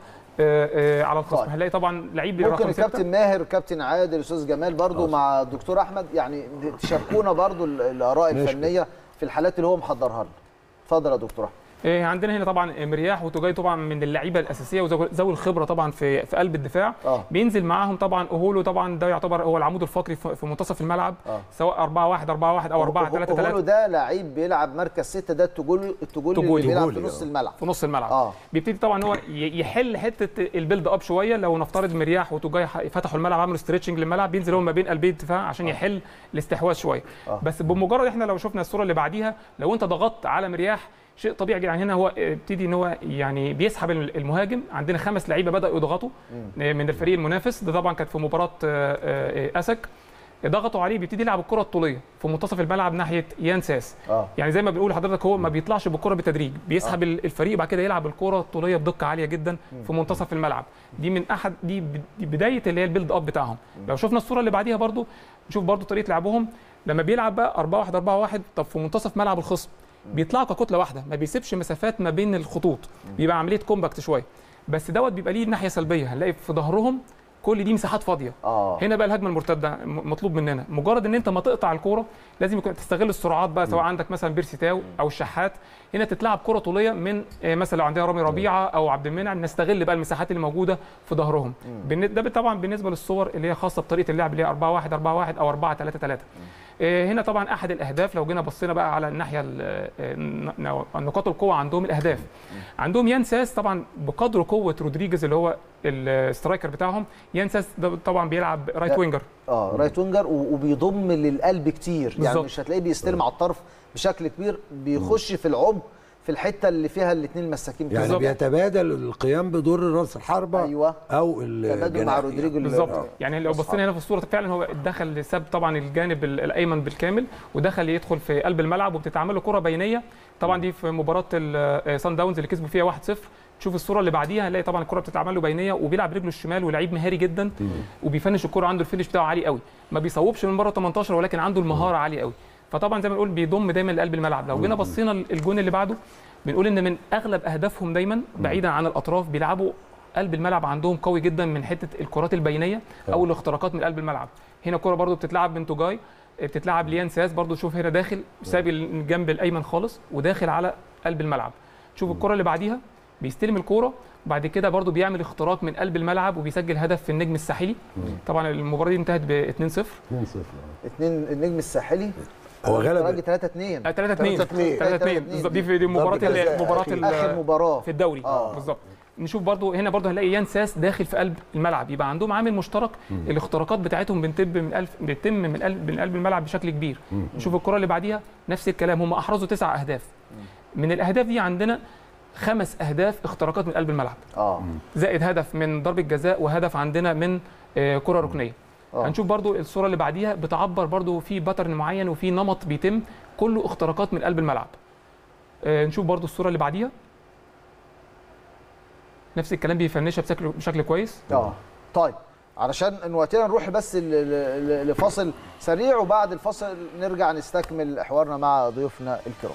على الخصم. هنلاقي طبعا لعيب رقم 6 ممكن الكابتن ماهر، كابتن عادل، استاذ جمال برضو مع الدكتور احمد يعني تشاركونا برضو الاراء الفنيه في الحالات اللي هو محضرها لنا. اتفضل يا دكتور احمد. عندنا هنا طبعا مرياح وتوجاي طبعا من اللعيبه الاساسيه وذوي الخبره طبعا في قلب الدفاع. بينزل معاهم طبعا اوهولو، طبعا ده يعتبر هو العمود الفقري في منتصف الملعب، سواء 4-1 4-1 او 4-3-3. اوهولو ده لعيب بيلعب مركز 6، ده التجولي اللي بيلعب في نص الملعب. في نص الملعب بيبتدي طبعا هو يحل حته البيلد اب شويه. لو نفترض مرياح وتوجاي فتحوا الملعب عملوا ستريتشنج للملعب، بينزل هو ما بين قلبي الدفاع عشان يحل الاستحواذ شويه. بس بمجرد احنا لو شفنا الصوره اللي بعديها، لو انت ضغطت على مرياح شيء طبيعي جدا، هنا هو ابتدي ان هو يعني بيسحب المهاجم. عندنا 5 لعيبه بداوا يضغطوا من الفريق المنافس، ده طبعا كانت في مباراه اسك، ضغطوا عليه، بيبتدي يلعب الكره الطوليه في منتصف الملعب ناحيه يان ساس. يعني زي ما بنقول لحضرتك هو ما بيطلعش بالكره بالتدريج، بيسحب الفريق وبعد كده يلعب الكره الطوليه بدقه عاليه جدا في منتصف الملعب. دي بدايه اللي هي البيلد اب بتاعهم. لو شفنا الصوره اللي بعديها برضو نشوف برضو طريقه لعبهم لما بيلعب بقى 4-1 4-1. طب في منتصف ملعب الخصم بيطلعوا ككتله واحده، ما بيسيبش مسافات ما بين الخطوط، بيبقى عمليه كومباكت شويه. بس دوت بيبقى ليه ناحيه سلبيه، هنلاقي في ظهرهم كل دي مساحات فاضيه. هنا بقى الهجمه المرتده مطلوب مننا، مجرد ان انت ما تقطع الكوره لازم يكون تستغل السرعات بقى، سواء عندك مثلا بيرسي تاو او الشحات، هنا تتلعب كره طوليه من مثلا لو عندنا رامي ربيعه او عبد المنعم، نستغل بقى المساحات اللي موجوده في ظهرهم. ده طبعا بالنسبه للصور اللي هي خاصه بطريقه اللعب اللي هي 4-1 4-1 او 4-3-3. هنا طبعا احد الاهداف لو جينا بصينا بقى على الناحيه نقاط القوه عندهم، الاهداف عندهم يان ساس طبعا بقدر قوه رودريجيز اللي هو السترايكر بتاعهم. يان ساس ده طبعا بيلعب رايت وينجر، رايت وينجر وبيضم للقلب كتير بالزبط. يعني مش هتلاقيه بيستلم على الطرف بشكل كبير، بيخش في العمق في الحته اللي فيها الاثنين المساكين يعني بالزبط. بيتبادل القيام بدور راس الحربه. ايوه او التبادل مع رودريجو بالظبط. يعني لو بصينا هنا في الصوره فعلا هو دخل ساب طبعا الجانب الايمن بالكامل ودخل يدخل في قلب الملعب، وبتتعمل له كره بينيه. طبعا دي في مباراه الصن داونز اللي كسبوا فيها 1-0. تشوف الصوره اللي بعديها هنلاقي طبعا الكره بتتعمل له بينيه، وبيلعب رجله الشمال، ولعيب مهاري جدا وبيفنش الكره، عنده الفينش بتاعه عالي قوي، ما بيصوبش من بره 18 ولكن عنده المهاره عاليه قوي. فطبعا زي ما بنقول بيضم دايما لقلب الملعب. لو جينا بصينا الجون اللي بعده بنقول ان من اغلب اهدافهم دايما بعيدا عن الاطراف بيلعبوا قلب الملعب عندهم قوي جدا من حته الكرات البينيه او الاختراقات من قلب الملعب. هنا كره برده بتتلعب من توجاي، بتتلعب ليان ساس برده، شوف هنا داخل ساب الجنب الايمن خالص وداخل على قلب الملعب. شوف الكره اللي بعديها بيستلم الكوره وبعد كده برده بيعمل اختراق من قلب الملعب وبيسجل هدف في النجم الساحلي. طبعا المباراه دي انتهت ب 2-0. 2 النجم الساحلي هو غلب 3-2 دي مباراه اخر مباراه في الدوري بالظبط. نشوف برضو هنا برضو هنلاقي يان ساس داخل في قلب الملعب، يبقى عندهم عامل مشترك. الاختراقات بتاعتهم بتتم من قلب الملعب بشكل كبير. نشوف الكره اللي بعديها نفس الكلام، هم احرزوا 9 اهداف. من الاهداف دي عندنا 5 اهداف اختراقات من قلب الملعب، زائد هدف من ضربه جزاء وهدف عندنا من كره ركنيه. هنشوف برضو الصوره اللي بعديها بتعبر برضو في باترن معين وفي نمط بيتم، كله اختراقات من قلب الملعب. نشوف برضو الصوره اللي بعديها نفس الكلام، بيفنشها بشكل كويس. طيب علشان وقتنا نروح بس لفاصل سريع، وبعد الفاصل نرجع نستكمل حوارنا مع ضيوفنا الكرام.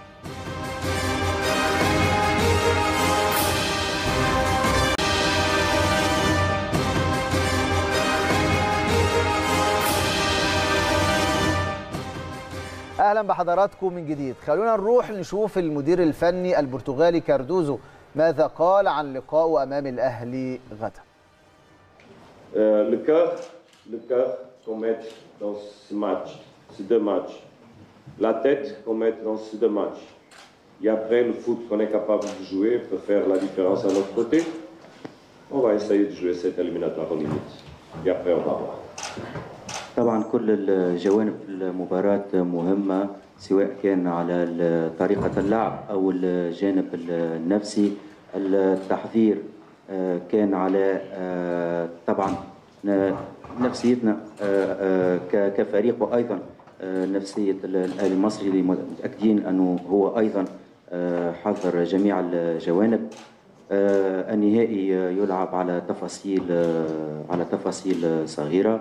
اهلا بحضراتكم من جديد. خلونا نروح نشوف المدير الفني البرتغالي كاردوزو ماذا قال عن لقائه امام الاهلي غدا. Le cœur qu'on met dans ce match, ces 2 matchs. La tête qu'on met dans ces 2 matchs. Et après le foot qu'on est capable de jouer peut faire la différence à notre côté. On va essayer de jouer cette éliminatoire au limite. Et après on va voir. طبعا كل الجوانب في المباراة مهمة، سواء كان على طريقة اللعب أو الجانب النفسي. التحضير كان على طبعا نفسيتنا كفريق، وأيضا نفسية الأهلي المصري اللي متأكدين أنه هو أيضا حضر جميع الجوانب. النهائي يلعب على تفاصيل صغيرة،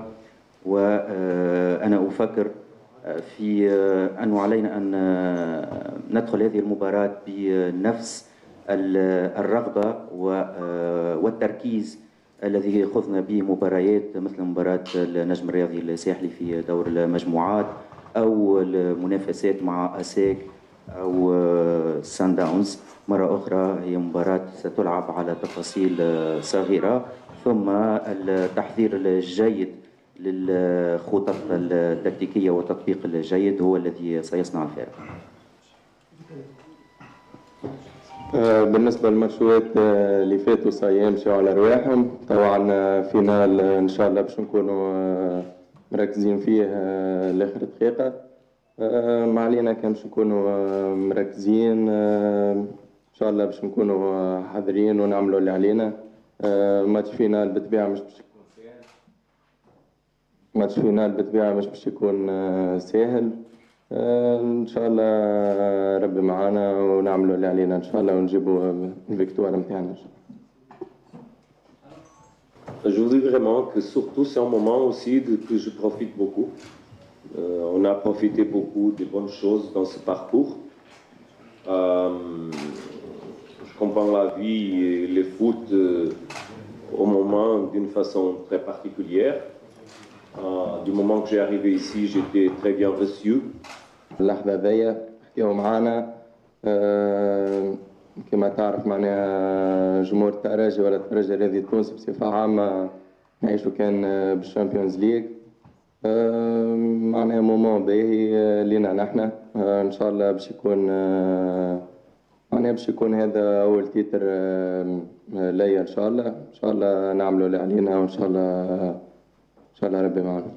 وأنا أفكر في أنه علينا أن ندخل هذه المباراة بنفس الرغبة والتركيز الذي خضنا به مباريات مثل مباراة النجم الرياضي الساحلي في دور المجموعات أو المنافسات مع أساك أو سان داونز. مرة أخرى هي مباراة ستلعب على تفاصيل صغيرة، ثم التحضير الجيد للخطط التكتيكية والتطبيق الجيد هو الذي سيصنع الفارق. بالنسبة للماتشات اللي فاتوا سيمشوا على رواحهم. طبعا فينال إن شاء الله باش نكونوا مركزين فيه لآخر دقيقة. ما علينا كان باش نكونوا مركزين إن شاء الله باش نكونوا حاضرين ونعملوا اللي علينا. ماتش فينال بالطبيعة مش باش يكون سهل. ماتش فينال بالطبيعة مش باش يكون سهل. ان شاء الله ربي معانا ونعملوا اللي علينا ان شاء الله ونجيبوا الفيكتوار نتاعنا ان شاء الله. Je vous dis vraiment que surtout c'est un moment aussi que je profite beaucoup. On a profité beaucoup des bonnes choses dans ce parcours. Je comprends la vie et le foot au moment d'une façon très particulière. Du moment que j'ai arrivé ici, j'étais très bien reçu. اللحظة ذي حكيوا معانا كما تعرف معناها جمهور الترجي ولا الترجي الرياضي التونسي بصفة عامة نعيشوا كان بالشامبيونز ليج. معناها مومون باهي لينا نحنا. ان شاء الله باش يكون معناها باش يكون هذا أول تيتر ليا ان شاء الله. ان شاء الله نعملوا اللي علينا وان شاء الله ربي معنا.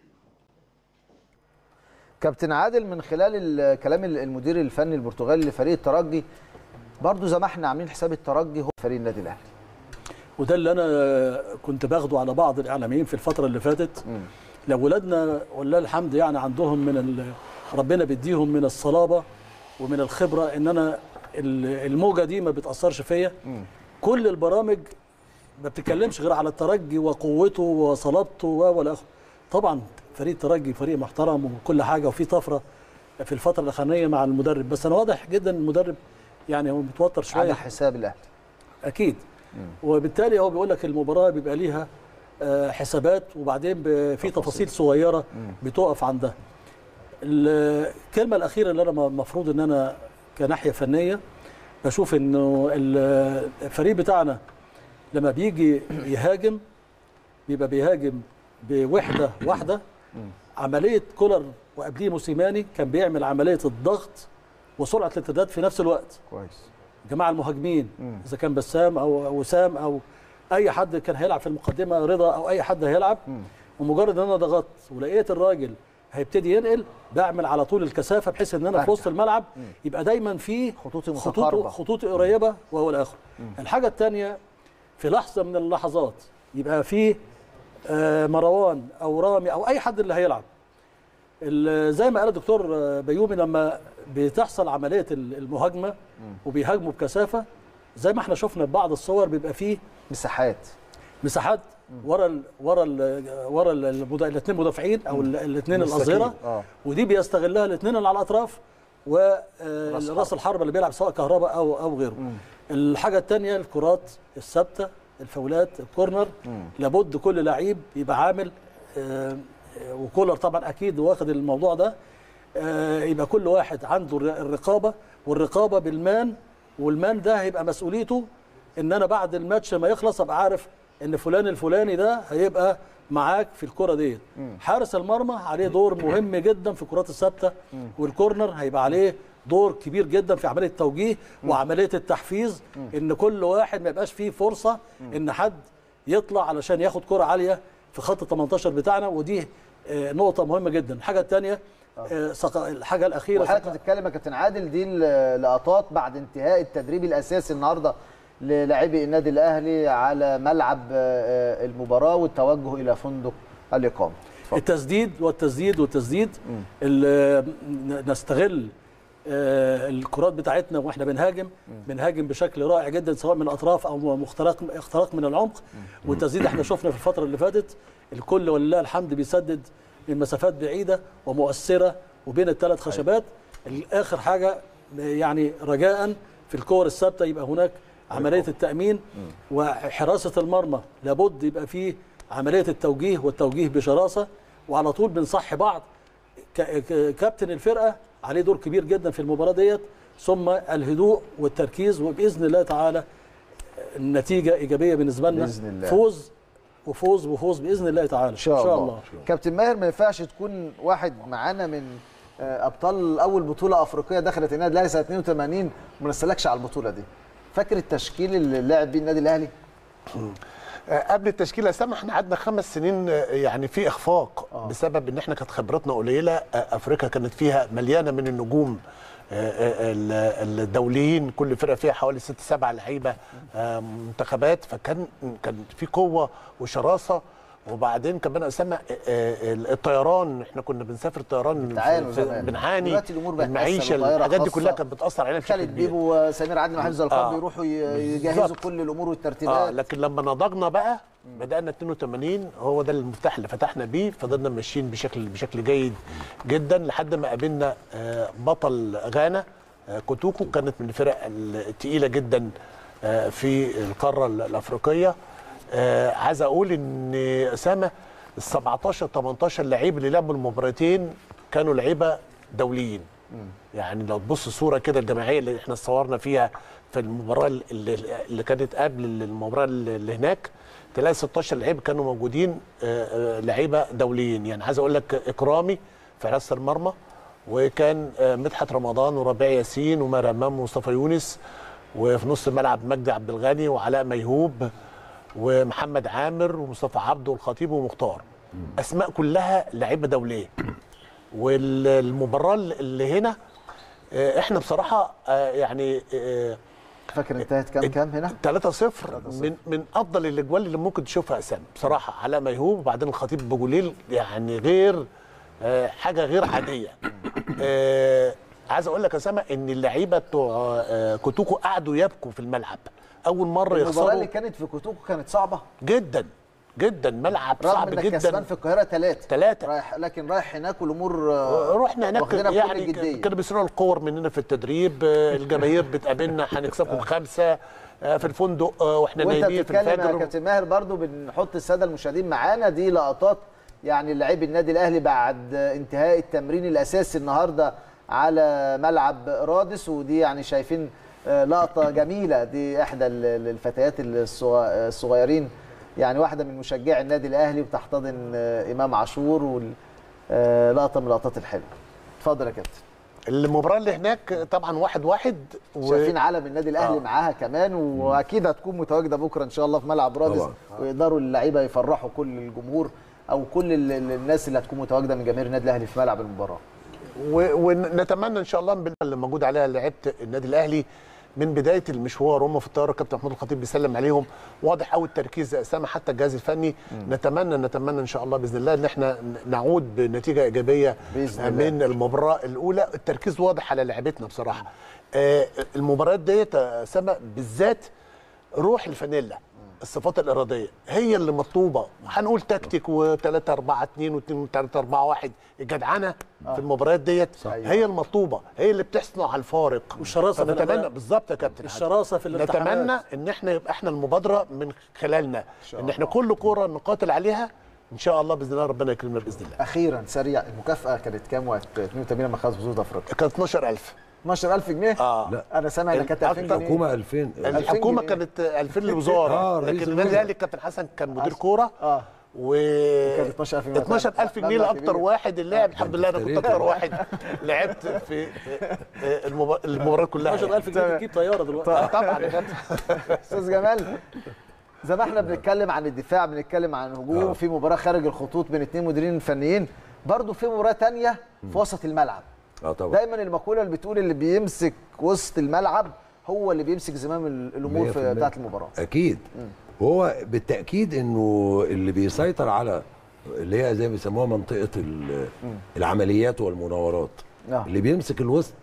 كابتن عادل، من خلال كلام المدير الفني البرتغالي لفريق الترجي، برضو زي ما احنا عاملين حساب الترجي هو فريق النادي الاهلي، وده اللي انا كنت باخده على بعض الاعلاميين في الفتره اللي فاتت. لو ولادنا ولله الحمد يعني عندهم من ربنا بيديهم من الصلابه ومن الخبره ان انا الموجه دي ما بتاثرش فيا. كل البرامج ما بتتكلمش غير على الترجي وقوته وصلابته ولا اخره. طبعا فريق الترجي فريق محترم وكل حاجه، وفي طفره في الفتره الاخرانيه مع المدرب، بس انا واضح جدا المدرب يعني هو متوتر شويه على حساب الاهلي اكيد. وبالتالي هو بيقول لك المباراه بيبقى ليها حسابات، وبعدين في تفاصيل صغيره بتقف عندها. الكلمه الاخيره اللي انا المفروض ان انا كناحيه فنيه بشوف انه الفريق بتاعنا لما بيجي يهاجم بيبقى بيهاجم بوحده واحده. عمليه كولر وقبليه موسيماني كان بيعمل عمليه الضغط وسرعه الارتداد في نفس الوقت. كويس. جماعه المهاجمين اذا كان بسام او وسام او اي حد كان هيلعب في المقدمه، رضا او اي حد هيلعب، ومجرد ان انا ضغطت ولقيت الراجل هيبتدي ينقل بعمل على طول الكثافه بحيث ان انا في وسط الملعب يبقى دايما في خطوط قريبه وهو الاخر. الحاجه الثانيه في لحظه من اللحظات يبقى في مروان او رامي او اي حد اللي هيلعب، زي ما قال الدكتور بيومي، لما بتحصل عمليه المهاجمه وبيهاجموا بكثافه زي ما احنا شفنا في بعض الصور بيبقى فيه مساحات ورا الاثنين مدافعين او الاثنين الاظهره، ودي بيستغلها الاثنين اللي على الاطراف وراس الحربه اللي بيلعب سواء كهرباء او غيره. الحاجه الثانيه الكرات الثابته، الفاولات، الكورنر، لابد كل لعيب يبقى عامل وكولر طبعا اكيد واخد الموضوع ده، يبقى كل واحد عنده الرقابه، والرقابه بالمان، والمان ده هيبقى مسؤوليته ان انا بعد الماتش ما يخلص ابقى عارف ان فلان الفلاني ده هيبقى معاك في الكره ديت. حارس المرمى عليه دور مهم جدا في الكرات الثابته، والكورنر هيبقى عليه دور كبير جدا في عمليه التوجيه وعمليه التحفيز، ان كل واحد ما يبقاش فيه فرصه ان حد يطلع علشان ياخد كره عاليه في خط ال 18 بتاعنا، ودي نقطه مهمه جدا. الحاجه الثانيه الحاجه الاخيره وحضرتك بتتكلم يا كابتن عادل، دي اللقطات بعد انتهاء التدريب الاساسي النهارده للاعبي النادي الاهلي على ملعب المباراه والتوجه الى فندق الاقامه. التسديد والتسديد نستغل الكرات بتاعتنا واحنا بنهاجم بشكل رائع جدا سواء من الاطراف او اختراق من العمق. والتسديد احنا شفنا في الفتره اللي فاتت الكل ولله الحمد بيسدد من مسافات بعيده ومؤثره وبين الثلاث خشبات. اخر حاجه يعني رجاء في الكور الثابته يبقى هناك عمليه التامين وحراسه المرمى، لابد يبقى فيه عمليه التوجيه والتوجيه بشراسه، وعلى طول بنصحي بعض كابتن الفرقه عليه دور كبير جدا في المباراه ديت، ثم الهدوء والتركيز، وباذن الله تعالى النتيجه ايجابيه بالنسبه لنا، بإذن الله. فوز وفوز وفوز باذن الله تعالى ان شاء الله. كابتن ماهر، ما ينفعش تكون واحد معانا من ابطال اول بطوله افريقيه دخلت النادي الاهلي سنه 82 وما نسالكش على البطوله دي. فاكر التشكيل اللي لعب بيه النادي الاهلي؟ قبل التشكيله سامح احنا قعدنا 5 سنين يعني في اخفاق بسبب ان احنا كانت خبرتنا قليله. افريقيا كانت فيها مليانه من النجوم الدوليين، كل فرقه فيها حوالي 6-7 لعيبه منتخبات، فكان في قوه وشراسه. وبعدين كمان اسامه الطيران، احنا كنا بنسافر طيران بنعاني المعيشه، الحاجات دي كلها كانت بتاثر علينا بشكل كبير. بيبو وسمير عدلي وحفظ القلب يروحوا يجهزوا كل الامور والترتيبات. لكن لما نضجنا بقى بدانا 82 هو ده المفتاح اللي فتحنا بيه، فضلنا ماشيين بشكل جيد جدا لحد ما قابلنا بطل غانا كوتوكو، كانت من الفرق الثقيله جدا في القاره الافريقيه. عايز اقول ان اسامه ال 17-18 لعيب اللي لعبوا المباراتين كانوا لعيبه دوليين. يعني لو تبص الصوره كده الجماعيه اللي احنا صورنا فيها في المباراه اللي كانت قبل المباراه اللي هناك، تلاقي 16 لعيب كانوا موجودين لعيبه دوليين. يعني عايز اقول لك اكرامي في حراسه المرمى، وكان مدحت رمضان وربيع ياسين وماهر همام ومصطفى يونس، وفي نص الملعب مجدي عبد الغني وعلاء ميهوب ومحمد عامر ومصطفى عبده والخطيب ومختار. اسماء كلها لعيبه دوليه. والمباراه اللي هنا احنا بصراحه يعني فاكر انتهت كام هنا؟ 3-0 من افضل الاجوال اللي ممكن تشوفها اسامه بصراحه. علاء ميهوب وبعدين الخطيب بجوليل، يعني غير حاجه غير عاديه. عايز اقول لك اسامه ان اللعيبه بتوع كوتوكو قعدوا يبكوا في الملعب اول مره يخسروا. المباراه اللي كانت في كوتوكو كانت صعبه جدا جدا، ملعب صعب جدا. رغم انك كسبان في القاهره 3 رايح، لكن رايح هناك والامور رحنا هناك يعني كانوا بيسرقوا الكور مننا في التدريب. الجماهير بتقابلنا هنكسبكم 5 في الفندق واحنا نايمين في الفجر. وانت بتتكلم يا كابتن ماهر برضو بنحط الساده المشاهدين معانا، دي لقطات يعني لاعب النادي الاهلي بعد انتهاء التمرين الاساسي النهارده على ملعب رادس، ودي يعني شايفين لقطه جميله. دي احدى الفتيات الصغيرين، يعني واحده من مشجعي النادي الاهلي وتحتضن امام عاشور، ولقطه من اللقطات الحلوه. اتفضل يا كابتن. المباراه اللي هناك طبعا 1-1 شايفين علم النادي الاهلي معاها كمان، واكيد هتكون متواجده بكره ان شاء الله في ملعب رادس، ويقدروا اللعيبه يفرحوا كل الجمهور او كل الناس اللي هتكون متواجده من جماهير النادي الاهلي في ملعب المباراه. ونتمنى ان شاء الله اللي موجود عليها لعيبه النادي الاهلي من بدايه المشوار هم في الطياره. كابتن محمود الخطيب بيسلم عليهم، واضح قوي التركيز اسامه حتى الجهاز الفني. نتمنى ان شاء الله باذن الله ان احنا نعود بنتيجه ايجابيه من المباراه الاولى. التركيز واضح على لعبتنا بصراحه. المباريات ديت اسامه بالذات روح الفانيلا، الصفات الاراديه هي اللي مطلوبه. هنقول تكتيك و3-4-2 و3-4-1، الجدعنه في المباريات ديت هي المطلوبه، هي اللي بتصنع الفارق. والشراسه نتمنى بالظبط يا كابتن، الشراسه في الارتحالات. نتمنى ان احنا يبقى احنا المبادره من خلالنا ان احنا كل كوره نقاتل عليها ان شاء الله باذن الله، ربنا يكرمنا باذن الله. اخيرا سريع، المكافاه كانت كام وقت 82 لما خدت بطوله افريقيا؟ كانت 12,000 جنيه. لا انا سامع انها كانت 2000 جنيه. الحكومه 2000. الحكومه كانت 2000 للوزاره، لكن النادي الاهلي كابتن حسن كان مدير كوره وكانت 12,000 جنيه لاكتر واحد اللاعب. الحمد لله انا كنت اكتر واحد لعبت في المباريات كلها. 12,000 جنيه تجيب طياره دلوقتي. طبعا يا كابتن. استاذ جمال، زي ما احنا بنتكلم عن الدفاع بنتكلم عن الهجوم، في مباراه خارج الخطوط بين 2 مديرين فنيين، برضو في مباراه ثانيه في وسط الملعب. طبعا. دايما المقوله اللي بتقول اللي بيمسك وسط الملعب هو اللي بيمسك زمام الامور في بتاعه المباراه. اكيد. وهو بالتاكيد انه اللي بيسيطر على اللي هي زي ما بيسموها منطقه العمليات والمناورات، اللي بيمسك الوسط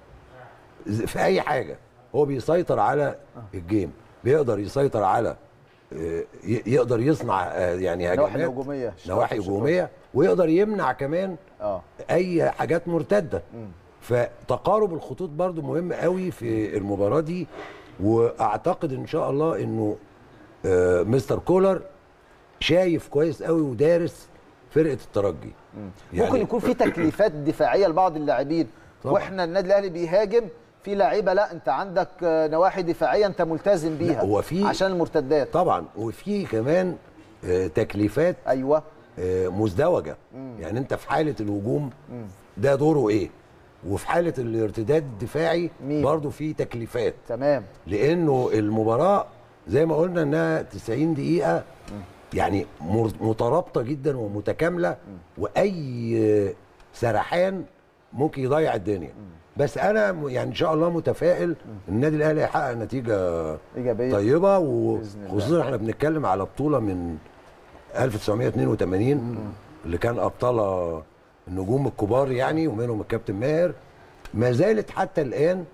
في اي حاجه هو بيسيطر على الجيم، بيقدر يسيطر على يقدر يصنع يعني هجمات نواحي هجوميه، ويقدر يمنع كمان اي حاجات مرتده. فتقارب الخطوط برضو مهم قوي في المباراه دي، واعتقد ان شاء الله انه مستر كولر شايف كويس قوي ودارس فرقه الترجي. يعني ممكن يكون في تكليفات دفاعيه لبعض اللاعبين طبعا. واحنا النادي الاهلي بيهاجم في لعيبه، لا انت عندك نواحي دفاعيه انت ملتزم بيها وفي عشان المرتدات طبعا، وفي كمان تكليفات ايوه مزدوجه. يعني انت في حاله الهجوم ده دوره ايه، وفي حاله الارتداد الدفاعي برضه في تكليفات. تمام. لانه المباراه زي ما قلنا انها 90 دقيقه يعني مترابطه جدا ومتكامله، واي سرحان ممكن يضيع الدنيا. بس انا يعني ان شاء الله متفائل النادي الاهلي هيحقق نتيجه ايجابيه طيبه، وخصوصا احنا بنتكلم على بطوله من 1982 اللي كان ابطالها النجوم الكبار يعني، ومنهم الكابتن ماهر. ما زالت حتى الان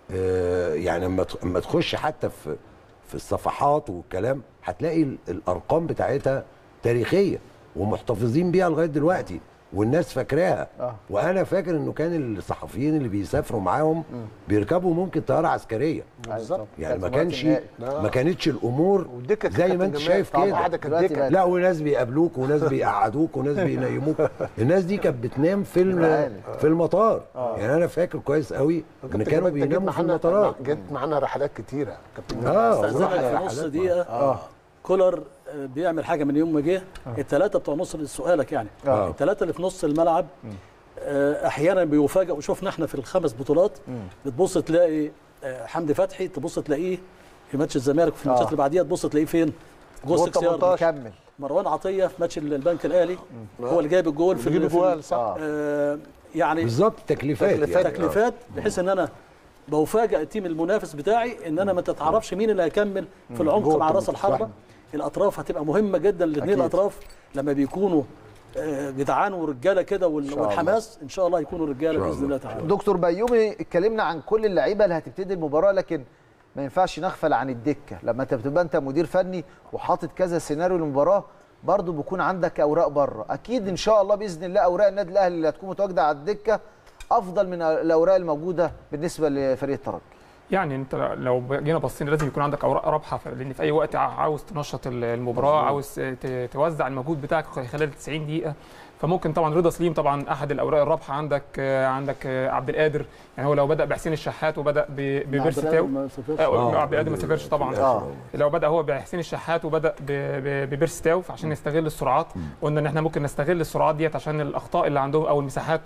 يعني اما تخش حتى في الصفحات والكلام هتلاقي الارقام بتاعتها تاريخيه ومحتفظين بيها لغايه دلوقتي، والناس فاكراها. وانا فاكر انه كان الصحفيين اللي بيسافروا معاهم بيركبوا ممكن طياره عسكريه. بالظبط. يعني ما كانتش الامور زي ما انت شايف كده. لا، وناس بيقابلوك وناس بيقعدوك وناس بينيموك. الناس دي كانت بتنام في المطار. يعني انا فاكر كويس قوي ان كانوا بيناموا في المطارات. جت معانا رحلات كتيره كابتن. في نص دقيقه كولر بيعمل حاجه من يوم ما جه. الثلاثه بتوع نص سؤالك يعني الثلاثه اللي في نص الملعب احيانا بيفاجئ، وشوفنا احنا في الخمس بطولات بتبص تلاقي حمدي فتحي، تبص تلاقيه في ماتش الزمالك، وفي الماتشات اللي بعديها تبص تلاقيه فين؟ جول 6 يارد. كمل. مروان عطيه في ماتش البنك الاهلي هو اللي جايب الجول في الجول صح. يعني بالظبط تكليفات بحيث ان انا بفاجئ التيم المنافس بتاعي ان انا ما تتعرفش مين اللي هيكمل في العمق مع راس الحربه. الاطراف هتبقى مهمه جدا، الاثنين الاطراف لما بيكونوا جدعان ورجاله كده والحماس ان شاء الله يكونوا رجاله باذن الله تعالى. دكتور بيومي، اتكلمنا عن كل اللعيبه اللي هتبتدي المباراه، لكن ما ينفعش نغفل عن الدكه. لما انت بتبقى انت مدير فني وحاطط كذا سيناريو للمباراه، برضه بيكون عندك اوراق بره. اكيد ان شاء الله باذن الله اوراق النادي الاهلي اللي هتكون متواجده على الدكه افضل من الاوراق الموجوده بالنسبه لفريق الترجي. يعني انت لو جينا بصينا لازم يكون عندك اوراق رابحه، لان في اي وقت عاوز تنشط المباراه، عاوز توزع المجهود بتاعك خلال 90 دقيقه. فممكن طبعا رضا سليم طبعا احد الاوراق الرابحه. عندك عبد القادر، يعني هو لو بدا بحسين الشحات وبدا ببيرسي تاو، عبد القادر ما سافرش طبعا. لو بدا هو بحسين الشحات وبدا ببيرسي تاو عشان نستغل السرعات. قلنا ان احنا ممكن نستغل السرعات ديت عشان الاخطاء اللي عندهم او المساحات.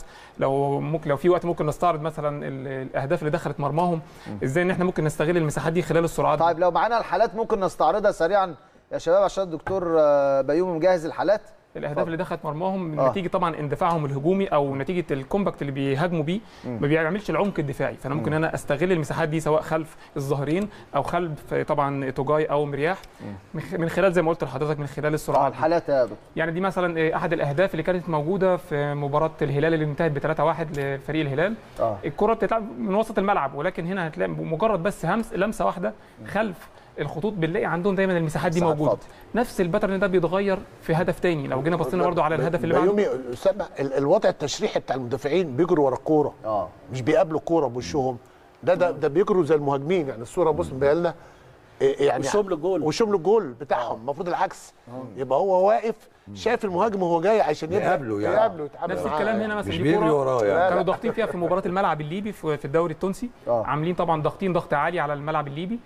لو في وقت ممكن نستعرض مثلا الاهداف اللي دخلت مرماهم، ازاي ان احنا ممكن نستغل المساحات دي خلال السرعات. طيب لو معانا الحالات ممكن نستعرضها سريعا يا شباب عشان الدكتور بيومي مجهز الحالات. الاهداف اللي دخلت مرماهم نتيجه طبعا اندفاعهم الهجومي او نتيجه الكومباكت اللي بيهاجموا بيه، ما بيعملش العمق الدفاعي. فانا ممكن انا استغل المساحات دي سواء خلف الظاهرين او خلف طبعا توجاي او مرياح، من خلال زي ما قلت لحضرتك من خلال السرعات. الحالات يا دكتور، يعني دي مثلا احد الاهداف اللي كانت موجوده في مباراه الهلال اللي انتهت ب 3-1 لفريق الهلال. الكره بتتلعب من وسط الملعب، ولكن هنا هتلاقي مجرد بس لمسه واحده خلف الخطوط، بنلاقي عندهم دايما المساحات دي موجوده. نفس الباترن ده بيتغير في هدف تاني. لو جينا بصينا برده على الهدف اللي بعده، اسامه الوضع التشريحي بتاع المدافعين بيجروا ورا الكوره، مش بيقابلوا الكوره بوشهم. ده بيجروا زي المهاجمين. يعني الصوره بص مبين لنا يعني وشهم للجول بتاعهم. المفروض العكس، يبقى هو واقف شايف المهاجم وهو جاي عشان يقابله نفس الكلام هنا مثلا. مش بيجري وراه يعني. كانوا ضاغطين فيها في مباراه الملعب الليبي في الدوري التونسي. عاملين طبعا ضغط عالي على الملعب الليبي،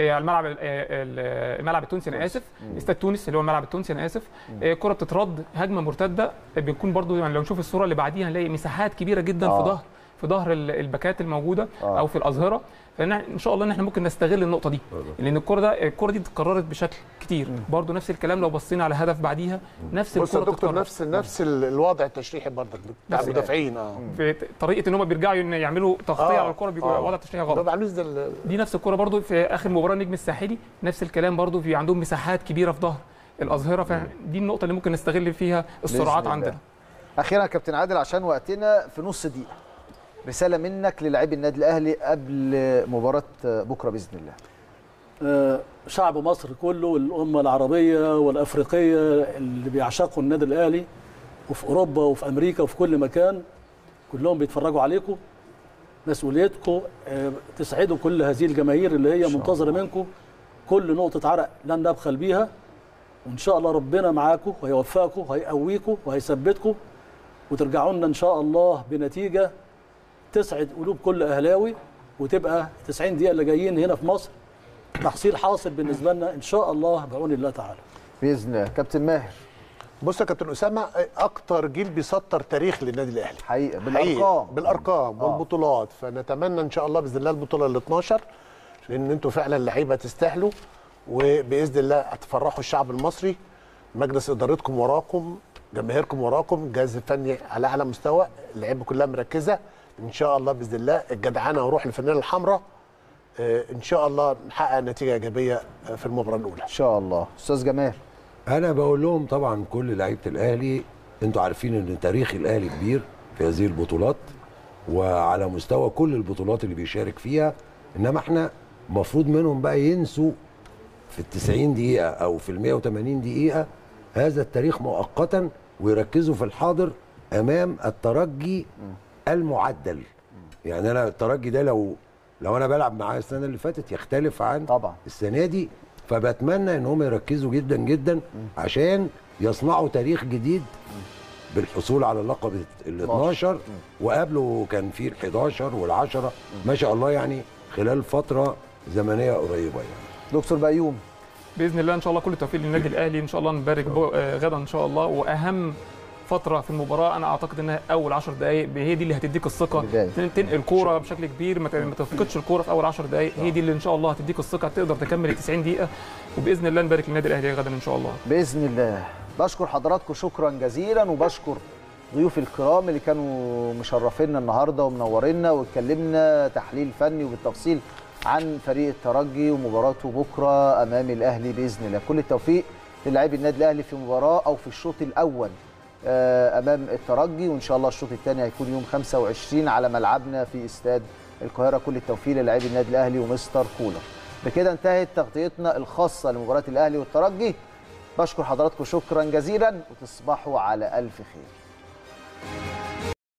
الملعب التونسي انا اسف، استاد تونس اللي هو الملعب التونسي انا اسف. كره بتترد هجمه مرتده، بيكون برضو يعني لو نشوف الصوره اللي بعديها هنلاقي مساحات كبيره جدا في ظهر الباكات الموجوده او في الاظهره. فان شاء الله ان احنا ممكن نستغل النقطه دي، لان الكره دي اتكررت بشكل كتير. برضو نفس الكلام لو بصينا على هدف بعديها نفس الكره دكتور نفس الوضع التشريحي برضك بتاع المدافعين. في طريقه ان هم بيرجعوا يعملوا تغطيه على الكره بيبقى وضع تشريحي غلط. دي نفس الكره برضو في اخر مباراه النجم الساحلي، نفس الكلام برضو في عندهم مساحات كبيره في ظهر الاظهره. فدي النقطه اللي ممكن نستغل فيها السرعات عندنا. اخيرا يا كابتن عادل عشان وقتنا في نص دقيقه، رساله منك للاعبي النادي الاهلي قبل مباراه بكره باذن الله. شعب مصر كله والامه العربيه والافريقيه اللي بيعشقوا النادي الاهلي، وفي اوروبا وفي امريكا وفي كل مكان كلهم بيتفرجوا عليكم. مسؤوليتكم تسعدوا كل هذه الجماهير اللي هي منتظره منكم. كل نقطه عرق لن نبخل بيها، وان شاء الله ربنا معاكم وهيوفقكم وهيقويكم وهيثبتكم، وترجعوا لنا ان شاء الله بنتيجه تسعد قلوب كل اهلاوي، وتبقى 90 دقيقه اللي جايين هنا في مصر تحصيل حاصل بالنسبه لنا ان شاء الله بعون الله تعالى باذن الله. كابتن ماهر. بص يا كابتن اسامه، اكتر جيل بيسطر تاريخ للنادي الاهلي حقيقه بالارقام بالارقام والبطولات. فنتمنى ان شاء الله باذن الله البطوله ال 12، لان انتوا فعلا لعيبه تستاهلوا، وباذن الله هتفرحوا الشعب المصري. مجلس ادارتكم وراكم، جماهيركم وراكم، الجهاز الفني على اعلى مستوى، اللعيبه كلها مركزه ان شاء الله باذن الله. الجدعنه وروح الفانيله الحمراء ان شاء الله نحقق نتيجه ايجابيه في المباراه الاولى ان شاء الله. استاذ جمال. انا بقول لهم طبعا كل لعيبه الاهلي، انتوا عارفين ان تاريخ الاهلي كبير في هذه البطولات وعلى مستوى كل البطولات اللي بيشارك فيها، انما احنا المفروض منهم بقى ينسوا في ال90 دقيقه او في ال180 دقيقه هذا التاريخ مؤقتا، ويركزوا في الحاضر امام الترجي المعدل. يعني انا الترجي ده لو انا بلعب معاه السنه اللي فاتت يختلف عن طبعا السنه دي، فبتمنى ان هم يركزوا جدا جدا عشان يصنعوا تاريخ جديد بالحصول على اللقب ال 12، وقبله كان في ال 11 وال10 ما شاء الله، يعني خلال فتره زمنيه قريبه يعني. دكتور بيوم. باذن الله ان شاء الله كل التوفيق للنادي الاهلي، ان شاء الله نبارك غدا ان شاء الله. واهم فتره في المباراه انا اعتقد انها اول 10 دقائق، هي دي اللي هتديك الثقه تنقل الكوره بشكل كبير، ما تفقدش الكوره في اول 10 دقائق، هي دي اللي ان شاء الله هتديك الثقه تقدر تكمل ال 90 دقيقه، وباذن الله نبارك للنادي الاهلي غدا ان شاء الله باذن الله. بشكر حضراتكم شكرا جزيلا، وبشكر ضيوف الكرام اللي كانوا مشرفينا النهارده ومنورينا، واتكلمنا تحليل فني وبالتفصيل عن فريق الترجي ومباراته بكره امام الاهلي باذن الله. كل التوفيق للاعبي النادي الاهلي في مباراه او في الشوط الاول امام الترجي، وان شاء الله الشوط الثاني هيكون يوم 25 على ملعبنا في استاد القاهره. كل التوفيق للاعبي النادي الاهلي ومستر كولر. بكده انتهت تغطيتنا الخاصه لمباراه الاهلي والترجي. بشكر حضراتكم شكرا جزيلا، وتصبحوا على الف خير.